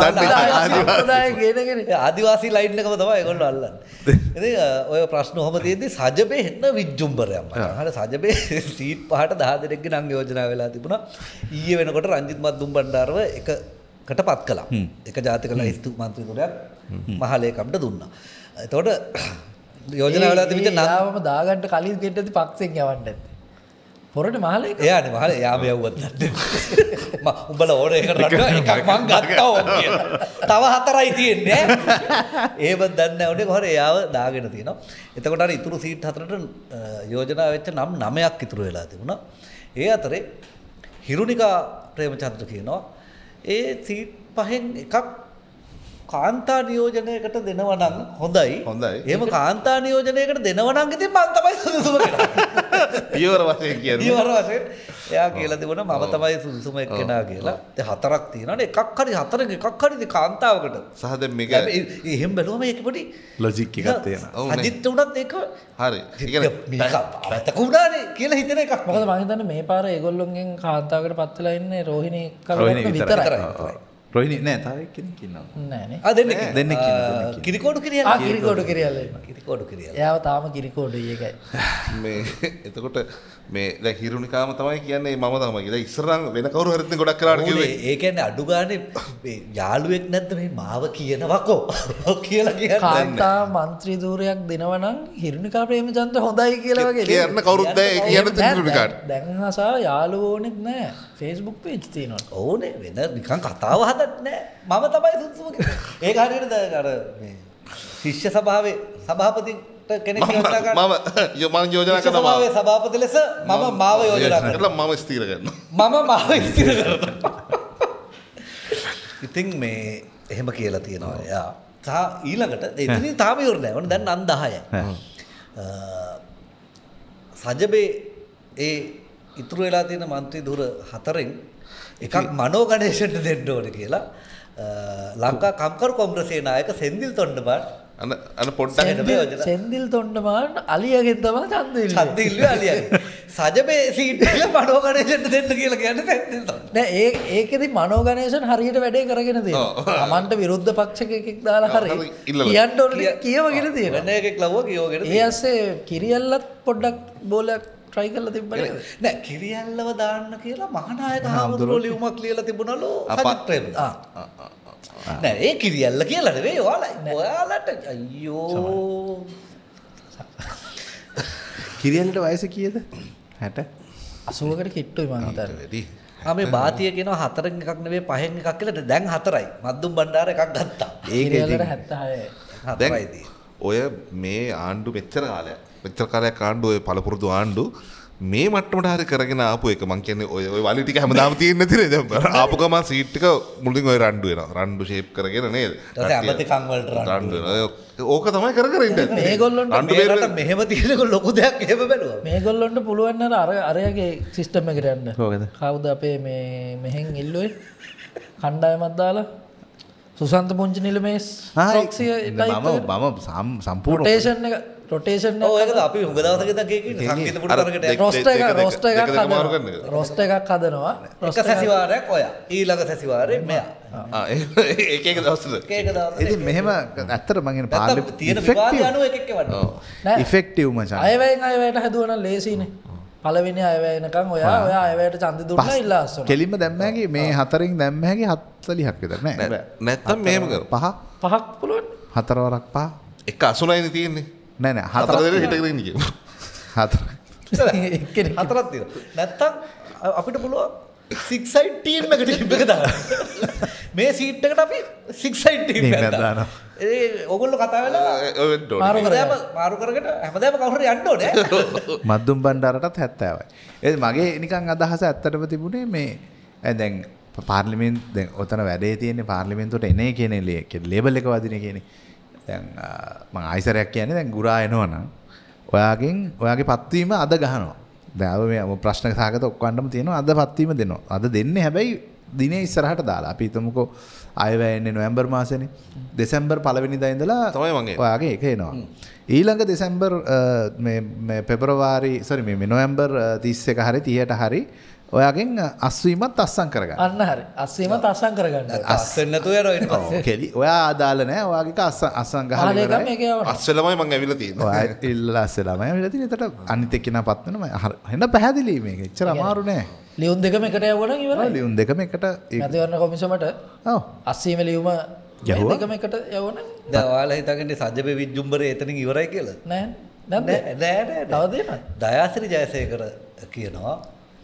දේශපාලන ආදිවාසී ලයින් එකම තමයි ඒගොල්ලෝ අල්ලන්නේ. ඉතින් ඔය ප්‍රශ්න ඔහම තියෙද්දි සජබේ හෙන්න විජ්ජුම්බරයක්. අහල සජබේ සීට් 5ට 10 දෙනෙක්ගේ නම් යෝජනා වෙලා තිබුණා. ඊයේ වෙනකොට රංජිත් මද්දුම් බණ්ඩාරව එකකට පත් කළා. එක ජාතික ලයිස්තු මන්ත්‍රීවරයෙක් මහලේකම්ට දුන්නා. එතකොට යෝජනා වෙලා තිබිච්ච නාමම දාගන්න කලින් ගෙට්ටදී පක්ෂෙන් යවන්න ඇත්තේ. පොරට මහලේක. එයානේ මහලේ යාම යවුවත් නැත්තේ. උඹලා ඕන එකට රට්ටුවා එකක් මං ගත්තා ඕක කියලා. තව 4යි තියෙන්නේ. ඒව දන්නේ නැවනේ කොහොර එයාව දාගෙන තියෙනවා. එතකොට අර ඉතුරු සීට් 4ට යෝජනා වෙච්ච නම් 9ක් ඉතුරු වෙලා තිබුණා. ඒ අතරේ හිරුනිකා ප්‍රේමචන්ද්‍ර කියනවා ඒ සීට් 5න් එකක් කාන්තා නියෝජනයකට දෙනවා නම් හොඳයි. හොඳයි. එහෙම කාන්තා නියෝජනයකට දෙනවා නම් ඉතින් මම තමයි සුදුසුම කෙනා. පියවර වශයෙන් කියන්නේ. පියවර වශයෙන් එයා කියලා තිබුණා මම තමයි සුදුසුම එක්කෙනා කියලා. දැන් 4ක් තියෙනවානේ එකක් හරි 4ක එකක් හරි ඉතින් කාන්තාවකට. සහ දැන් මේක එහෙම බැලුවම ඒක පොඩි ලොජික් එකක් තියෙනවා. අජිත් උනත් ඒක හරි. ඒ කියන්නේ මේක අවතකුණානේ කියලා හිතන එකක්. මොකද මම හිතන්නේ මේ පාර ඒගොල්ලොන්ගෙන් කාන්තාවකට පත් වෙලා ඉන්නේ රෝහිණී කරුණා විතරයි. රෝහිණී නෑ තව එක්කෙනෙක් ඉන්නවා. නෑනේ. දෙන්නෙක් ඉන්නවා. කිරිකෝඩු කිරියල්ලා. කිරිකෝඩු කිරියල්ලා. කිරිකෝඩු කිරියල්ලා. එයාව තාම කිරිකෝඩුයි ඒකයි. මේ එතකොට මේ දැන් හිරුනිකාම තමයි කියන්නේ මම තමයි කියලා. ඉස්සරහන් වෙන කවුරු හරිත් ගොඩක් කරාට කිව්වේ. ඒ කියන්නේ අඩු ගානේ මේ යාළුවෙක් නැද්ද මේ මාව කියනවකෝ කියලා කියන්නේ. කාන්තා මන්ත්‍රී ධූරයක් දෙනවා නම් හිරුනිකා ප්‍රේමචන්ද්‍ර හොඳයි කියලා වගේ. කියන්න කවුරුත් දැන් කියන්නේ හිරුනිකාට. දැන් හසා යාළුවෝ ඕනෙත් නෑ. Facebook page තියෙනවා. ඕනේ වෙන නිකන් කතාව හදන්නේ නෑ. මම තමයි සුදුසුම කෙනා. ඒක හරියට දැන් අර මේ ශිෂ්‍ය සභාවේ සභාපති කෙනෙක් යෝජනා කරනවා. මම යෝජනා කරනවා. සභාවේ සභාපති ලෙස මම මාව යෝජනා කරනවා. මම ස්ථිර කරනවා. මම මාව ස්ථිර කරනවා. ඉතින් මේ එහෙම කියලා තියෙනවා. එයා තා ඊළඟට එතනින් තාම ඉවර නෑ. ඔන්න දැන් 10යි. සජබේ ඒ ඉතුරු වෙලා තියෙන മന്ത്രി ධුර 4න් එකක් මනෝ ගණේෂන්ට දෙන්න ඕනේ කියලා ලංකා කම්කරු කොංග්‍රසයේ නායක සෙන්දිල් තොණ්ඩමාන් අන පොඩ්ඩක් සෙන්දිල් තොණ්ඩමාන් අලියගෙන් තමයි ඡන්ද ඉල්ලුවේ අලියගෙන් සජබේ සීට් එක මනෝ ගණේෂන්ට දෙන්න කියලා කියන්නේ සෙන්දිල් තොණ්ඩ නෑ ඒකෙදි මනෝ ගණේෂන් හරියට වැඩේ කරගෙන තියෙනවා. Tamanට විරුද්ධ පක්ෂකෙක් දාලා හරි කියන්න ඕනේ කියවගෙන තියෙනවා. වෙන එකෙක් ලව්ව කියවගෙන ඒ ඇස්සේ කිරියල්ලත් පොඩ්ඩක් බෝලයක් try කරලා තිබ්බනේ. නෑ කිරියල්ලව දාන්න කියලා මහානායක හාමුදුරුවෝ ලියුමක් ලියලා තිබුණලු සජිත් ප්‍රේමදාස. නෑ ඒ කිරියල්ල කියලා නෙවෙයි ඔයාලට අයියෝ කිරියල්ලට වයස කීයද? 60 80කට කිට්ටුයි මං හිතන්නේ. මේ බාතිය කියනවා 4න් එකක් නෙවෙයි 5න් එකක් කියලා දැන් 4යි. මද්දුම් බණ්ඩාර එකක් ගත්තා. ඒක කිරියල්ලට 76යි. 4යිදී. ඔය මේ ආණ්ඩු මෙච්චර කාලයක් ආණ්ඩු ඔය පළපුරුදු ආණ්ඩු මේ මට්ටමට හරි කරගෙන ආපු එක මං කියන්නේ ඔය වලි ටික හැමදාම තියෙන්නේ නැතිනේ දැන් ආපු ගමන් සීට් ටික මුලින් ඔය රණ්ඩු වෙනවා රණ්ඩු ෂේප් කරගෙන නේද ඊට පස්සේ අමතිකම් වලට රණ්ඩු වෙනවා ඕක තමයි කර ඉන්නේ මේගොල්ලොන්ට මේකට මෙහෙම තියෙනකො ලොකු දෙයක් එහෙම බැලුවා මේගොල්ලොන්ට පුළුවන් නේද අරයාගේ සිස්ටම් එකට යන්න කොහොමද කවුද අපේ මේ මෙහෙන් ඉල්ලුවේ කණ්ඩායමක් දාලා සුසන්ත පුංචි නිලමේස් ප්‍රොක්සිය මම සම්පූර්ණ රොටේෂන් ඒකද අපි හුඟ දවසක ඉඳන් කේකින්නේ සංගීත පුරුතරකට රෝස්ටර් එකක් හදනවා එක සැසිවාරයක් ඔයා ඊළඟ සැසිවාරේ මෙයා ඒක දවසට ඉතින් මෙහෙම ඇත්තට මම කියන පාර්ලිමේන්තු තියෙන විවාදය අනුව එකෙක් එවන්න ඉෆෙක්ටිව් මචං අයවැයට හැදුවනම් ලේසියිනේ පළවෙනි අයවැයනකම් ඔයා අයවැයට ඡන්ද දුන්නා ඉල්ලා අස්සන කෙලින්ම දැම්ම හැකි මේ හතරෙන් දැම්ම හැකි 40ක් විතර නෑ නැත්තම් මෙහෙම කර පහක් පුළුවන් හතරවරක් පහ එක 89නේ තියෙන්නේ නෑ නෑ හතර දෙනෙක් හිටගෙන ඉන්නේ කියමු හතර හතරක් තියෙනවා නැත්තම් අපිට පුළුවන් 6 side team එකට ටිම් එක දාන්න මේ සීට් එකට අපි 6 side team එකක් දානවා ඒ ඕගොල්ලෝ කතා වෙලා මාරු කරගෙන හැමදාම කවුරු හරි යන්න ඕනේ මද්දුම් බණ්ඩාරටත් 70යි ඒ මගේ නිකන් අදහස ඇත්තටම තිබුණේ මේ දැන් පාර්ලිමේන්තු දැන් ඔතන වැඩේ තියෙන්නේ පාර්ලිමේන්තුවට එනේ කියන ලේබල් එක වදින කියන්නේ දැන් මම ආයිසරයක් කියන්නේ දැන් ගුරා එනවනම් ඔයාගේ පත්වීම අද ගහනවා දැන් මේ ප්‍රශ්න සාගත ඔක්කොන්නම තියෙනවා අද පත්වීම දෙනවා අද දෙන්නේ හැබැයි දිනේ ඉස්සරහට දාලා අපි හිතමුකෝ ආයෙ එන්නේ නොවැම්බර් මාසෙනේ දෙසැම්බර් පළවෙනිදා ඉඳලා තමයි මම එන්නේ ඔයාගේ එක එනවා ඊළඟ දෙසැම්බර් මේ පෙබරවාරි මේ නොවැම්බර් 31 හරි 30ට හරි ඔයාගෙන් අස්වීමත් අස්සම් කරගන්න. අන්න හරි. අස්වීමත් අස්සම් කරගන්න. අස්සෙන් නැතුව යනවා ඊට පස්සේ. කෙලි. ඔයා ආදාළ නැහැ. ඔයාගේක අස්සම් ගහලා ඉවරයි. අස්සෙලමයි මං ඇවිල්ලා තියෙන්නේ. ඔයා ඉල්ලලා අස්සෙලමයි ඇවිල්ලා තියෙන්නේ. එතකොට අනිත් එක්කෙනාපත් වෙනවා. එන්න පැහැදිලි මේක. එච්චර අමාරු නෑ. ලියුම් දෙකම එකට යවුවනම් ඉවරයි. ලියුම් දෙකම එකට මැතිවරණ කොමිසමට ඔව් අස්සීම ලියුම දෙකම එකට යවුවනම් දැන් ඔයාලා හිතන්නේ සජ්ජබේ විජ්ජුම්බරේ එතනින් ඉවරයි කියලා. නෑ. නෑ. තව දෙයක්. දයාසිරි ජයසේකර කියනවා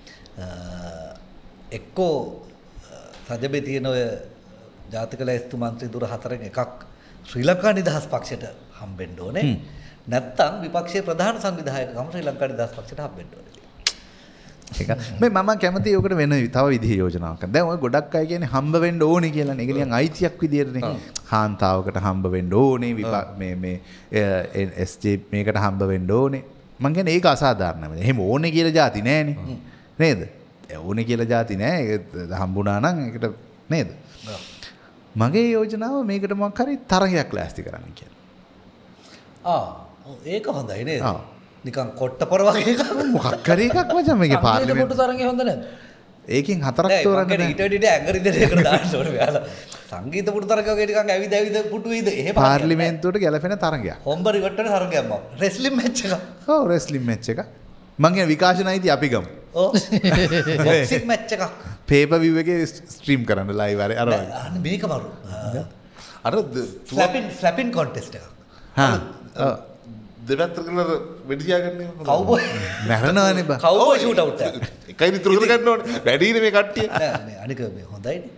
එක්කෝ සජබේ තියෙන ඔය ජාතික ලැයිස්තු මන්ත්‍රී දුර හතරෙන් එකක් ශ්‍රී ලංකා නිදහස් පක්ෂයට හම්බෙන්න ඕනේ. නැත්තම් විපක්ෂයේ ප්‍රධාන සංවිධායකකම ශ්‍රී ලංකා නිදහස් පක්ෂයට හම්බෙන්න ඕනේ. ඒක මම කැමතියි ඔකට වෙන තව විදිහ යෝජනාවක්. දැන් ඔය ගොඩක් අය කියන්නේ හම්බ වෙන්න ඕනේ කියලානේ. ඒක නිකන් අයිතියක් විදියටනේ. කාන්තාවකට හම්බ වෙන්න ඕනේ මේ SJ මේකට හම්බ වෙන්න ඕනේ. මං කියන්නේ ඒක අසාධාරණයි. එහෙම ඕනේ කියලා જાති නෑනේ. නේද? ඕනේ කියලා જાති නෑ. ඒක හම්බුණා නම් ඒකට නේද? මගේ යෝජනාව මේකට මොකක් හරි තරගයක් ලෑස්ති කරන්න කියලා. ඒක හොඳයි නේද? නිකන් කොට්ටපොර වගේ එකක් මොකක් හරි එකක් මචං මේකේ පාර්ලිමේන්තු තරගය හොඳ නැද්ද? ඒකෙන් හතරක් තෝරන්න බෑ. ඊට වැඩි ඇඟරි දෙකකට දාන්න ඕනේ මෙයාලා. සංගීත පුටු තරගය වගේ නිකන් ඇවිද පුටු වේද එහෙම පාර්ලිමේන්තුවට ගැලපෙන තරගයක්. හොම්බරි වට්ටන තරගයක් මම. රෙස්ලින් මැච් එක. ඔව් රෙස්ලින් මැච් එක. මං කියන විකාශනයිති අපි ගමු. ඔව්. බොක්සින් මැච් එකක්. පේපර් විව් එකේ ස්ට්‍රීම් කරන්න ලයිව් අර වගේ. මේක මරු. අර ෆ්ලැපින් කොන්ටෙස්ට් එකක්. හා. දෙපැත්තට කරලා වෙඩි තියාගන්නේ කවුබෝයි නැරනවනේ බා කවුබෝයි ෂූට් අවුට් එක එකයි නිතර උදේ ගන්න ඕනේ වැඩිනේ මේ කට්ටිය නෑ මේ අනික මේ හොඳයිනේ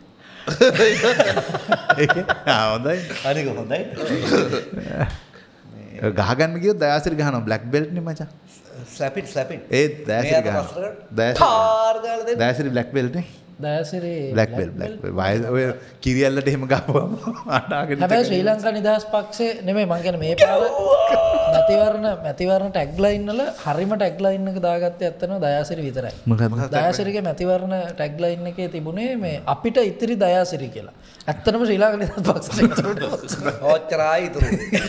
හොඳයි අනික හොඳයි ගහගන්න ගියොත් දයාසිරි ගහනවා බ්ලැක් බෙල්ට් නේ මචං ස්ලැපින් ඒ දයාසිරි ගහනවා දයාසිරි බ්ලැක් බෙල්ට් නේ දයාසිරි බ්ලැක් බෙල්ට් වයස ඔය කිරියල්ලට එහෙම ගහපුවම අඬාගෙන හැබැයි ශ්‍රී ලංකා නිදහස් පක්ෂේ නෙමෙයි මං කියන්නේ මේ පාර මැතිවරණ ටැග් ලයින් වල හරිම ටැග් ලයින් එක දාගත්තේ ඇත්තටම දයාසිරි විතරයි. මොකද දයාසිරිගේ මැතිවරණ ටැග් ලයින් එකේ තිබුණේ මේ අපිට ඉතිරි දයාසිරි කියලා. ඇත්තටම ශ්‍රී ලංකා නිදහස් පක්ෂයට ඔච්චරයි ඉතුරු.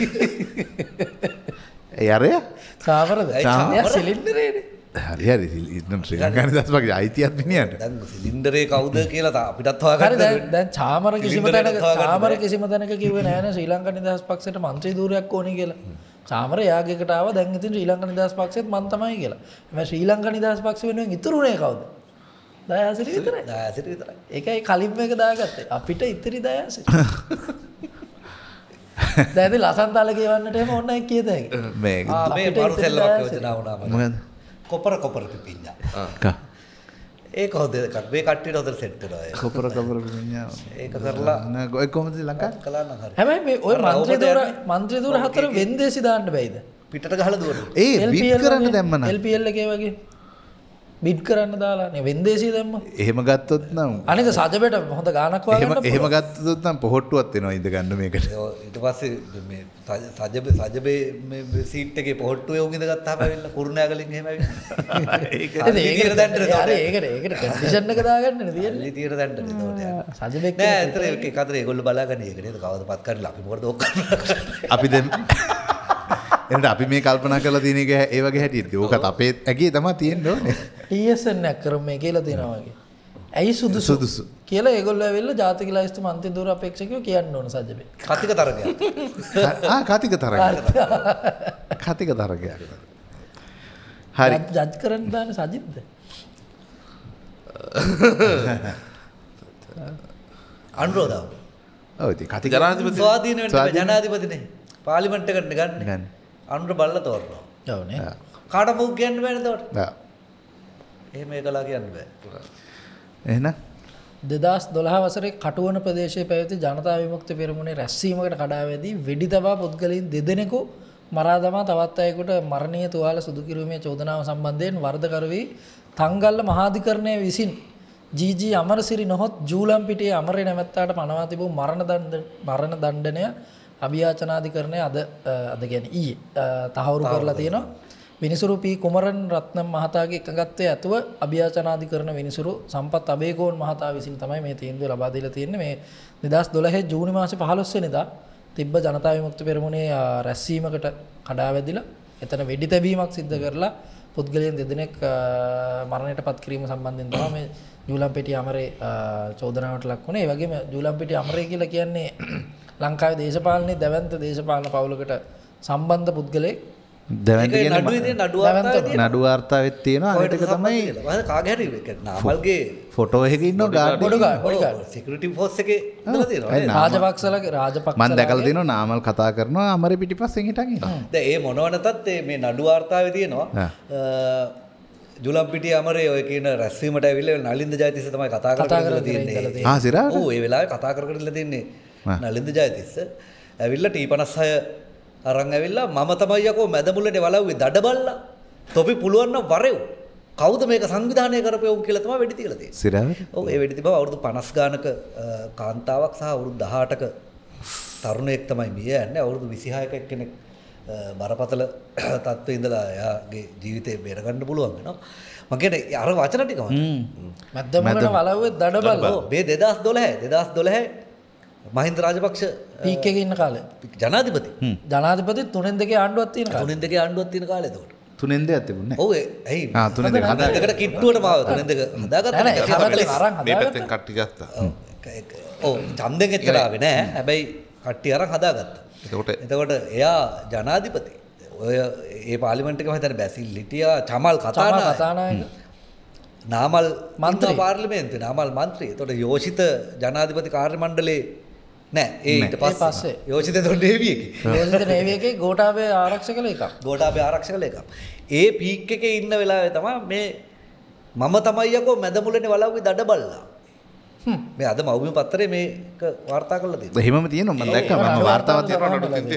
ඒ අරය සාමරද? එයා සිලින්ඩරේනේ. හරි හරි ඉතින් ශ්‍රී ලංකා නිදහස් පක්ෂේ අයිතියක් මිනිහට. දැන් සිලින්ඩරේ කවුද කියලා අපිටත් හොයාගන්න. දැන් චාමර කිසිම තැනක කිව්වේ නෑනේ ශ්‍රී ලංකා නිදහස් පක්ෂයට മന്ത്രി ධූරයක් ඕනේ කියලා. චාමර යාගයකට ආව දැන් ඉතින් ශ්‍රී ලංකා නිදහස් පක්ෂෙත් මන් තමයි කියලා. හැබැයි ශ්‍රී ලංකා නිදහස් පක්ෂ වෙනුවෙන් ඉතුරුනේ කවුද? දයාසිරි විතරයි. දයාසිරි විතරයි. ඒකයි කලින් මේක දාගත්තේ. අපිට ඉතිරි දයාසිරි. දැන් ඉතින් ලසන්තාල කියවන්නට එහෙම ඕන නැහැ කියද හැකි. මේ මරු සෙල්ලමක් යෝජනා වුණා මම. මොකද? කොපර පිපිඤ්ඤා. ඒක හොඳ එකක්. මේ කට්ටියට හොඳට සෙට් වෙනවා ඒක. කොපර පිපිඤ්ඤා. ඒක කරලා ඔය කොහොමද ලංකාවේ? කළා නම් හරි. හැබැයි මේ ඔය മന്ത്രി ධූර හතර වෙන්දේසි දාන්න බෑයිද? පිටට ගහලා දුවනවා. ඒ බීට් කරන්න දැම්ම නම් LPL එකේ වගේ. බිඩ් කරන්න දාලානේ වෙන්දේසිය දැම්ම. එහෙම ගත්තොත් නම් අනික සජබෙට හොඳ ගානක් වගන්න එහෙම ගත්තොත් නම් පොහොට්ටුවක් වෙනවා ඉඳ ගන්න මේකට. ඊට පස්සේ මේ සජබේ මේ සීට් එකේ පොහොට්ටුවේ උන් ඉඳගත්තාම ඇවිල්ලා කුරුණෑගලින් එහෙම ඇවිල්ලා. ඒක ඒකට කන්ඩිෂන් එක දාගන්නනේ තියෙන්නේ. ලිතියට දැන්නට ඒකට. සජබෙක් නෑ අතර ඒක අතර ඒගොල්ලෝ බලාගන්නේ ඒක නේද කවදාවත් කරලා අපි මොකටද ඔක් කරන්නේ. අපි දැන් එනට අපි මේ කල්පනා කරලා තියෙන එක ඒ වගේ හැටියෙත් ඕකත් අපේ ඇගේ තමයි තියෙන්න ඕනේ. TSN එක කරමු මේ කියලා තියෙනවා වගේ. ඇයි සුදුසු කියලා ඒගොල්ලෝ ඇවිල්ලා ජාතික ලයිස්තු මන්ත්‍රී ධූර අපේක්ෂකයෝ කියන්න ඕන සජ්ජබේ. කතික තරගයක්. කතික තරගයක්. කතික තරගයක්. හරි. ජජ් කරන්න දාන්නේ සජිත්ද? අනුරෝධව. ඔව් ඉතින් කතික ජනාධිපති ස්වාධීන වෙන්න ජනාධිපතිනේ. පාර්ලිමේන්තු එකට ගන්න. අනුර බල්ල තෝරනවා. ඔව් නේ. කාට මොකක් කියන්න බෑනේ එතකොට. ආ. එහෙම ඒකලා කියන්න බෑ. එහෙනම් 2012 වසරේ කටුවන ප්‍රදේශයේ පැවති ජනතා විමුක්ති පෙරමුණේ රැස්වීමකට කඩා වැදී වෙඩි තබා පුද්ගලයන් දෙදෙනෙකු මරා දමා තවත් අයෙකුට මරණීය තුවාල සුදු කිරීමේ චෝදනාව සම්බන්ධයෙන් වරදකරු වී තංගල්ල මහාධිකරණය විසින් ජී අමරසිරි නොහොත් ජූලම්පිටියේ අමරේ නැමැත්තාට පනවා තිබූ මරණ දණ්ඩනය අභියාචනාධිකරණය අද කියන්නේ ඊයේ තහවුරු කරලා තියෙනවා. විනිසුරු පී කුමරන් රත්නම් මහතාගේ එකඟත්වයේ ඇතුව අභියාචනාධිකරණ විනිසුරු සම්පත් අබේකෝන් මහතා විසින් තමයි මේ තීන්දුව ලබා දීලා තියෙන්නේ. මේ 2012 ජූනි මාසේ 15 වෙනිදා තිබ්බ ජනතා විමුක්ති පෙරමුණේ රැස්වීමකට කඩා වැදිලා එතන වෙඩි තැබීමක් සිද්ධ කරලා පුද්ගලයන් දෙදෙනෙක් මරණයටපත් කිරීම සම්බන්ධයෙන් තමයි මේ ජූලම්පිටිය අමරේ චෝදනාවට ලක් වුණේ. ඒ වගේම ජූලම්පිටිය අමරේ කියලා කියන්නේ ලංකාවේ දේශපාලනයේ දැවැන්ත දේශපාලන පවුලකට සම්බන්ධ පුද්ගලයෙක්. දැවැන්ත කියන්නේ නඩු වාර්තාවෙත් තියෙනවා. අනිත් එක තමයි කාගේ හරි නාමල්ගේ ෆොටෝ එකක ඉන්නවා ගාඩ් සිකියුරිටි ෆෝස් එකේ ඉඳලා තියෙනවා. රාජපක්ෂලගේ මම දැකලා තියෙනවා නාමල් කතා කරනවා අමරේ පිටිපස්සෙන් හිටන් ඉන්නවා. දැන් ඒ මොනවනතත් මේ නඩු වාර්තාවේ තියෙනවා. ජුලම්පිටිය අමරේ ඔය කියන රැස්වීමට ඇවිල්ලා නලින්ද ජයතිස්ස තමයි කතා කරලා තියෙන්නේ. ආ සිරාට? ඔව් ඒ වෙලාවේ කතා කරලා තින්නේ නලින්ද ජයතිස්ස. ඇවිල්ලා T56 අරන් ඇවිල්ලා මම තමයි යකෝ මැදමුල්ලේ වලව්වේ දඩබල්ලා. තොපි පුළුවන් නම් වරෙව්. කවුද මේක සංවිධානය කරපෙව් කියලා තමයි වෙඩි තියලා තියෙන්නේ. සිරාට? ඔව් ඒ වෙඩි තිබව අවුරුදු 50 ගානක කාන්තාවක් සහ අවුරුදු 18ක තරුණයෙක් තමයි මිය යන්නේ. අවුරුදු 26ක එක්කෙනෙක් බරපතල තත්ත්වයේ ඉඳලා එයාගේ ජීවිතේ බේරගන්න පුළුවන් වෙනවා. මම කියන්නේ අර වචන ටිකම. මැදමුල්ලේ වලව්වේ දඩබල්ලා. ඔව් මේ 2012 මහින්ද රාජපක්ෂ පීක් එකේ ඉන්න කාලේ ජනාධිපති 3-2 ආණ්ඩුවක් තියෙන කාලේ 3-2 ආණ්ඩුවක් තියෙන කාලේ එතකොට 3-2ක් තිබුණේ ඔව් ඇයි 3-2 හදාගත්තට කිට්ටුවට මාව 3-2 හදාගත්තා මේ පැත්තෙන් කට්ටි ගත්තා ඔව් ඡන්දෙන් එච්චර ආවේ නෑ හැබැයි කට්ටි අරන් හදාගත්තා එතකොට එයා ජනාධිපති ඔය ඒ පාර්ලිමේන්තු එකම හිටන්නේ බැසිල් ලිටියා චමල් කතානායක නාමල් මන්ත්‍රී පාර්ලිමේන්තුවේ නාමල් මන්ත්‍රී. එතකොට යෝෂිත ජනාධිපති කාර්ය මණ්ඩලයේ නෑ ඒ ඊට පස්සේ යෝෂිත එතකොට නේවි එකේ. යෝෂිත නේවි එකේ ගෝඨාභය ආරක්ෂක ලේකම්. ගෝඨාභය ආරක්ෂක ලේකම්. ඒ පීක් එකේ ඉන්න වෙලාවේ තමයි මේ මම තමයි යකෝ මැදමුලනේ වලව්වේ දඩබල්ලා. මේ අද මව්බිම පත්තරේ මේක වාර්තා කරලා තියෙනවා. එහෙමම තියෙනවා මම දැක්කා මම වාර්තාවක් තියෙනවා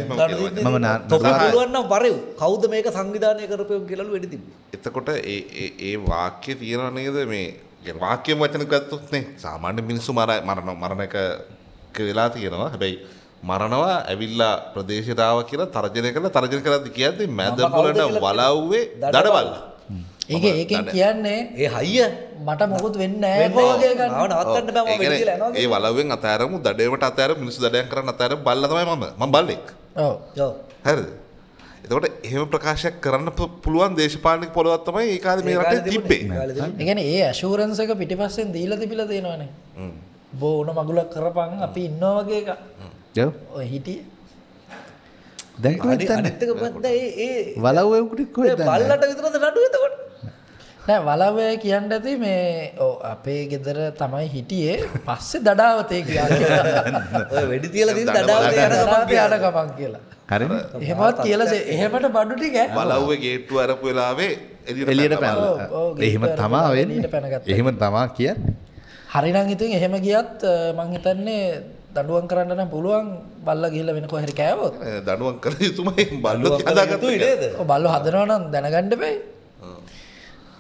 මම පුළුවන් නම් වරෙව් කවුද මේක සංවිධානය කරපෙව් කියලාලු වෙඩි තිබ්බේ. එතකොට ඒ වාක්‍ය තියෙනවා නේද මේ වාක්‍යම වචන ගත්තොත් නේ සාමාන්‍ය මිනිස්සු මරණ එක වෙලා තියෙනවා. හැබැයි මරණවා ඇවිල්ලා ප්‍රදේශයට ආවා කියලා තර්ජනය කරද්දි කියද්දි මැදමුලන වලව්වේ දඩබල්ලා. ඒකෙන් කියන්නේ ඒ හයිය මට මොකුත් වෙන්නේ නැහැ වගේ ගන්න. ආව නවත්තන්න බෑ මම වෙඩි කියලා යනවා. ඒ වලව්වෙන් අතෑරමු දඩේවට අතෑරමු මිනිස්සු දඩයන් කරන්න අතෑරමු බල්ලා තමයි මම බල්ලෙක්. ඔව්. ඔව්. හරිද? එතකොට එහෙම ප්‍රකාශයක් කරන්න පුළුවන් දේශපාලනික පොළොවක් තමයි ඒ කාලේ මේ රටේ තිබ්බේ. ඒ කියන්නේ ඒ ඇෂුරන්ස් එක පිටිපස්සෙන් දීලා තිබිලා තියෙනවනේ. බෝන මගුලක් කරපන් අපි ඉන්නවා වගේ එක. ඔව්. ඔය හිටියේ. දැන් කොහෙද අනිත් එක බද්ද ඒ වලව්වේ උකුටි කොහෙද බල්ලට විතරද නඩුව එතකොට? නෑ වලව්වේ කියන්න ඇති මේ අපේ ගෙදර තමයි හිටියේ පස්සේ දඩාවතේ කියන්නේ. ඔය වෙඩි තියලා තියෙන දඩාවතේ යන ගමන් කියලා. හරිද? එහෙමත් කියලා එහෙමට බඩු ටික වලව්වේ ගේට්ටුව අරපු වෙලාවේ එළියට පැනලා. එහෙම තමා වෙන්නේ. එහෙම තමා කියන්නේ. හරිනම් ඉතින් එහෙම ගියත් මං හිතන්නේ දඬුවම් කරන්න නම් පුළුවන් බල්ලා ගිහිල්ලා වෙන කොහෙරි කෑවොත්. දඬුවම් කළ යුතුමයි බල්ලෝ හදාගත්තු නේද? ඔව් බල්ලෝ හදනවා නම් දැනගන්න බෑ.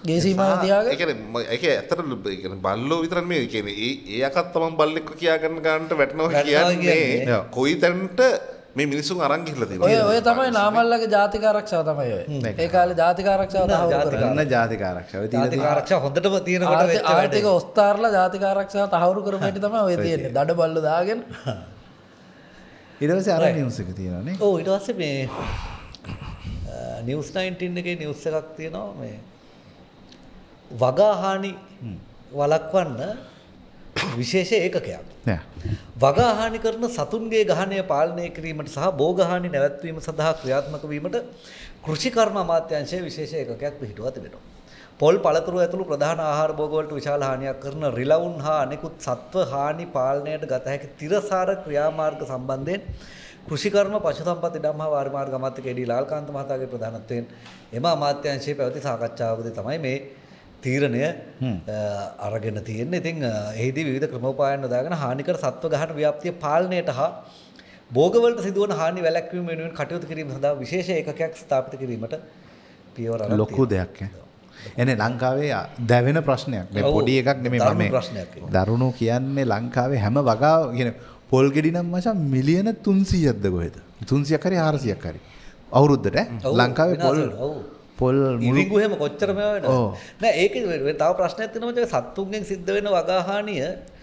ගේ සීමාව තියාගෙන ඒ කියන්නේ ඒක ඇත්තට ඒ කියන්නේ බල්ලෝ විතර නෙමෙයි කියන්නේ ඒ අකත් තමන් බල්ලෙක්ව කියාගන්න ගන්නට වැටෙනවා කියන්නේ කොයි තැනට මේ මිනිසුන් අරන් ගිහිල්ලා තියෙනවා. ඔය තමයි නාමල්ලගේ ජාතික ආරක්ෂාව තමයි ඔය. ඒ කාලේ ජාතික ආරක්ෂාව තහවුරු කරගන්න ජාතික ආරක්ෂාව. ජාතික ආරක්ෂාව හොඳටම තියෙනකොට වෙච්ච ආර්ථික ඔස්තාරලා ජාතික ආරක්ෂාව තහවුරු කරපු හැටි තමයි ඔය තියෙන්නේ. දඩ බල්ල දාගෙන ඊට පස්සේ අර නිවුස් එක තියෙනවා නේ. ඔව් ඊට පස්සේ මේ නිවුස් 19 එකේ නිවුස් එකක් තියෙනවා මේ වගාහානි වළක්වන්න විශේෂ ඒකකයක්. වගාහානි කරන සතුන්ගේ ගහණය පාලනය කිරීමට සහ භෝගහානි නැවැත්වීම සඳහා ක්‍රියාත්මක වීමට කෘෂිකර්ම අමාත්‍යාංශයේ විශේෂ ඒකකයක් පිහිටුවා තිබෙනවා. පොල් පළතුරු ඇතුළු ප්‍රධාන ආහාර භෝගවලට විශාල හානියක් කරන රිලවුන් හා අනෙකුත් සත්ව හානි පාලනයට ගත හැකි තිරසාර ක්‍රියාමාර්ග සම්බන්ධයෙන් කෘෂිකර්ම පශු සම්පත් ඉඩම් හා වාරි මාර්ග අමාත්‍ය කේ.ඩී. ලාල්කාන්ත මහතාගේ ප්‍රධානත්වයෙන් එම අමාත්‍යාංශයේ පැවති සාකච්ඡාවකදී තමයි මේ තීරණය අරගෙන තියෙන්නේ. ඉතින් එහිදී විවිධ ක්‍රමෝපායන් යොදාගෙන හානිකර සත්ව ගහන ව්‍යාප්තිය පාලනයට හා භෝගවලට සිදුවන හානි වැළැක්වීම වෙනුවෙන් කටයුතු කිරීම සඳහා විශේෂ ඒකකයක් ස්ථාපිත කිරීමට පියවර අරන් ලොකු දෙයක් එනේ ලංකාවේ දැවෙන ප්‍රශ්නයක්. මේ පොඩි එකක් නෙමෙයි මම දරුණු කියන්නේ ලංකාවේ හැම වගාව කියන පොල් ගෙඩි නම් මචං මිලියන 300ක්ද කොහෙද? 300ක් හරි 400ක් හරි. අවුරුද්දට ලංකාවේ පොල් ඉරිඟු එහෙම කොච්චර මේවා වෙනවද? නෑ ඒකේ තව ප්‍රශ්නයක් තියෙනවා සත්තුන්ගෙන් සිද්ධ වෙන වගාහානිය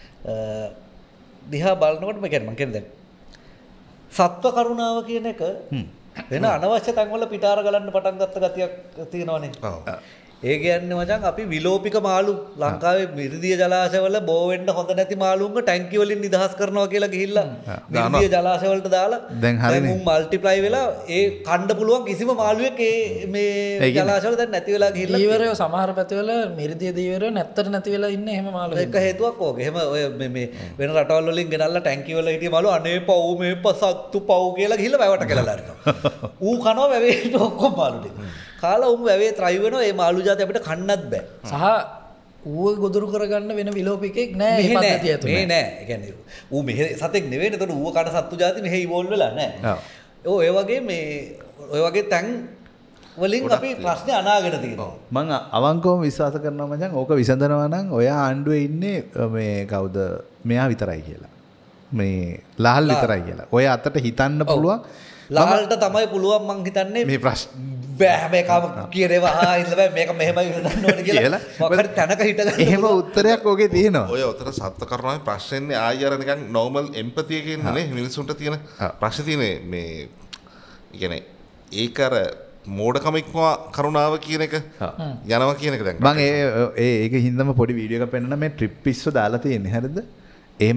දිහා බලනකොට මම කියන්නේ දැන් සත්ව කරුණාව කියන එක වෙන අනවශ්‍ය තැන්වල පිටාර ගලන්න පටන් ගත්ත ගතියක් තියෙනවනේ. ඒ කියන්නේ මචං අපි විලෝපික මාළු ලංකාවේ මිරිදිය ජලාශවල බෝ වෙන්න හොඳ නැති මාළුන්ව ටැංකි වලින් නිදහස් කරනවා කියලා ගිහිල්ලා මිරිදිය ජලාශ වලට දාලා දැන් උන් මල්ටිප්ලයි වෙලා ඒ කණ්ඩ පුළුවන් කිසිම මාළුවෙක් මේ ජලාශවල දැන් නැති වෙලා ගිහිල්ලා දීවරයෝ සමහර පැතිවල මිරිදිය දීවරයෝ නැත්තර නැති වෙලා ඉන්නේ එහෙම මාළු. එක හේතුවක් ඕක. එහෙම ඔය මේ වෙන රටවල් වලින් ගෙනල්ලා ටැංකි වල හිටිය මාළු අනේ පව් මේ පසත්තු පව් කියලා ගිහිල්ලා වැවට කෙලලා අරිනවා. ඌ කනවා වැවේට ඔක්කොම මාළු ටික. කාලා උන් වැවේ ත්‍රයි වෙනවා ඒ මාළු జాති අපිට කන්නත් බෑ. සහ ඌව ගොදුරු කරගන්න වෙන විලෝපිකෙක් නෑ මේ පද්ධතිය ඇතුලේ. මේ නෑ. ඒ කියන්නේ ඌ මෙහෙ සතෙක් නෙවෙයි. ඒතකොට ඌව කන සත්තු జాති මෙහෙ ඉවෝල්ව් වෙලා නෑ. ඔය වගේ මේ ඔය වගේ තැන් වලින් අපි ප්‍රශ්නේ අනාගෙන තියෙනවා. මම අවංකවම විශ්වාස කරනවා මචං ඕක විසඳනවා නම් ඔය ආණ්ඩුවේ ඉන්නේ මේ කවුද මෙයා විතරයි කියලා. මේ ලාල් විතරයි කියලා. ඔය අතට හිතන්න පුළුවන්. ලාල්ට තමයි පුළුවන් මං හිතන්නේ මේ ප්‍රශ්න බෑ මේකම කියනවා ඉන්න බෑ මේක මෙහෙමයි හිතන්න ඕනේ කියලා මොකද තැනක හිටගන්න එහෙම උත්තරයක් ඔගේ තියෙනවා. ඔය උත්තර සත්ත්ව කරුණාවේ ප්‍රශ්නේ ආයෙ අර නිකන් නෝමල් එම්පති එකේ ඉන්නනේ මිනිසුන්ට තියෙන ප්‍රශ්නේ තියෙන්නේ මේ කියන්නේ ඒක අර මෝඩකම ඉක්මවා කරුණාව කියන එක යනවා කියන එක දැන් මම ඒක හින්දාම පොඩි වීඩියෝ එකක් පෙන්නන මේ ට්‍රිප් පිස්සෝ දාලා තියෙන්නේ හරිද? එහෙම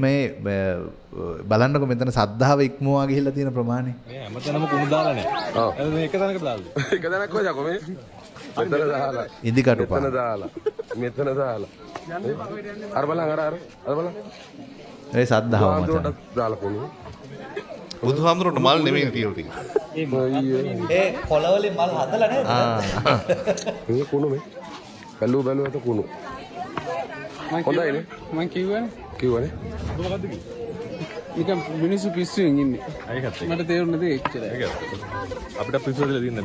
බලන්නකො මෙතන සද්ධාව ඉක්මවා ගිහිල්ලා තියෙන ප්‍රමාණය. මේ හැමතැනම කුණු දාලා නැහැ. ඔව්. මේක තැනකට දාලා. එක තැනක් කොහෙද යකෝ මේ? මෙතන දාලා. ඉදිකටු පා. මෙතන දාලා. මෙතන දාලා. අර බලන්න අර බලන්න. ඒ සද්ධාව මත. දාලා කුණු. බුදුහාමුදුරන්ට මල් නෙමෙයි තියෙන්නේ. ඒ කොළවලින් මල් හදලා නේද? මේ කුණු මේ. බැලුවට කුණු. හොඳයිනේ. මම කිව්වනේ. මොකද්ද කිව්වේ? නිකන් මිනිස්සු පිස්සුවෙන් ඉන්නේ. ඒකත් ඒක. මට තේරුන්නේ නැති එච්චරයි. ඒකත්. අපිට පිස්සු වලලා දින්න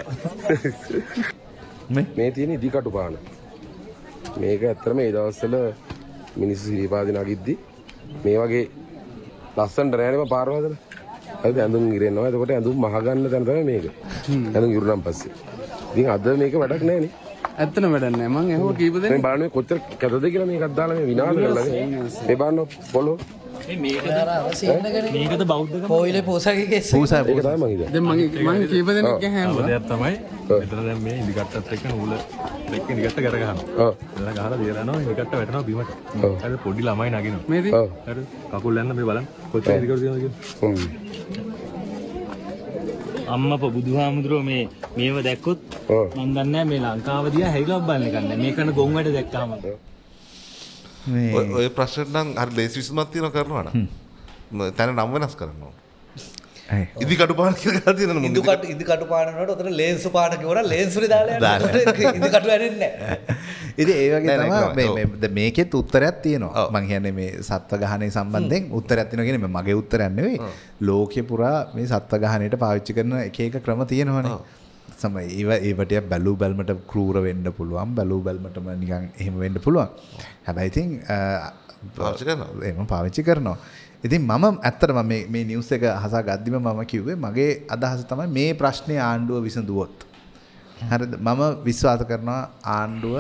මේක. මේ තියෙන ඉදිකටු පාන. මේක ඇත්තටම මේ දවස්වල මිනිස්සු සිරිපාදේ නගිද්දි මේ වගේ ලස්සනට නෑනේ පාර හදලා. හරිද? ඇඳුම් ඉරෙනවා. එතකොට ඇඳුම් මහ ගන්න තැන තමයි මේක. ඇඳුම් ඉරුණාන් පස්සේ. ඉතින් අද මේක වැඩක් නෑනේ. ඇත්තටම වැඩක් නෑ. මං එහෙම කීප දෙනෙක් මේ බලන්න කොච්චර කැතද කියලා මේකක් දාලා මේ විනාශ කරලා මේ බලන්න පොළොව මේකද බෞද්ධකම කොයිලේ පෝසාගේ කෙස් පෝසා ඒක තමයි මං හිතන්නේ. දැන් මං කීප දෙනෙක් හැම දෙයක් තමයි මෙතන දැන් මේ ඉදිකට්ටත් එක්ක නූල එක්ක ඉදිකට්ට කර ගන්නවා. ඔව්. එතන ගහලා දියලා යනවා ඉදිකට්ට වැටෙනවා බිමට. හරි පොඩි ළමයි නගිනවා. මේදී හරි කකුල් යන්න මේ බලන්න කොච්චර ඉදිකට තියෙනවද කියලා. අම්මා බුදුහාමුදුරුවෝ මේව දැක්කොත් මම දන්නේ නැහැ මේ ලංකාව දිහා හැරිලා බලන්න ගන්න. මේකන ගොන් වැඩ දැක්කම ඔය ප්‍රශ්න නම් හරි ලේසි විසඳුමක් තියෙනවා කරනවා නම් තැන නම් වෙනස් කරනවා. ඉදිකටු පාන කියලා ගහලා තියෙනවා. ඉදිකටු පාන වලට උතන ලේන්සු පාන කියවන ලේන්සුනේ දාලා යනවා. ඉදිකටු වැඩෙන්නේ නැහැ. ඉතින් ඒ වගේ තමයි මේකෙත් උත්තරයක් තියෙනවා. මම කියන්නේ මේ සත්ත්ව ගහණය සම්බන්ධයෙන් උත්තරයක් තියෙනවා කියන්නේ මගේ උත්තරයක් නෙවෙයි. ලෝකේ පුරා මේ සත්ත්ව ගහණයට පාවිච්චි කරන එක එක ක්‍රම තියෙනවනේ. සම ඒවට බැලූ බැල්මට කරූර වෙන්න පුළුවන් බැලූ බැල්මටම නිකන් එහෙම වෙන්න පුළුවන්. හැබැයි ඉතින් පාවිච්චි කරනවා. ඉතින් මම ඇත්තටම මේ නිවුස් එක අහසා ගද්දිම මම කිව්වේ මගේ අදහස තමයි මේ ප්‍රශ්නේ ආණ්ඩුව විසඳුවොත්. හරිද? මම විශ්වාස කරනවා ආණ්ඩුව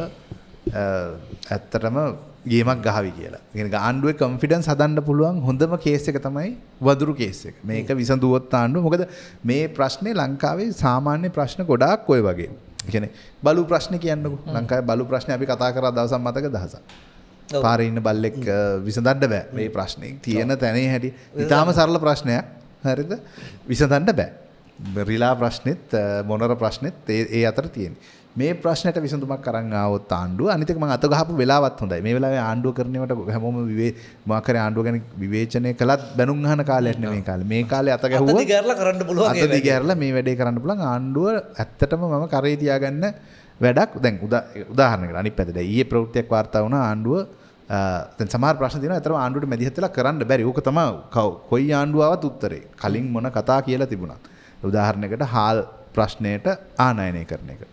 ඇත්තටම ගේමක් ගහවි කියලා. ඒ කියන්නේ ආණ්ඩුවේ කොන්ෆිඩන්ස් හදන්න පුළුවන් හොඳම කේස් එක තමයි වදුරු කේස් එක. මේක විසඳුවොත් ආණ්ඩුව මොකද මේ ප්‍රශ්නේ ලංකාවේ සාමාන්‍ය ප්‍රශ්න ගොඩාක් ඔය වගේ. ඒ කියන්නේ බලු ප්‍රශ්නේ කියන්නකෝ. ලංකාවේ බලු ප්‍රශ්නේ අපි කතා කරා දවසක් මතක දහසක්. පාරේ ඉන්න බල්ලෙක් විසඳන්න බෑ. මේ ප්‍රශ්නේ තියෙන තැනේ හැටි. ඊටාම සරල ප්‍රශ්නයක්. හරිද? විසඳන්න බෑ. රිලා ප්‍රශ්නෙත් මොනර ප්‍රශ්නෙත් ඒ අතර තියෙන්නේ. මේ ප්‍රශ්නයට විසඳුමක් අරන් ආවොත් ආණ්ඩුව අනිත් එක මම අත ගහපු වෙලාවත් හොඳයි. මේ වෙලාවේ ආණ්ඩුව කරනවට හැමෝම මොකක් හරි ආණ්ඩුව ගැන විවේචනය කළත් බැනුම් අහන කාලයක් නෙමෙයි කාලේ. මේ කාලේ අත ගැහුවා. අත දිගහැරලා කරන්න පුළුවන්. අත දිගහැරලා මේ වැඩේ කරන්න පුළුවන්. ආණ්ඩුව ඇත්තටම මම කරේ තියාගන්න වැඩක්. දැන් උදාහරණයකට අනිත් පැත්තට ඊයේ ප්‍රවෘත්තියක් වාර්තා වුණා ආණ්ඩුව දැන් සමහර ප්‍රශ්න තියෙනවා. ඇත්තටම ආණ්ඩුවට මැදිහත් වෙලා කරන්න බැරි. ඕක තමයි කොයි ආණ්ඩුව ආවත් උත්තරේ. කලින් මොන කතා කියලා තිබුණා. උදාහරණයකට හාල් ප්‍රශ්නයට ආනයනය කරන එක.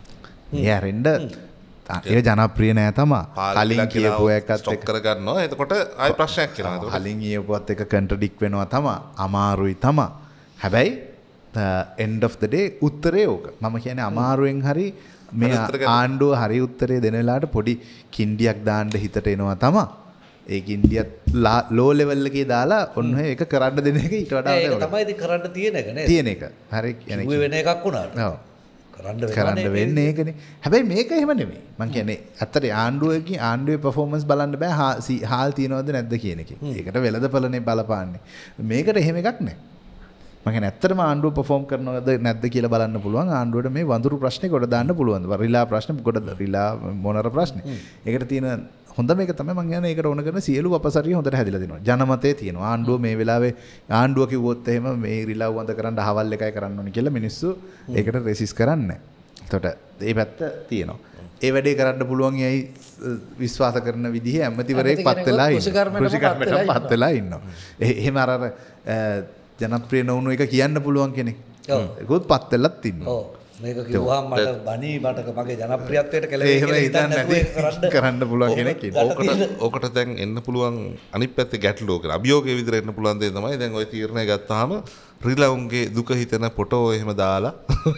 යරෙන්ඩ ඒ ජනප්‍රිය නෑ තමා කලින් කියපු එකත් ස්ටොක් කරගන්නවා. එතකොට ආයි ප්‍රශ්නයක් කියනවා. කලින් කියපුවත් එක කන්ට්‍රඩික්ට් වෙනවා තමා. අමාරුයි තමා. හැබැයි end of the day උත්තරේ ඕක. මම කියන්නේ අමාරුවෙන් හරි මේ ආණ්ඩුව හරි උත්තරේ දෙන වෙලාවට පොඩි කින්ඩියක් දාන්න හිතට එනවා තමා. ඒ කින්ඩියත් ලෝ ලෙවල් එකේ දාලා ඔන්න ඒක කරන්න දෙන එක ඊට වඩා ඒක තමයි ඉතින් කරන්න තියෙන එක නේද? තියෙන එක. හරි කියන්නේ වෙන එකක් වුණාට. ඔව්. කරන්න වෙන්නේ ඒකනේ. හැබැයි මේක එහෙම නෙමෙයි. මං කියන්නේ ඇත්තට ආණ්ඩුවේ පර්ෆෝමන්ස් බලන්න බෑ හාල් තියනවද නැද්ද කියන එකෙන්. ඒකට වෙළඳපළනේ බලපාන්නේ. මේකට එහෙම එකක් නැහැ. මං කියන්නේ ඇත්තටම ආණ්ඩුව පර්ෆෝම් කරනවද නැද්ද කියලා බලන්න පුළුවන්. ආණ්ඩුවට මේ වඳුරු ප්‍රශ්නේ කොට දාන්න පුළුවන්. රිලා ප්‍රශ්න කොට රිලා මොනර ප්‍රශ්නේ. ඒකට තියෙන හොඳ මේක තමයි මං කියන්නේ ඒකට ඕන කරන සියලු අපසරිය හොඳට හැදිලා දෙනවා. ජනමතේ තියෙනවා. ආණ්ඩුව මේ වෙලාවේ ආණ්ඩුව කිව්වොත් එහෙම මේ රිලව් වඳ කරන්න අහවල් එකයි කරන්න ඕනේ කියලා මිනිස්සු ඒකට රෙසිස් කරන්නේ නැහැ. එතකොට මේ පැත්ත තියෙනවා. ඒ වැඩේ කරන්න පුළුවන් යයි විශ්වාස කරන විදිහේ ඇමතිවරයෙක් පත් වෙලා ඉන්නවා. කෘෂිකර්මයට පත් වෙලා ඉන්නවා. එහෙම අර ජනප්‍රිය නොවුණු එක කියන්න පුළුවන් කෙනෙක්. ඒකත් පත් වෙලත් ඉන්නවා. මේක කිව්වහම මට බණී මට මගේ ජනප්‍රියත්වයට කෙලවෙයි කියලා හිතන්න නැතුව කරන්න පුළුවන් කෙනෙක් ඉන්නවා. ඕකට දැන් එන්න පුළුවන් අනිත් පැත්තේ ගැටලුවක අභියෝගයේ විදිහට එන්න පුළුවන් දේ තමයි දැන් ওই තීරණය ගත්තාම රිලවුන්ගේ දුක හිතෙන ෆොටෝ එහෙම දාලා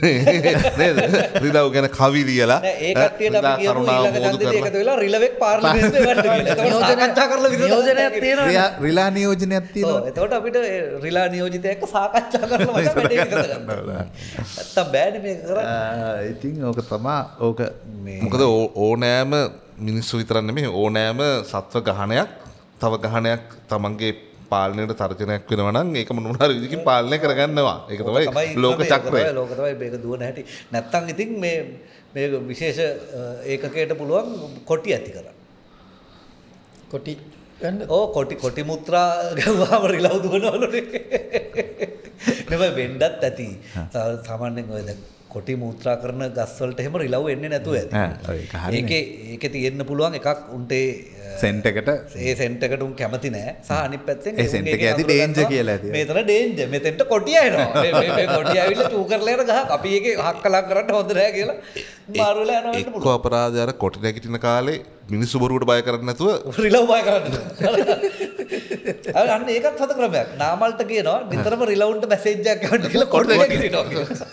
නේද? රිලව් ගැන කවි ලියලා ඒ කට්ටියට අපි කියමු ඊළඟ ඡන්දෙදී එකතු වෙලා රිලවෙක් පාර්ලිමේන්තුවේ වැඩ කියලා. එතකොට සාකච්ඡා කරලා නියෝජනයක් තියෙනවා. රිලා නියෝජනයක් තියෙනවා. ඔව් එතකොට අපිට රිලා නියෝජිතයෙක් සාකච්ඡා කරලා වැඩ විතර ගන්නවා. නැත්තම් බෑනේ මේක කරන්නේ. ඉතින් ඕක තමයි ඕක මොකද ඕනෑම මිනිස්සු විතරක් නෙමෙයි ඕනෑම සත්ව ගහණයක් තව ගහණයක් තමන්ගේ පාලනයට තර්ජනයක් වෙනවා නම් ඒක මොන හරි විදිහකින් පාලනය කරගන්නවා. ඒක තමයි ලෝක චක්‍රය. ලෝක තමයි මේක දුවන හැටි. නැත්තම් ඉතින් මේ විශේෂ ඒකකයට පුළුවන් කොටි ඇති කරන්න. කොටි ගන්න. ඕ කොටි මුත්‍රා ගාවම රිලව් දුවනවලුනේ. නෙමෙයි වෙන්නත් ඇති. සාමාන්‍යයෙන් ඔය දැන් කොටි මුත්‍රා කරන ගස් වලට එහෙම රිලව් එන්නේ නැතුව ඇති. ඒකේ තියෙන්න පුළුවන් එකක් උන්ටේ සෙන්ට් එකට ඒ සෙන්ට් එකට උන් කැමති නෑ. සහ අනිත් පැත්තෙන් ඒ සෙන්ට් එකේ ඇති ඩේන්ජර් කියලා ඇති. මේතන ඩේන්ජර්. මෙතෙන්ට කොටිය එනවා. මේ කොටිය ඇවිල්ලා චූ කරලා යන ගහක්. අපි ඒකේ හක්කලක් කරන්න හොඳ නෑ කියලා මාරු වෙලා යනවා වෙන්න පුළුවන්. එක්ක අපරාධය අර කොටි නැගිටින කාලේ මිනිස්සු බොරුවට බය කරන්නේ නැතුව රිලව් බය කරන්නේ. අන්න ඒකත් හද ක්‍රමයක්. නාමල්ට කියනවා නිතරම රිලව්න්ට මැසේජ් එකක් ගන්න කියලා කොටි නැගිටිනවා කියලා.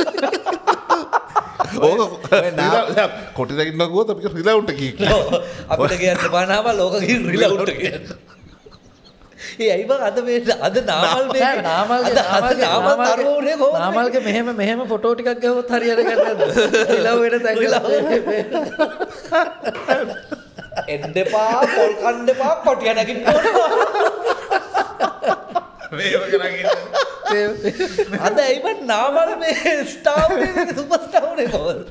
කොටි නැගිටිනවා ගියොත් අපි රිලව්න්ට කියනවා. අපිට කියන්න බෑ නාමල් ලෝක ගිහින් රිලව්න්ට කියන්න. ඒ අය බං අද මේ අද නාමල් මේ නාමල් තරුණේ කොහොමද නාමල්ගේ මෙහෙම ෆොටෝ ටිකක් ගහුවොත් හරියට ගන්නද රිලව් වෙන තැන් එන්න එපා පොල් කන්න එපා කොටිය නැගිටිනවා මේව කරගෙන අද ඇයිම නාමල් මේ ස්ටාර් මේ සුපර් ස්ටාර් නේ කොහොමද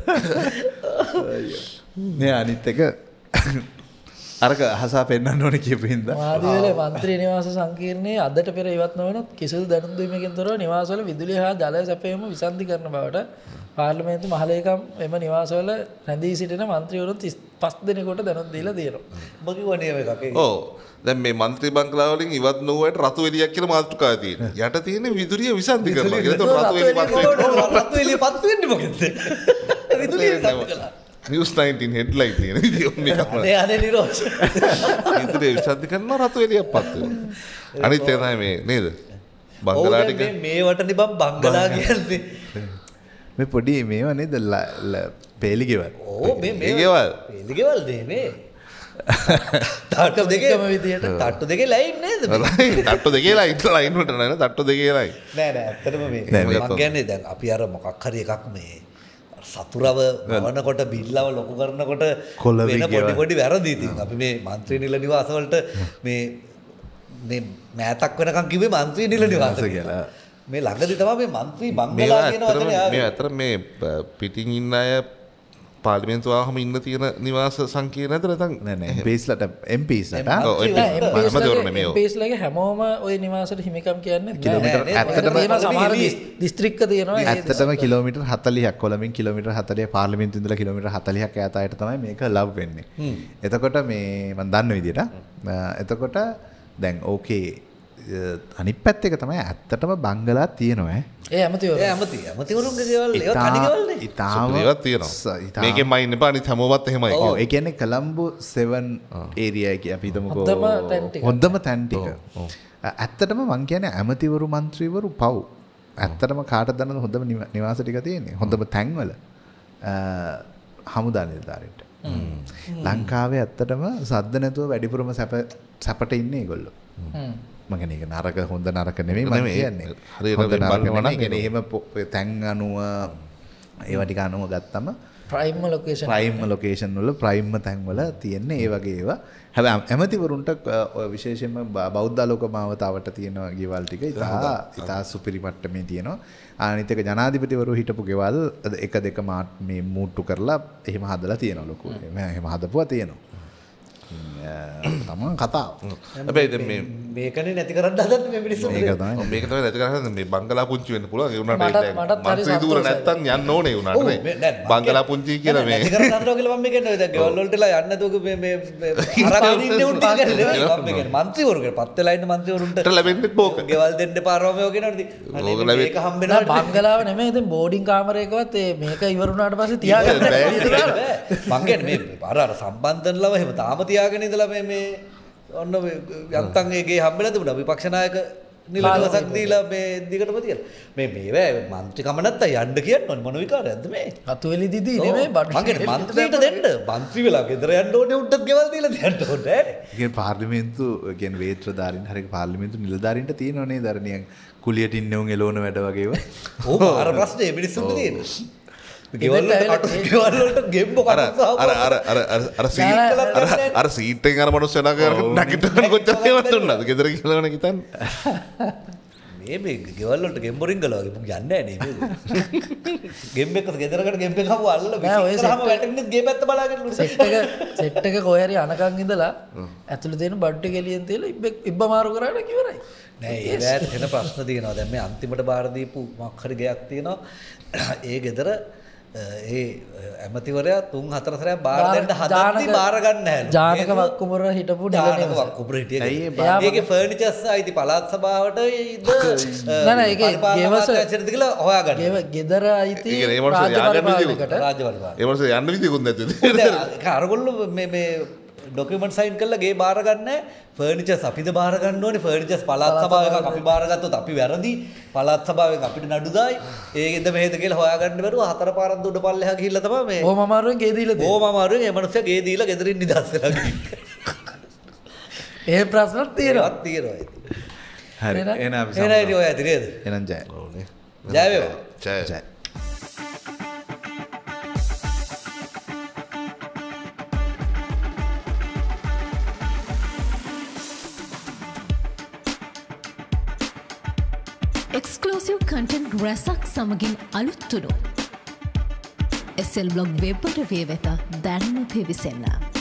නේ අනිත් එක අරක අහසා පෙන්වන්න ඕනේ කියපු හින්දා මාදිවැල මන්ත්‍රී නිවාස සංකීර්ණයේ අදට පෙර ඉවත් නොවන කිසිදු දැනුම් දීමකින් තොරව නිවාසවල විදුලිය හා ජලය සැපයීම විසන්ධි කරන බවට පාර්ලිමේන්තු මහලේකම් එම නිවාසවල රැඳී සිටින මන්ත්‍රීවරුන් 35 දෙනෙකුට දැනුම් දීලා තියෙනවා. ඔබ කිව්වා නියම එකක්. ඔව්. දැන් මේ മന്ത്രി බංගලාව වලින් ඉවත් නොවුවට රතු එලියක් කියලා මාතෘකාව තියෙනවා. යට තියෙන විදුලිය විසන්ධි කරනවා. ඒකට රතු එලිය රතු එලිය පත් වෙන්නේ මොකද? විදුලිය විසන්ධි කළා. News 19 headline තියෙන වීඩියෝ මේක. අනේ නිරෝෂ. විදුලිය විසන්ධි කරනවා රතු එලියක් පත් වෙනවා. අනිත් එක තමයි මේ නේද? බංගලා ටික මේ වටනේ බංගලා කියන්නේ. මේ පොඩි මේවා නේද පේලි ගෙවල්. ඕ මේ ගෙවල්. පේලි ගෙවල් නේ. තට්ටු දෙකේම විදියට තට්ටු දෙකේ ලයින් නේද මේ? තට්ටු දෙකේ ලයින් වලට නෑ තට්ටු දෙකේ ලයින්. නෑ ඇත්තටම මේ මම කියන්නේ දැන් අපි අර මොකක් හරි එකක් මේ සතුරව වවනකොට බිල්ලව ලොකු කරනකොට වෙන පොඩි වැරදි ඉතින් අපි මේ මන්ත්‍රී නිල නිවාස වලට මේ මෑතක් වෙනකන් කිව්වේ මන්ත්‍රී නිල නිවාස කියලා. මේ ළඟදී තමයි මේ මන්ත්‍රී බංගලා කියන වචනේ ආවේ. මේ අතර මේ පිටින් ඉන්න අය පාර්ලිමේන්තුව ආවම ඉන්න තියෙන නිවාස සංකීර්ණ නැද්ද නැත්නම් නෑ MPsලට MPsලට MPsලගේ හැමෝම ওই නිවාසෙට හිමිකම් කියන්නේ කිලෝමීටර් ඇත්තටම සමහර දිස්ත්‍රික්ක තියෙනවා. ඇත්තටම කිලෝමීටර් 40ක් කොළඹින් කිලෝමීටර් 40 පාර්ලිමේන්තුව ඉඳලා කිලෝමීටර් 40ක් ඈත අයට තමයි මේක ලව් වෙන්නේ. එතකොට මේ මම දන්න විදිහට එතකොට දැන් ඕකේ අනිත් පැත්ත එක තමයි ඇත්තටම බංගලා තියෙනවා ඈ. ඒ ඇමතිවරුන්ගේ ගෙවල් ඒවා තනි ගෙවල් නේ. ඉතාලම ඒවත් තියෙනවා. මේකෙන්ම ඉන්න බා අනිත් හැමෝමත් එහෙමයි. ඔව් ඒ කියන්නේ කොළඹ 7 ඒරියා එක අපි හිතමුකෝ හොඳම තැන් ටික. ඇත්තටම මං කියන්නේ ඇමතිවරු മന്ത്രിවරු පව්. ඇත්තටම කාටද දන්නද හොඳම නිවාස ටික තියෙන්නේ. හොඳම තැන්වල හමුදා නිලධාරීන්ට. ලංකාවේ ඇත්තටම සද්ද නැතුව වැඩිපුරම සැපට ඉන්නේ ඒගොල්ලෝ. මම කියන්නේ ඒක නරක හොඳ නරක නෙමෙයි මම කියන්නේ. හොඳ නරක නෙමෙයි. කියන්නේ එහෙම තැන් අනුව ඒවා ටික අනුව ගත්තම ප්‍රයිම් ලොකේෂන් වල ප්‍රයිම් තැන් වල තියෙන්නේ ඒ වගේ ඒවා. හැබැයි ඇමතිවරුන්ට විශේෂයෙන්ම බෞද්ධ ආලෝක මාවතාවට තියෙන ගෙවල් ටික ඉතා සුපිරි මට්ටමේ තියෙනවා. අනිත් එක ජනාධිපතිවරු හිටපු ගෙවල් එක දෙක මේ මූට්ටු කරලා එහෙම හදලා තියෙනවා ලොකු. එහෙම හදපුවා තියෙනවා. තමන් කතාව. හැබැයි දැන් මේකනේ නැති කරන්න හදන්නේ මේ මිනිස්සු. මේක තමයි නැති කරන්නේ මේ බංගලා පුංචි වෙන්න පුළුවන්. ඒ උනාට මන්ත්‍රී දුර නැත්තම් යන්න ඕනේ උනාට නේ. බංගලා පුංචි කියලා මේ නැති කරන්න හදනවා කියලා මම කියන්නේ. දැන් ගෙවල් වලටලා යන්න නැතුව මේ අරගෙන ඉන්නේ උන් ටික නෙවෙයි. මම කියන්නේ මන්ත්‍රීවරුන්ට පත් වෙලා ඉන්න මන්ත්‍රීවරුන්ට ලැබෙන්නේ බෝක. ගෙවල් දෙන්න පාරවම කියනවානේ. අනේ මේක හම්බෙනවා. බංගලාව නෙමෙයි ඉතින් බෝඩින් කාමරයකවත් මේක ඉවර වුණාට පස්සේ තියාගන්න බැහැ. මම කියන්නේ මේ අර සම්බන්ධනලව එහෙම තාම තියාගෙන ඉඳලා මේ ඔන්න යන්තම් ඒකේ හම්බෙලා තිබුණා විපක්ෂ නායක නිලවසක් දීලා මේ දිගටම තියලා මේවා മന്ത്രിකම නැත්තම් යන්න කියන්නේ මොන විකාරයක්ද මේ අතුවෙලි දිදී නෙමෙයි බඩ මං කියන්නේ മന്ത്രിට දෙන්න മന്ത്രി වෙලා ගෙදර යන්න ඕනේ උන්ටත් ගෙවල් දීලා දෙන්න ඕනේ කියන්නේ පාර්ලිමේන්තු කියන්නේ වේත්‍රධාරීන් හරිය පාර්ලිමේන්තු නිලධාරීන්ට තියෙනව නේද අර නියන් කුලියට ඉන්නේ උන් එළවන වැඩ වගේ ඒවා ඕක අර ප්‍රශ්නේ මිනිස්සුන්ට තියෙනවා අර සීටෙන් අර මනුස්සය නැගිටගෙන කොච්චර ඒවත් දුන්නාද ගෙදර කියලා නේ හිතන්නේ මේ ගෙවල් වලට ගෙම්බරින් ගලවා ගිහුම් යන්නේ නැහැ නේ ගෙම් එක ගෙදරකට ගෙම් එක ගහුවා අල්ලලා විසිකරාම වැටෙන්නේ ගේ පැත්ත බලාගෙන සෙට් එක කොහේ හරි අනකන් ඉඳලා ඇතුළේ තියෙන බඩ් එක එළියෙන් තියලා ඉබ්බ මාරු කරාට ඉවරයි නෑ ඒ වැට වෙන ප්‍රශ්න තියෙනවා දැන් මේ අන්තිමට බාර දීපු මොකක් හරි ගයක් තියෙනවා ඒ ගෙදර ඒ ඇමතිවරයා 3-4 සැරයක් බාර දෙන්න හදද්දි බාර ගන්න නැහැ. ජානක වක්කුඹර හිටපු ජානක වක්කුඹර හිටියේ. ඒකේ ෆර්නිචර්ස් ආයිති පළාත් සභාවට ඉද නෑ නෑ ඒකේ ගෙවස ඇචරිද කියලා හොයාගන්න. ගෙදර ආයිති රාජ්‍ය පරිපාලනයකට. ඒ මොකද යන්න විදියකුත් නැද්ද? ඒක අරගොල්ලෝ මේ ඩොකියුමන්ට් සයින් කරලා ගේ බාර ගන්න ෆර්නිචර්ස් අපිද බාර ගන්න ඕනේ ෆර්නිචර්ස් පළාත් සභාවක අපි බාර ගත්තොත් අපි වැරදි පළාත් සභාවෙන් අපිට නඩු දායි ඒකෙන්ද මෙහෙද කියලා හොයාගන්න බැරුව හතර පාරක් උඩ පල්ලෙහා ගිහිල්ලා තමයි මේ ඕම අමාරුවෙන් ගේ දීලා තියෙන්නේ ඕම අමාරුවෙන් මේ මනුස්සයා ගේ දීලා ගෙදරින් නිදහස් වෙලා ගිහින් ඒ ප්‍රශ්නත් තියෙනවා හරි එහෙනම් අපි ඔය ඇති නේද එහෙනම් ජය ජය වේවා ජය එක්ස්ක්ලූසිව් කන්ටෙන්ට් රැසක් සමගින් අලුත්තුඩු SL බ්ලොග් වෙබ් අඩවිය වෙත දැන්ම පිවිසෙන්න